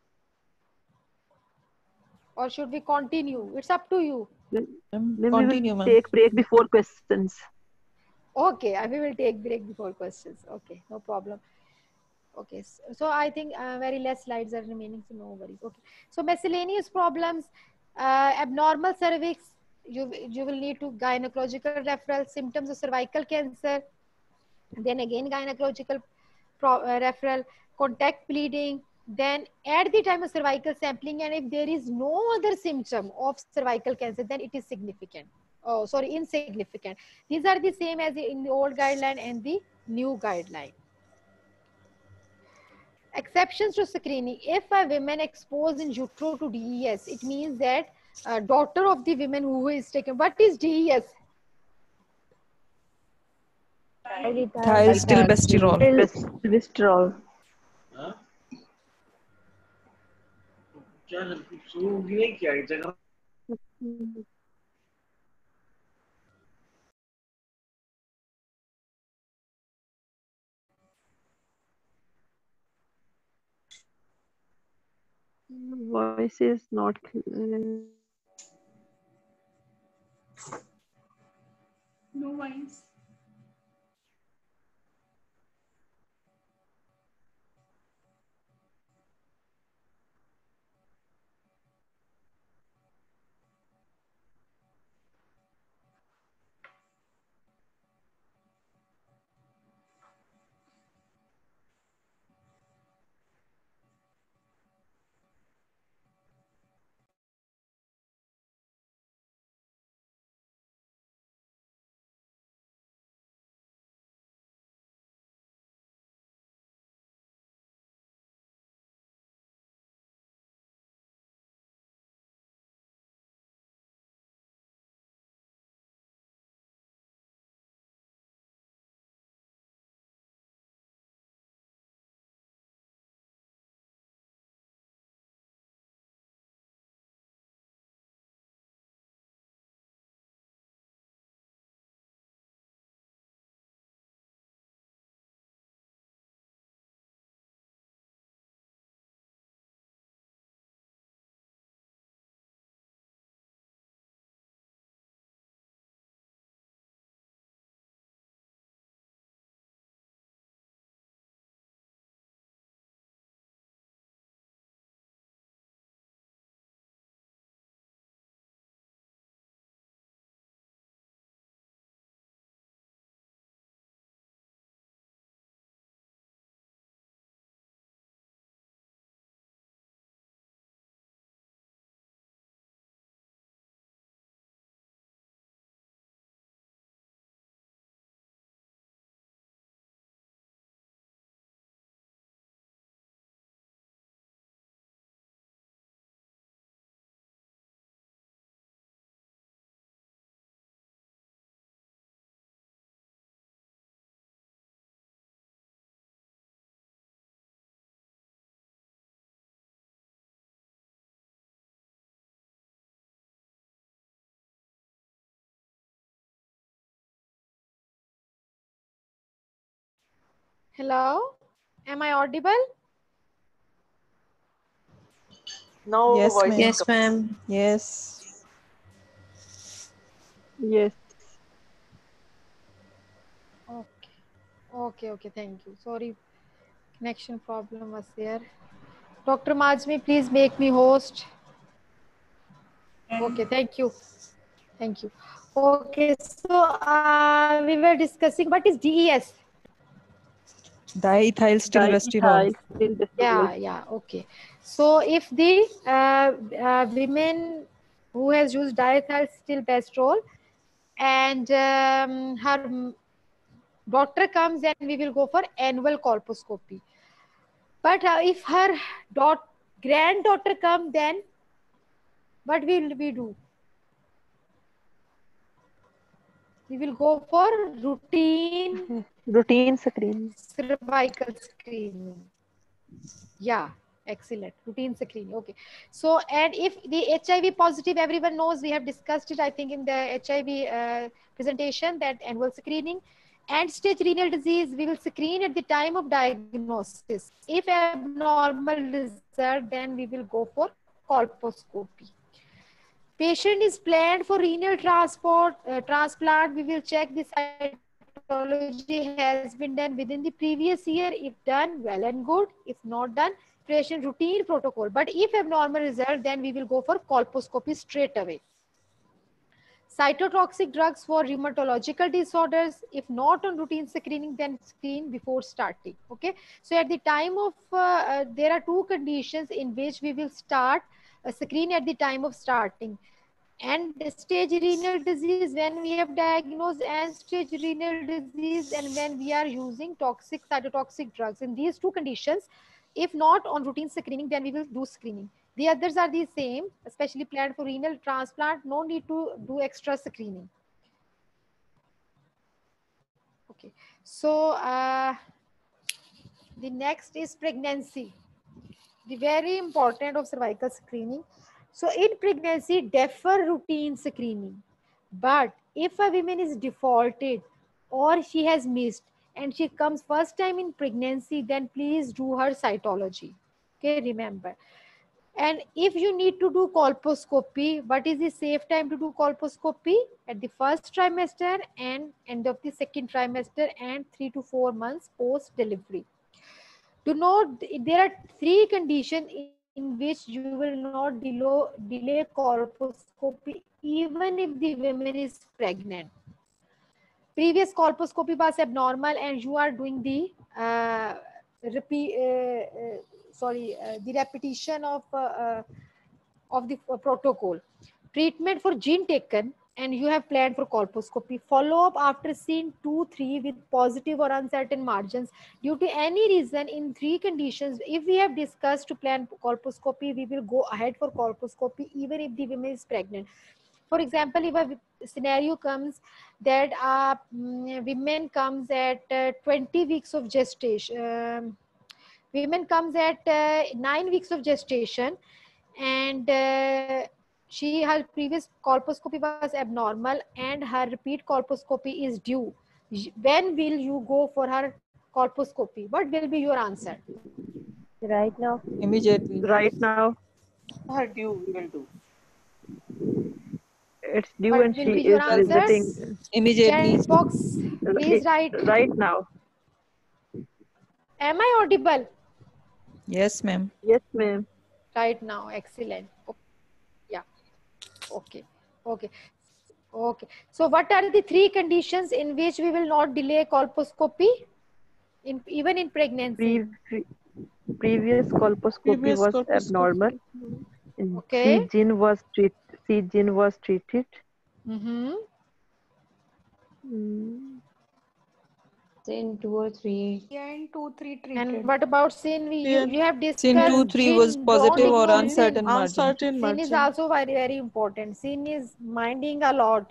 Or should we continue? It's up to you. Then, Um, then we will continue, ma'am. take break before questions. Okay, I- we will take break before questions. Okay, no problem. Okay, so, so I think uh, very less slides are remaining, so no worries. Okay, so miscellaneous problems, uh, abnormal cervix, you, you will need to gynecological referral, symptoms of cervical cancer, then again gynecological pro, uh, referral, contact bleeding, then at the time of cervical sampling, and if there is no other symptom of cervical cancer, then it is significant. Oh, sorry, insignificant. These are the same as in the old guideline and the new guideline. Exceptions to screening. If a woman exposed in utero to D E S, it means that uh, daughter of the women who is taken. What is D E S? Thiostylbesterol. Cholesterol. Voice is not clear. No voice. Hello, am I audible? Now Yes, voice ma'am. is Yes, coming. ma'am. Yes. Yes. Okay. Okay, okay, thank you. Sorry, connection problem was there. Doctor Majmi, please make me host. Okay, thank you. Thank you. Okay, so uh, we were discussing what is D E S? Diethylstilbestrol. Yeah, yeah, okay. So if the uh, uh, women who has used diethylstilbestrol and um, her m- doctor comes, then we will go for annual colposcopy. But uh, if her dot granddaughter come, then what will we do? We will go for routine Routine screening. cervical screening. Yeah, excellent. Routine screening. Okay. So, and if the H I V positive, everyone knows, we have discussed it, I think, in the H I V uh, presentation, that annual screening. And stage renal disease, we will screen at the time of diagnosis. If abnormal result, then we will go for colposcopy. Patient is planned for renal transport, uh, transplant. We will check the cytology has been done within the previous year. If done, well and good. If not done, patient routine protocol. But if abnormal result, then we will go for colposcopy straight away. Cytotoxic drugs for rheumatological disorders. If not on routine screening, then screen before starting. Okay. So at the time of, uh, uh, there are two conditions in which we will start a screen at the time of starting. And stage renal disease when we have diagnosed, and stage renal disease and when we are using toxic cytotoxic drugs. In these two conditions, if not on routine screening, then we will do screening. The others are the same, especially planned for renal transplant. No need to do extra screening. Okay. So uh, the next is pregnancy. The very important of cervical screening. So in pregnancy, defer routine screening. But if a woman is defaulted or she has missed and she comes first time in pregnancy, then please do her cytology. Okay, remember. And if you need to do colposcopy, what is the safe time to do colposcopy? At the first trimester and end of the second trimester and three to four months post delivery. Do not, there are three conditions in which you will not delay, delay colposcopy even if the woman is pregnant. Previous colposcopy was abnormal and you are doing the uh, repeat, uh, uh, sorry, uh, the repetition of uh, uh, of the uh, protocol. Treatment for gene taken, and you have planned for colposcopy. Follow up after scene two, three with positive or uncertain margins. Due to any reason in three conditions, if we have discussed to plan colposcopy, we will go ahead for colposcopy even if the woman is pregnant. For example, if a scenario comes that a mm, women comes at uh, twenty weeks of gestation, um, women comes at uh, nine weeks of gestation, and uh, she, her previous colposcopy was abnormal and her repeat colposcopy is due. When will you go for her colposcopy? What will be your answer? Right now. Immediately. Right now. Her due we will do. It's due What and will she be your is answers? visiting. Immediately. Chat box, please write. Right now. Am I audible? Yes, ma'am. Yes, ma'am. Right now, excellent. Okay. Yeah. Okay. Okay. Okay. So what are the three conditions in which we will not delay colposcopy? In, even in pregnancy. Pre previous colposcopy Previous was colposcopy. abnormal. And Okay. C gene was treat C gene was treated. Mm-hmm. Mm. Sin two or three. And two, three treated. And what about sin? We you, you have discussed Sin two, three was sin. positive Don't or ignore uncertain sin. margin. Uncertain Sin is margin. also very, very important. Sin is minding a lot.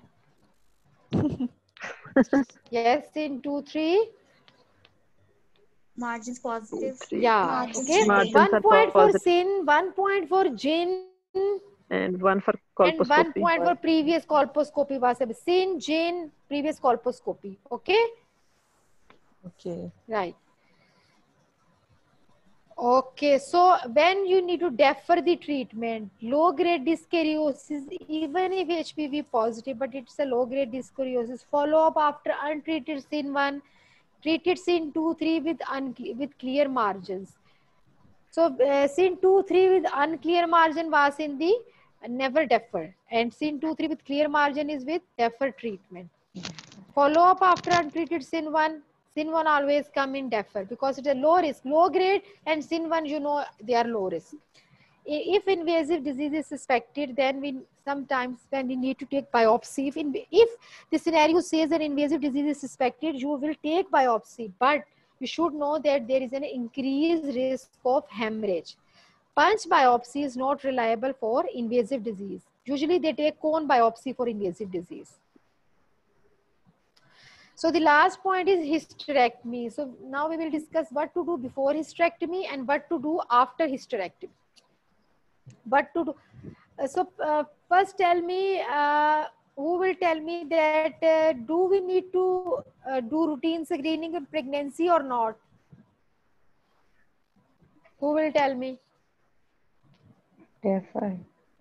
Yes, sin two, three. Margins positive. Yeah. Margins Okay. Margins One are point for positive. sin, one point for gin, And one for and one colposcopy. point for previous colposcopy was sin, gin, previous colposcopy. Okay. Okay. Right. Okay, so when you need to defer the treatment, low grade dyskaryosis, even if H P V positive, but it's a low grade dyskaryosis, follow up after untreated sin one, treated sin two, three with uncle- with clear margins. So uh, sin two, three with unclear margin was in the never defer, and sin two, three with clear margin is with defer treatment. Follow up after untreated sin one. Sin one always come in defer because it's a low risk, low grade, and sin one, you know, they are low risk. I- If invasive disease is suspected, then we sometimes when we need to take biopsy. If, in, if the scenario says that invasive disease is suspected, you will take biopsy, but you should know that there is an increased risk of hemorrhage. Punch biopsy is not reliable for invasive disease. Usually they take cone biopsy for invasive disease. So the last point is hysterectomy. So now we will discuss what to do before hysterectomy and what to do after hysterectomy. What to do? Uh, So uh, first tell me, uh, who will tell me that uh, do we need to uh, do routine screening in pregnancy or not? Who will tell me? Defer.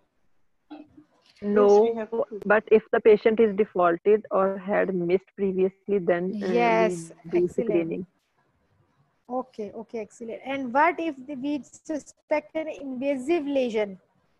No, but if the patient is defaulted or had missed previously, then uh, Yes, we do excellent. screening. Okay, okay, excellent. And what if the, we suspect an invasive lesion?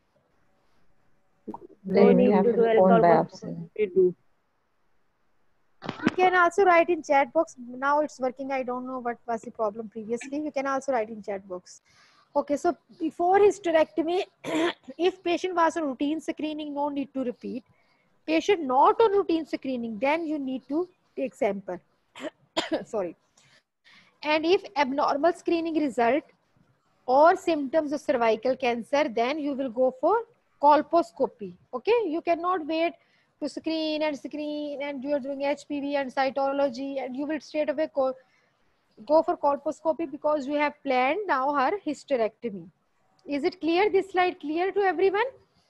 Then we have to do cone biopsy. We do. You can also write in chat box. Now it's working. I don't know what was the problem previously. You can also write in chat box. Okay, so before hysterectomy, if patient was on routine screening, no need to repeat. Patient not on routine screening, then you need to take sample. Sorry. And if abnormal screening result or symptoms of cervical cancer, then you will go for colposcopy. Okay, you cannot wait to screen and screen and you are doing H P V and cytology and you will straight away go, go for colposcopy because you have planned now her hysterectomy. Is it clear? This slide clear to everyone?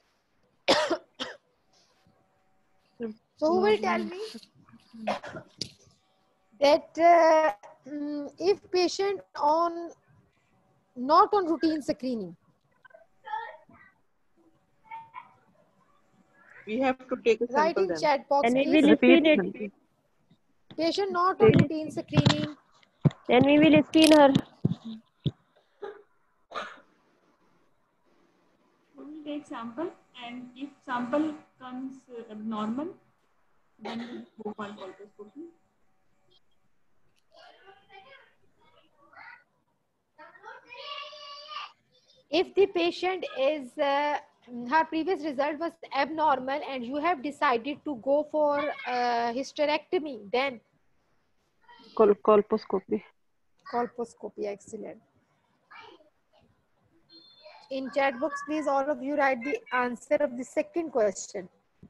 So who will tell me that uh, mm, if patient on not on routine screening, We have to take a write sample in then. chat box And we please. will screen it. Patient not on routine screening. Then we will screen her. We will take sample, and if sample comes uh, abnormal, then we go for colposcopy. If the patient is uh, her previous result was abnormal and you have decided to go for uh, hysterectomy, then Col colposcopy. colposcopy. Excellent. In chat box, please all of you write the answer of the second question.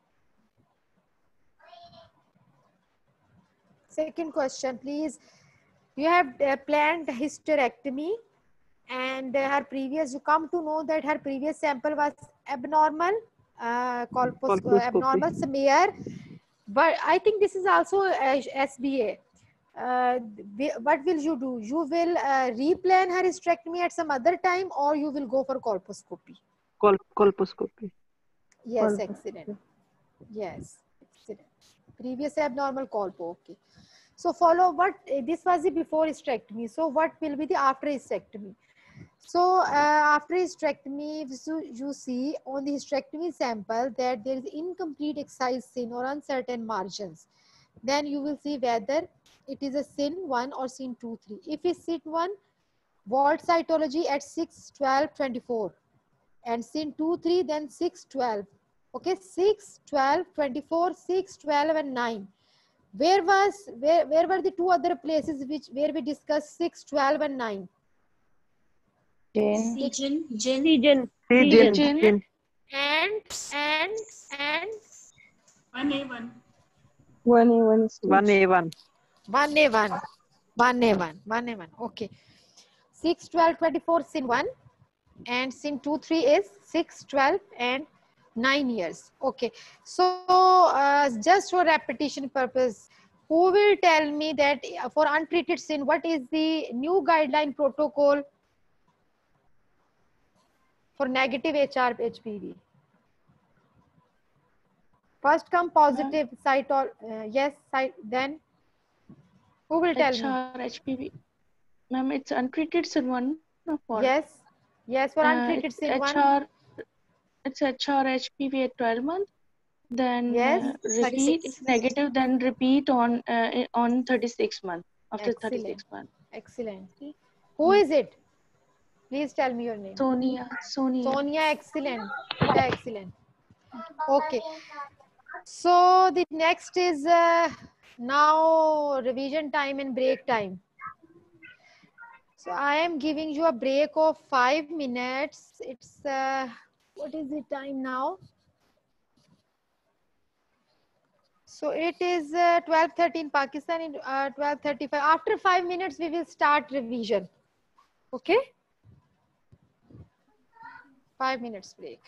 Second question, please. You have uh, planned hysterectomy and uh, her previous, you come to know that her previous sample was abnormal, uh, colpos uh, abnormal smear, but I think this is also uh, S B A. Uh, what will you do? You will uh, replan her hysterectomy at some other time or you will go for colposcopy? Col colposcopy. Yes, Colposcopy. excellent. Yes, excellent. Previous abnormal colpo, okay. So follow what, uh, this was the before hysterectomy. So what will be the after hysterectomy? So uh, after hysterectomy, so you see on the hysterectomy sample that there is incomplete excision or uncertain margins. Then you will see whether it is a sin one or sin two, three. If it's sin one, vault cytology at six, twelve, twenty-four. And sin two, three, then six, twelve. Okay, six, twelve, twenty-four, six, twelve, and nine. Where was where, where were the two other places which where we discussed six, twelve, and nine? Region, gin, Region. Region. And and and one A one. One A one is One A one. one A one. one A one. one A one. Okay. six, twelve, twenty-four sin one. And sin two, three is six, twelve, and nine years. Okay. So uh, just for repetition purpose, who will tell me that for untreated sin, what is the new guideline protocol? for negative H R H P V? First come positive site or uh, yes site, then who will tell H me? R H P V. Ma'am, it's untreated sin one or for? Yes, yes, for Uh, untreated it's sin one. H R. It's H R H P V at twelve months. Then Yes, uh, repeat if negative. Then repeat on uh, on thirty-six months. After excellent, thirty-six months. excellent. Who is it? Please tell me your name. Sonia. Sonia. Sonia, excellent. Beta, excellent. Okay. So the next is uh, now revision time and break time. So I am giving you a break of five minutes. It's uh, what is the time now? So it is uh, twelve thirteen Pakistan, uh, twelve thirty-five. After five minutes, we will start revision. Okay? Five minutes break.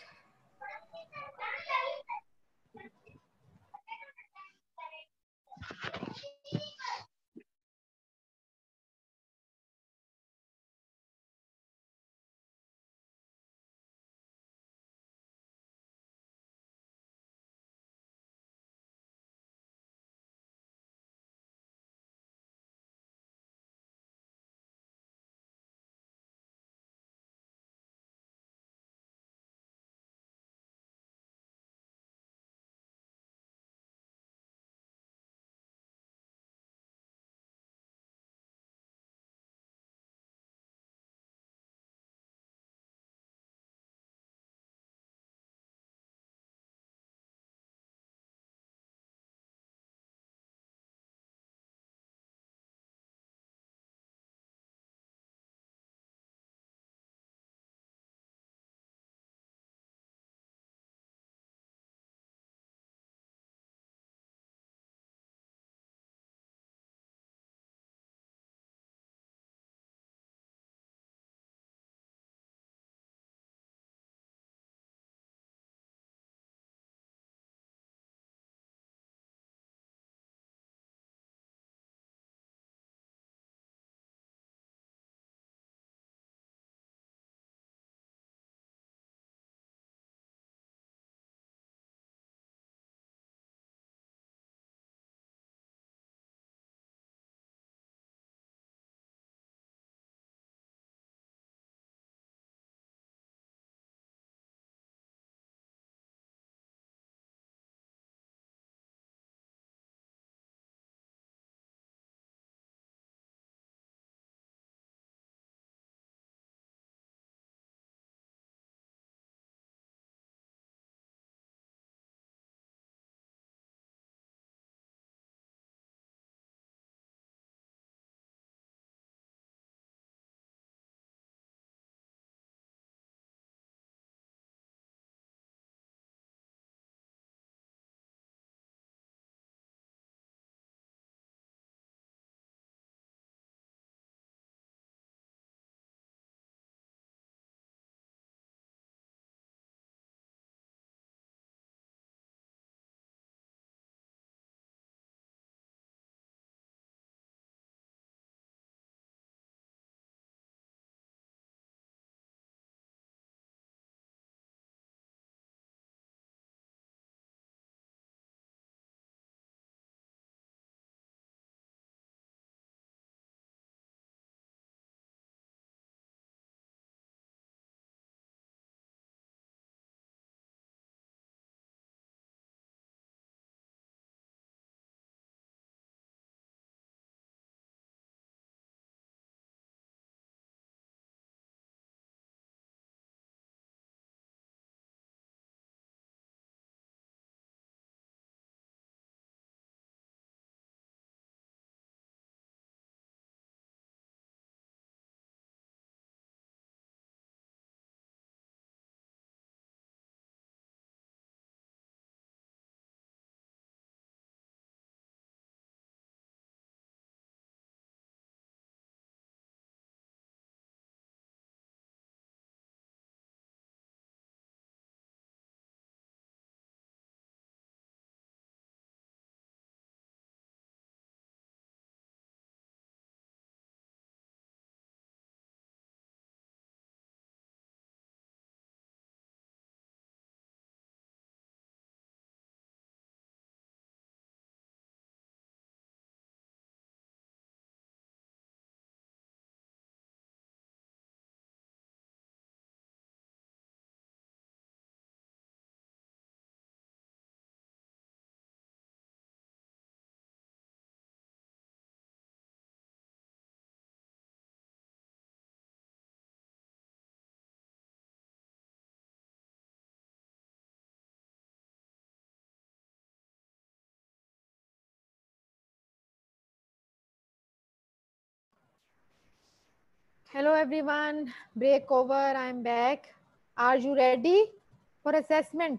Hello everyone, break over, I'm back. Are you ready for assessment?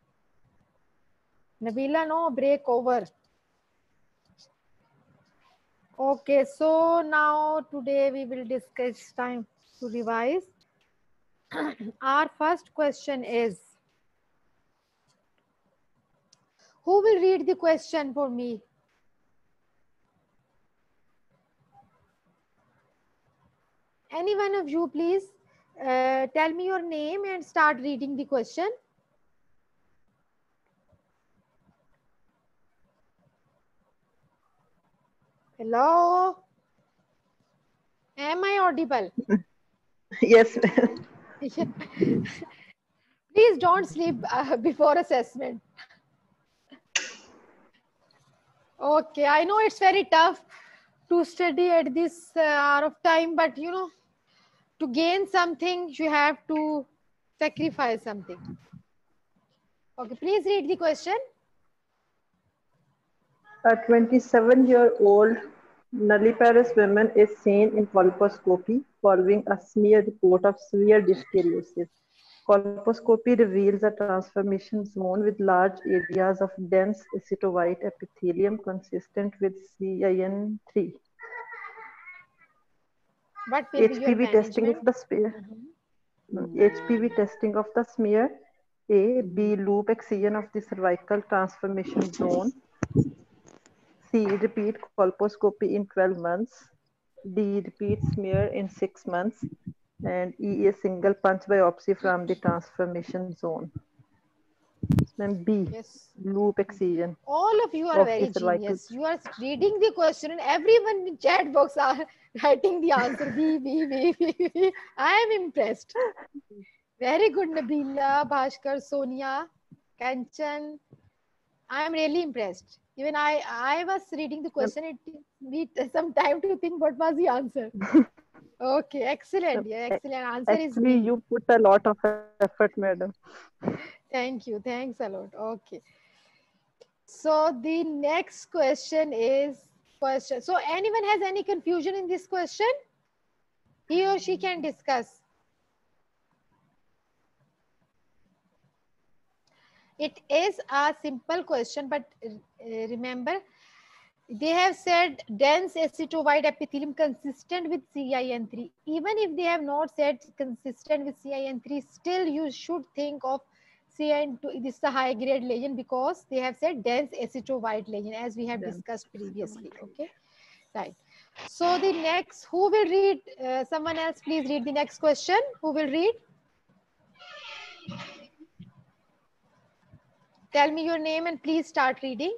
Nabila, no, break over. Okay, so now today we will discuss time to revise. Our first question is, who will read the question for me? Any one of you, please uh, tell me your name and start reading the question. Hello? Am I audible? Yes. Please don't sleep uh, before assessment. Okay, I know it's very tough to study at this uh, hour of time, but you know, to gain something, you have to sacrifice something. Okay, please read the question. A twenty-seven-year-old nulliparous woman is seen in colposcopy following a smear report of severe dyskeriosis. Colposcopy reveals a transformation zone with large areas of dense aceto-white epithelium consistent with C I N three. What will be H P your V testing of management? the smear. H P V testing of the smear. A. B. Loop excision of the cervical transformation zone. C. Repeat colposcopy in twelve months. D. Repeat smear in six months. And E. A single punch biopsy from the transformation zone. Then B. Yes. Loop excision. All of you are of very the cervical. genius. You are reading the question and everyone in chat box are writing the answer. B, B, B, B, B. I am impressed. Very good, Nabila, Bhaskar, Sonia, Kanchan. I am really impressed. Even I, I was reading the question. It took me some time to think what was the answer. Okay, excellent. Yeah, excellent. Answer is Actually, B. you put a lot of effort, madam. Thank you. Thanks a lot. Okay. So the next question is question. So anyone has any confusion in this question? He or she can discuss. It is a simple question, but uh, remember, they have said dense aceto-white epithelium consistent with C I N three. Even if they have not said consistent with C I N three, still you should think of C I N two. This is a high grade lesion because they have said dense aceto-white lesion, as we have discussed previously. Okay, right. So the next, who will read? Uh, someone else, please read the next question. Who will read? Tell me your name and please start reading.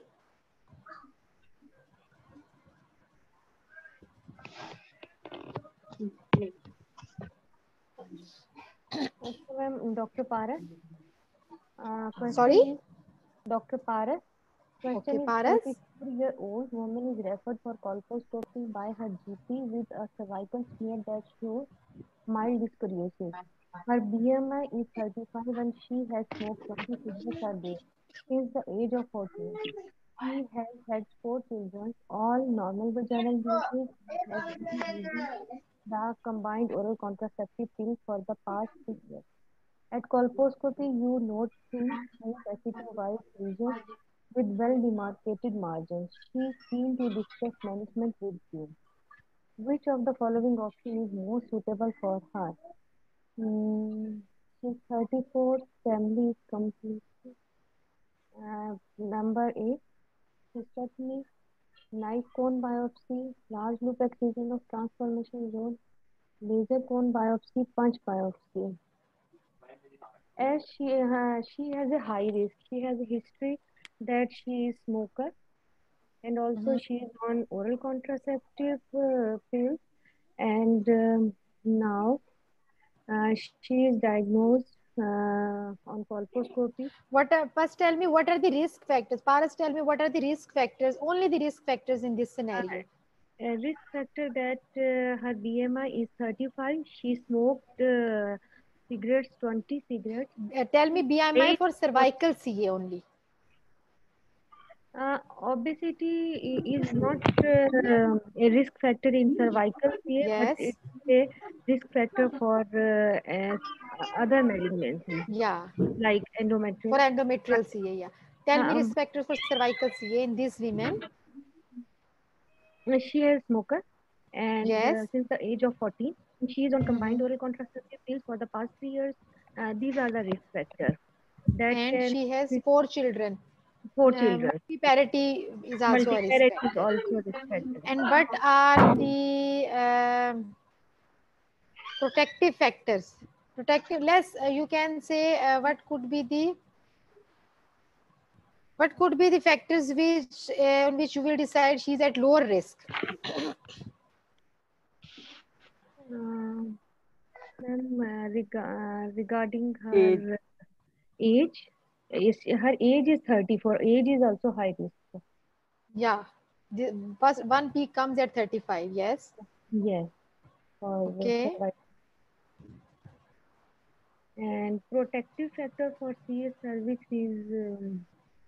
Ma'am, Doctor Paras. Uh, question Sorry? is Doctor Paras. Question Okay, is Paras. twenty-four-year-old woman is referred for colposcopy by her G P with a cervical smear that shows mild dyskeriosis. Her B M I is thirty-five and she has smoked twenty cigarettes a day since the age of fourteen. She has had four children, all normal vaginal deliveries, and has been using the combined oral contraceptive pills for the past six years. At colposcopy, you note three smooth aceto-white lesions with well-demarcated margins. She is keen to discuss management with you. Which of the following option is most suitable for her? Hmm, she's thirty-four, family is complete. Uh, number eight, cystectomy, knife cone biopsy, large loop excision of transformation zone, laser cone biopsy, punch biopsy. As she uh, she has a high risk, she has a history that she is smoker, and also Mhm. she is on oral contraceptive uh, pills, and um, now uh, she is diagnosed uh, on colposcopy. What are, first tell me what are the risk factors? Paras, tell me what are the risk factors, only the risk factors in this scenario. A risk factor that uh, her B M I is thirty-five. She smoked uh, cigarettes, twenty cigarettes. Uh, tell me B M I Eight for cervical C A only. Uh, obesity i- is not uh, a risk factor in cervical C A, but Yes. it's a risk factor for uh, uh, other malignancies Yeah. like For endometrial. endometrial C A, yeah. Tell me Um, risk factors for cervical C A in these women. she is smoker, and Yes. uh, since the age of fourteen, she is on combined Mhm. oral contraceptive pills for the past three years. Uh, these are the risk factors that And can she has four children. four Uh, children. multiparity is also a risk Multiparity is factor. also a risk factor. And what are the um, protective factors? Protective, less, uh, you can say, uh, what could be the what could be the factors which uh, on which you will decide she's at lower risk? Um, Ma'am, uh, rega- uh, regarding Age. her age, is her age is thirty. For age is also high risk. Yeah, the first one peak comes at thirty-five. Yes. Yes, for Okay. survival. And protective factor for C S cervix is um,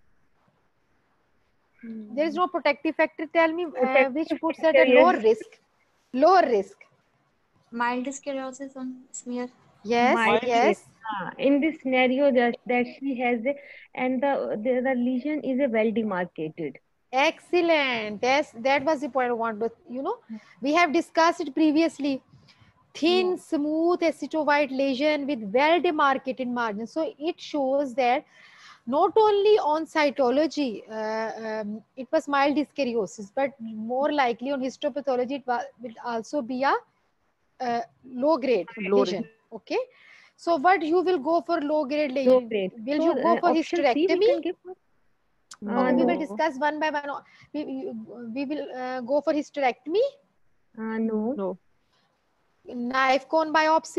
There is no protective factor. Tell me uh, protective which puts at a factor lower is risk. Lower risk. Mild dyskeriosis on smear. Yes. mild. Yes. Uh, in this scenario, that that she has a, and the, the the lesion is a well demarcated. Excellent. Yes, that was the point I want to, you know, we have discussed it previously. Thin, smooth acetovite lesion with well demarcated margins. So it shows that not only on cytology, uh, um, it was mild dyskaryosis, but more likely on histopathology, it wa- will also be a uh, low grade Low risk. lesion. Okay. So what you will go for low grade Low lesion? grade. Will So you go uh, for option C we hysterectomy? can give. Uh, Okay, we will no. discuss one by one. We, we, we will uh, go for hysterectomy. Uh, no. No. Knife cone biopsy.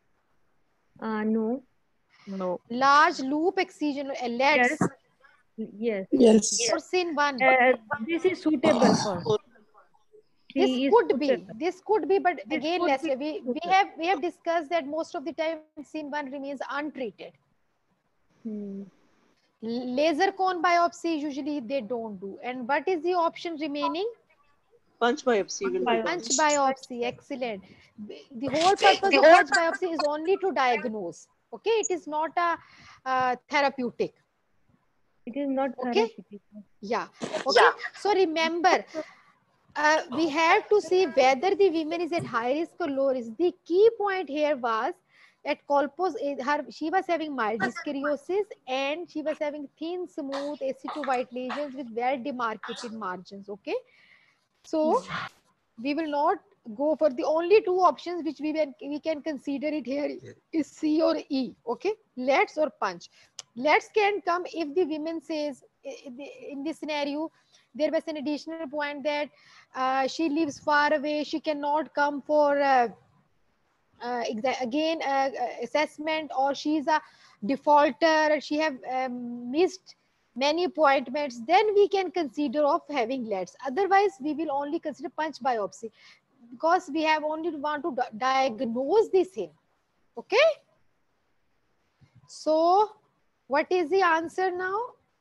Uh, no. No. Large loop excision, uh, L E Ds. Yes. Yes. Or sin one. Uh, this is suitable for. This She is could be. suitable. This could be, but This again, could let's be say we, we suitable. have we have discussed that most of the time sin one remains untreated. Hmm. Laser cone biopsy usually they don't do. And what is the option remaining? Punch biopsy will be done. Punch biopsy, excellent. The whole purpose of punch biopsy is only to diagnose. Okay, it is not a uh, therapeutic. It is not Okay. therapeutic. Yeah. Okay. So remember, uh, we have to see whether the woman is at high risk or low risk. The key point here was at Colpos, her she was having mild dyskaryosis and she was having thin, smooth acetovite lesions with well demarcated margins. Okay. So we will not go for the only two options which we can we can consider it here is C or E. Okay, L E Ds or punch. L E Ds can come if the women says in this scenario there was an additional point that uh, she lives far away, she cannot come for uh, uh, again uh, assessment, or she's a defaulter, she have um, missed many appointments, then we can consider of having L E Ds. Otherwise we will only consider punch biopsy because we have only want to diagnose this thing. Okay, so what is the answer now?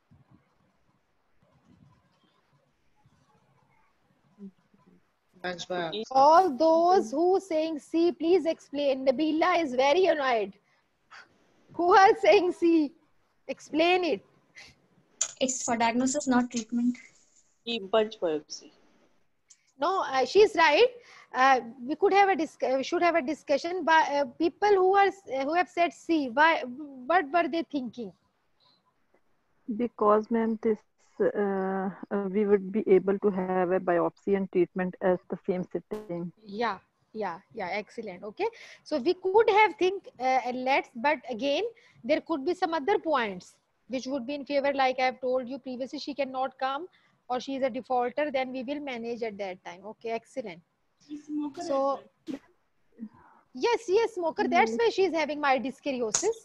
All those who saying C, please explain. Nabila is very annoyed. Who are saying C? Explain it. It's for diagnosis, not treatment. Punch biopsy. No, uh, she's right. Uh, we could have a dis we should have a discussion. But uh, people who are who have said C, why? What were they thinking? Because, ma'am, this uh, uh, we would be able to have a biopsy and treatment as the same sitting. Yeah, yeah, yeah. Excellent. Okay, so we could have think uh, let's, but again, there could be some other points which would be in favor. Like I have told you previously, she cannot come, or she is a defaulter. Then we will manage at that time. Okay, excellent. So yes, yes, smoker. That's why she is having mild dyskaryosis.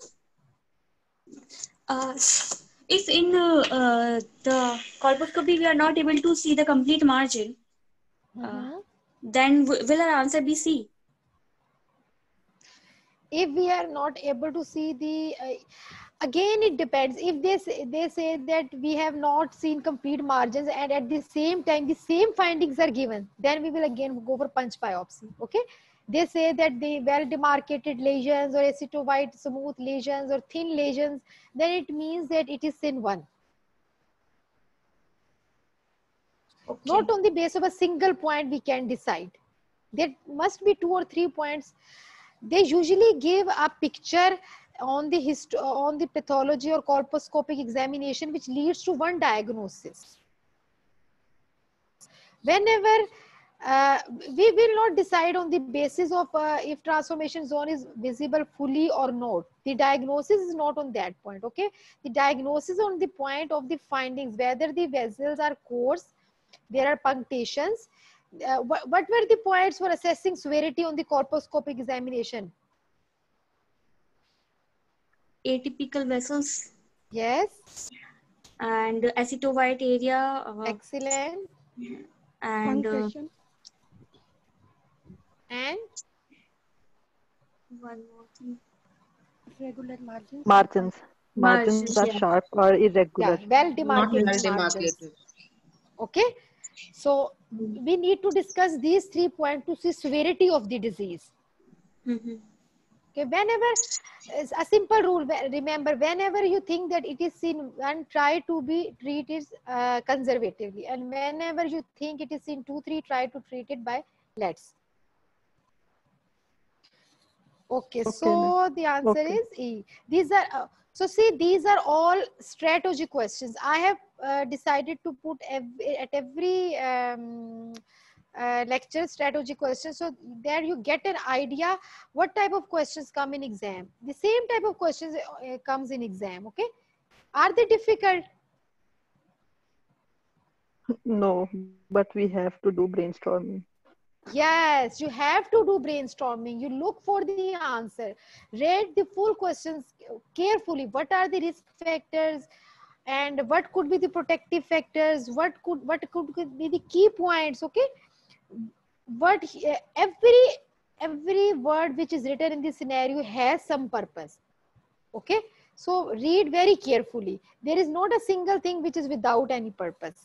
Uh, if in uh, uh, the colposcopy we are not able to see the complete margin, uh, Mm-hmm. then w will our answer be C? If we are not able to see the, uh, Again, it depends. If they say, they say that we have not seen complete margins and at the same time the same findings are given, then we will again go for punch biopsy. Okay. They say that the well demarcated lesions or acetowhite smooth lesions or thin lesions, then it means that it is S I N one. Okay. Not on the basis of a single point we can decide. There must be two or three points. They usually give a picture on the hist on the pathology or colposcopic examination which leads to one diagnosis. Whenever uh, we will not decide on the basis of uh, if transformation zone is visible fully or not. The diagnosis is not on that point. Okay, the diagnosis on the point of the findings, whether the vessels are coarse, there are punctations. Uh, what, what were the points for assessing severity on the colposcopic examination? Atypical vessels. Yes. And acetovyte area. Uh, Excellent. And uh, and one more thing. Regular margins. Margins. Margins Margins, are yeah. sharp or irregular. Yeah, well demarcated margins. Okay, so we need to discuss these three points to see severity of the disease. Mm-hmm. Okay, whenever a simple rule, remember, whenever you think that it is seen one, try to be treat it uh, conservatively, and whenever you think it is seen two, three, try to treat it by let's. Okay, Okay, so the answer okay. is E. These are uh, so see these are all strategy questions. I have uh, decided to put every, at every um, uh, lecture strategy questions, so there you get an idea what type of questions come in exam. The same type of questions uh, comes in exam. Okay, are they difficult? No, but we have to do brainstorming. Yes, you have to do brainstorming. You look for the answer. Read the full questions carefully. What are the risk factors, and what could be the protective factors? What could what could be the key points? Okay, what every every word which is written in this scenario has some purpose. Okay, so read very carefully. There is not a single thing which is without any purpose.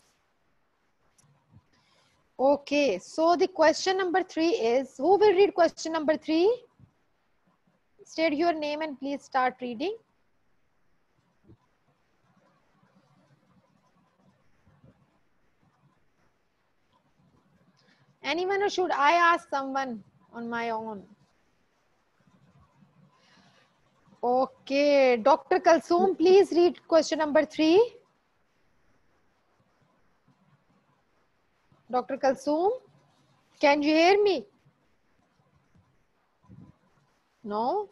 Okay, so the question number three is, who will read question number three? State your name and please start reading. Anyone, or should I ask someone on my own? Okay, Doctor Kalsoom, please read question number three. Doctor Kalsoom, can you hear me? No?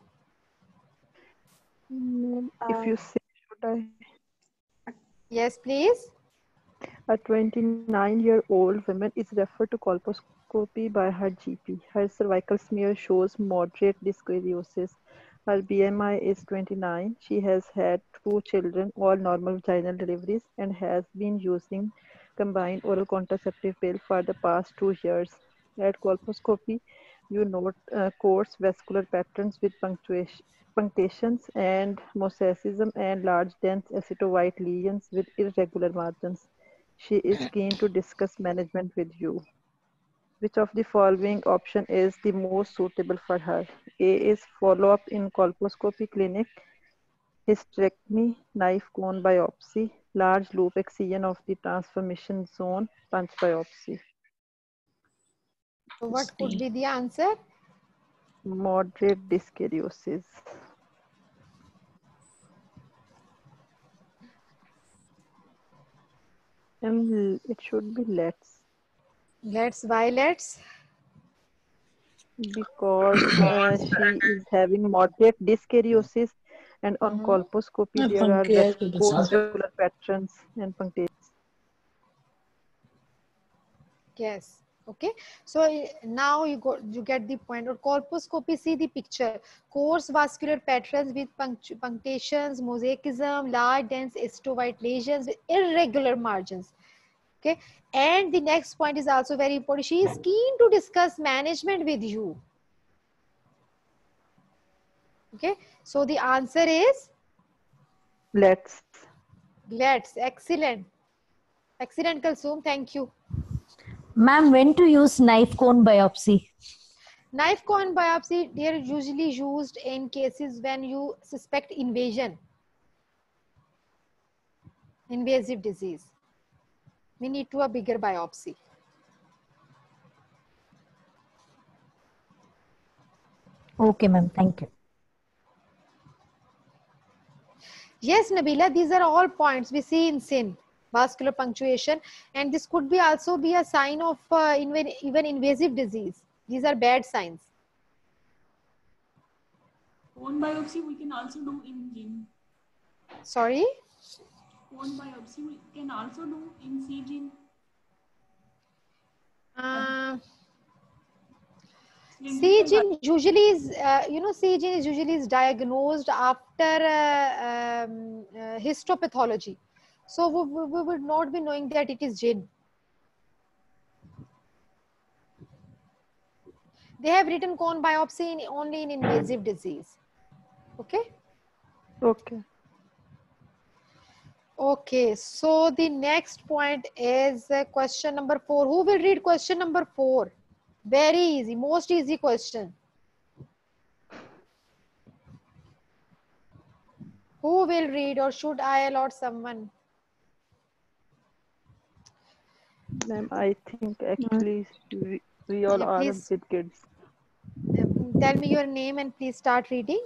If you say, should I? Yes, please. A twenty-nine-year-old woman is referred to colposcopy by her G P. Her cervical smear shows moderate dyskeriosis. Her B M I is twenty-nine. She has had two children, all normal vaginal deliveries, and has been using combined oral contraceptive pill for the past two years. At colposcopy, you note uh, coarse vascular patterns with punctuation, punctations and mosaicism and large dense acetovyte lesions with irregular margins. She is keen to discuss management with you. Which of the following option is the most suitable for her? A is follow-up in colposcopy clinic, hysterectomy, knife cone biopsy, large loop excision of the transformation zone, punch biopsy. So what could be the answer? Moderate dyskeriosis. And it should be let's. Let's, why let's? Because uh, she is having moderate dyskeriosis, and on Mhm. colposcopy there are vas- coarse vascular patterns and punctations. Yes. Okay. So uh, now you go, you get the point. Or colposcopy, see the picture. Coarse vascular patterns with punctu punctations, mosaicism, large dense acetovyte lesions with irregular margins. Okay. And the next point is also very important. She is keen to discuss management with you. Okay. So the answer is Let's. Let's. Excellent. Excellent, Kalsoom. Thank you. Ma'am, when to use knife cone biopsy? Knife cone biopsy, they are usually used in cases when you suspect invasion, invasive disease. We need to a bigger biopsy. Okay, ma'am. Thank you. Yes, Nabila, these are all points we see in S I N, vascular punctuation, and this could be also be a sign of uh, even, even invasive disease. These are bad signs. Cone biopsy we can also do in gene. Sorry? Cone biopsy we can also do in C gene. Uh, C gene usually is, uh, you know, C gene is usually is diagnosed after uh, um, uh, histopathology. So we, we would not be knowing that it is gene. They have written cone biopsy in, only in invasive disease. Okay? Okay. Okay, so the next point is uh, question number four. Who will read question number four? Very easy, most easy question. Who will read, or should I allot someone? Ma'am, I think actually we, we all Yeah, are a please. bit kids. Um, tell me your name and please start reading.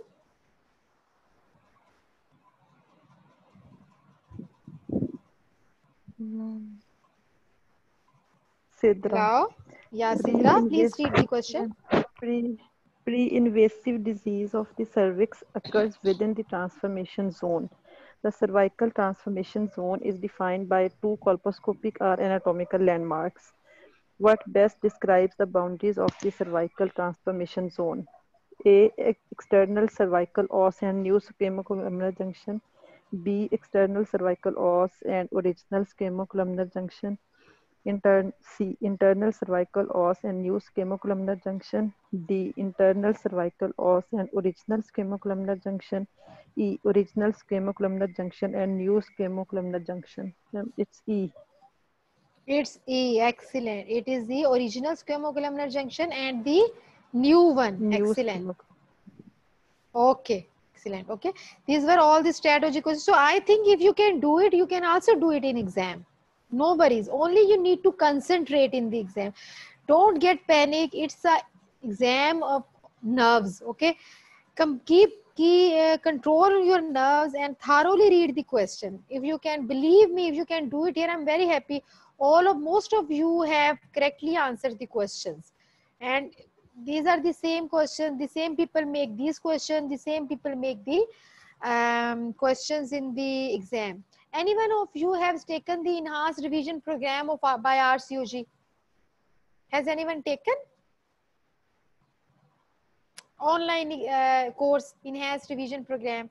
Sidra. Hello? Yeah, Sidra, please read the question. Pre, pre-invasive disease of the cervix occurs within the transformation zone. The cervical transformation zone is defined by two colposcopic or anatomical landmarks. What best describes the boundaries of the cervical transformation zone? A. External cervical os and new squamocolumnar junction. B. External cervical os and original squamocolumnar junction. Intern C. Internal cervical os and new squamocolumnar junction. D. Internal cervical os and original squamocolumnar junction. E. Original squamocolumnar junction and new squamocolumnar junction. Um, It's E. It's E, excellent. It is the original squamocolumnar junction and the new one. New Excellent. Okay, excellent. Okay, these were all the strategy questions. So I think if you can do it, you can also do it in exam. No worries. Only you need to concentrate in the exam. Don't get panic. It's a exam of nerves. Okay, come keep key uh, control your nerves and thoroughly read the question. If you can believe me, if you can do it here, I'm very happy. All of most of you have correctly answered the questions, and these are the same questions. The same people make these questions. The same people make the um, questions in the exam. Anyone of you has taken the enhanced revision program of uh, by R C O G? Has anyone taken online uh, course, enhanced revision program?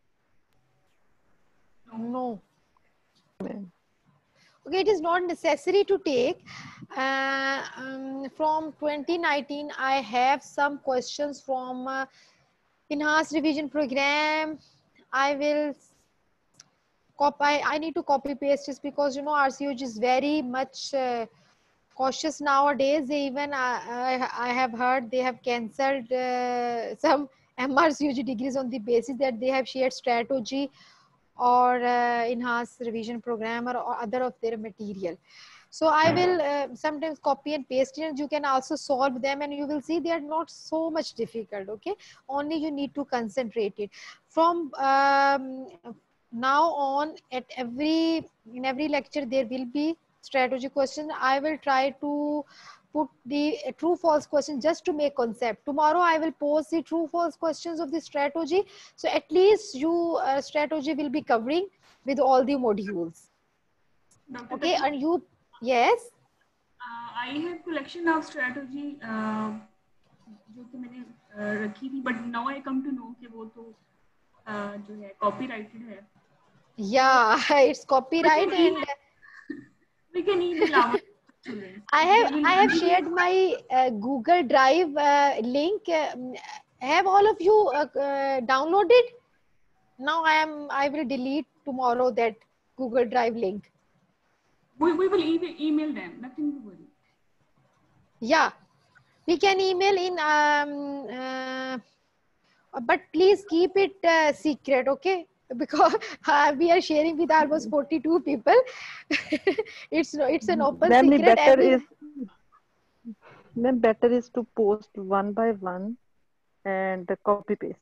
No. Okay, it is not necessary to take. Uh, um, from twenty nineteen, I have some questions from uh, enhanced revision program. I will copy. I need to copy paste this because you know R C O G is very much uh, cautious nowadays. They even uh, I, I have heard they have cancelled uh, some M R C O G degrees on the basis that they have shared strategy or uh, enhanced revision program or, or other of their material. So I will uh, sometimes copy and paste it, and you can also solve them, and you will see they are not so much difficult. Okay, only you need to concentrate it. From um, now on, at every in every lecture there will be strategy question. I will try to put the uh, true false question just to make concept. Tomorrow I will post the true false questions of the strategy, so at least you uh, strategy will be covering with all the modules. Doctor Okay, Tati, and you, yes, uh, I have collection of strategy uh, जो कि मैंने uh, रखी थी, but now I come to know कि वो तो uh, जो है copyrighted है. yeah, it's copyright, and We can email our students. I have I have shared my uh, Google Drive uh, link. Uh, have all of you uh, uh, downloaded? Now I am, I will delete tomorrow that Google Drive link. We, we will e email them, nothing to worry. Yeah, we can email in, um, uh, but please keep it uh, secret, okay? Because uh, we are sharing with almost forty-two people. it's it's an open Ma'am, secret. better Every... is, ma'am, better is to post one by one and copy paste.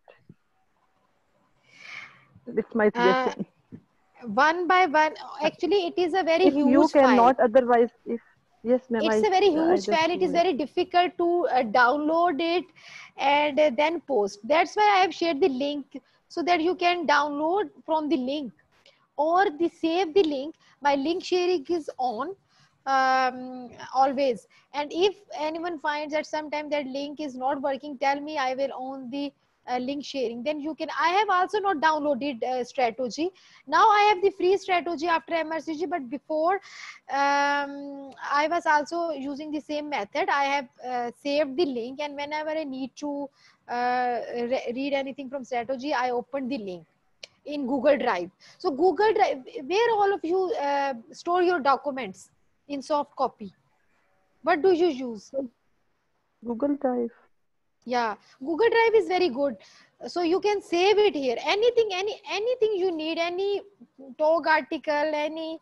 It's my suggestion. Uh, one by one, actually, it is a very if huge you file. cannot, otherwise, if yes, ma'am, It's I, a very I huge just file. It is email. very difficult to uh, download it and uh, then post. That's why I have shared the link so that you can download from the link or the save the link. My link sharing is on um, always. And if anyone finds that sometime that link is not working, tell me, I will on the uh, link sharing. Then you can, I have also not downloaded uh, strategy. Now I have the free strategy after M R C G, but before um, I was also using the same method. I have uh, saved the link, and whenever I need to uh, re read anything from strategy, I open the link in Google Drive. So Google Drive, where all of you uh, store your documents in soft copy? What do you use? Google Drive. Yeah, Google Drive is very good. So you can save it here. Anything, any anything you need, any talk article, any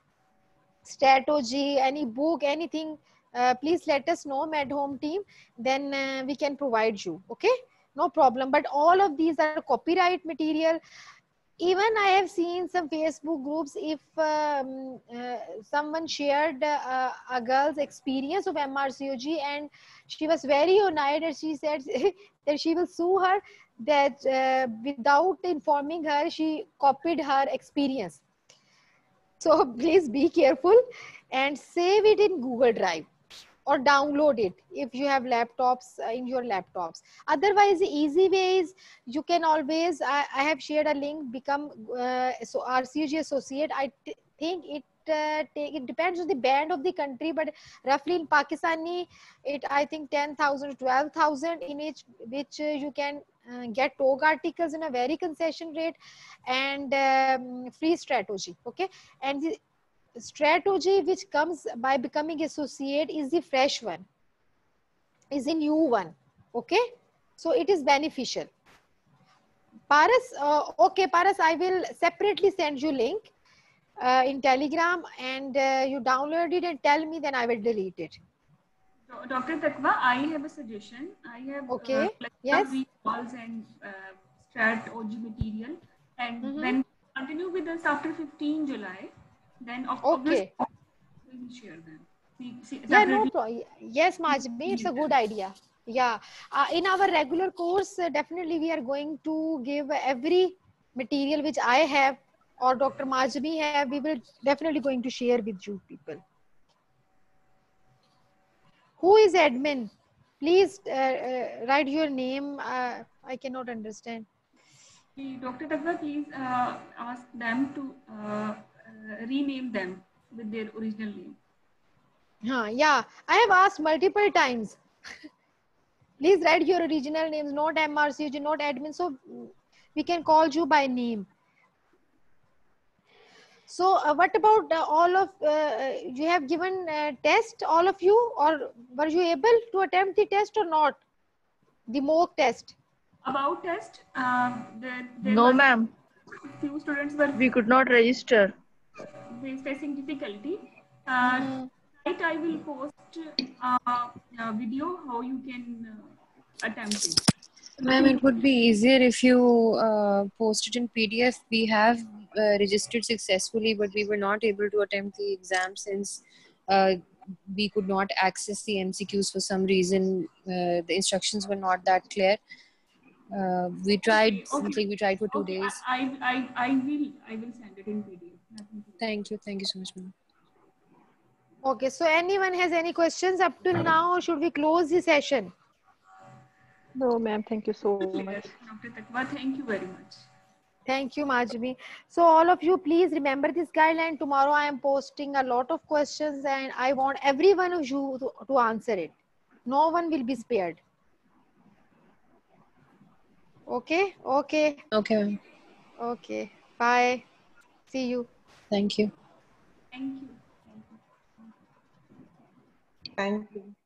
strategy, any book, anything, uh, please let us know, Med Home team. Then uh, we can provide you. Okay, no problem. But all of these are copyright material. Even I have seen some Facebook groups, if um, uh, someone shared uh, a girl's experience of M R C O G and she was very annoyed and she said that she will sue her, that uh, without informing her, she copied her experience. So please be careful and save it in Google Drive or download it if you have laptops uh, in your laptops. Otherwise, the easy way is you can always, I, I have shared a link, become uh, so R C O G associate. I think it uh, take, it depends on the band of the country, but roughly in Pakistani, it I think ten thousand, twelve thousand in each, which uh, you can uh, get talk articles in a very concession rate and um, free strategy. Okay, and the strategy which comes by becoming associate is the fresh one, is the new one. Okay, so it is beneficial. Paras, uh, okay, Paras, I will separately send you link uh, in Telegram, and uh, you download it and tell me, then I will delete it. So, Doctor Takwa, I have a suggestion. I have okay. uh, like Yes. calls and uh, strat O G material, and Mm-hmm. when you continue with us after fifteenth July, then of okay, we will share them. See, see, yeah, no problem. Yes, Majmi, it's a good idea. Yeah, uh, in our regular course, uh, definitely we are going to give every material which I have or Doctor Majmi have. We will definitely going to share with you people. Who is admin? Please uh, uh, write your name. Uh, I cannot understand. Doctor Takwa, please uh, ask them to uh, uh, rename them with their original name. Huh, yeah, I have asked multiple times. Please write your original names, not M R C O G, not admin, so we can call you by name. So uh, what about uh, all of, uh, you have given uh, test, all of you, or were you able to attempt the test or not? The mock test. About test, um, there, there No, was ma'am. few students were We could not register. facing difficulty. Uh, mm-hmm. Right, I will post uh, a video how you can uh, attempt it. Ma'am, it would be easier if you uh, post it in P D F. We have uh, registered successfully, but we were not able to attempt the exam since uh, we could not access the M C Qs for some reason. Uh, the instructions were not that clear. Uh, we tried. Okay, okay. We tried for two okay, days. I, I, I will, I will send it in P D F. Thank you, thank you so much, ma'am. Okay, so anyone has any questions up till now, or should we close the session? No, ma'am, thank you so much. Doctor Takwa, thank you very much. Thank you, Majmi. So all of you, please remember this guideline. Tomorrow I am posting a lot of questions and I want every one of you to, to answer it. No one will be spared. Okay, okay. Okay. Okay. Bye. See you. Thank you. Thank you. Thank you.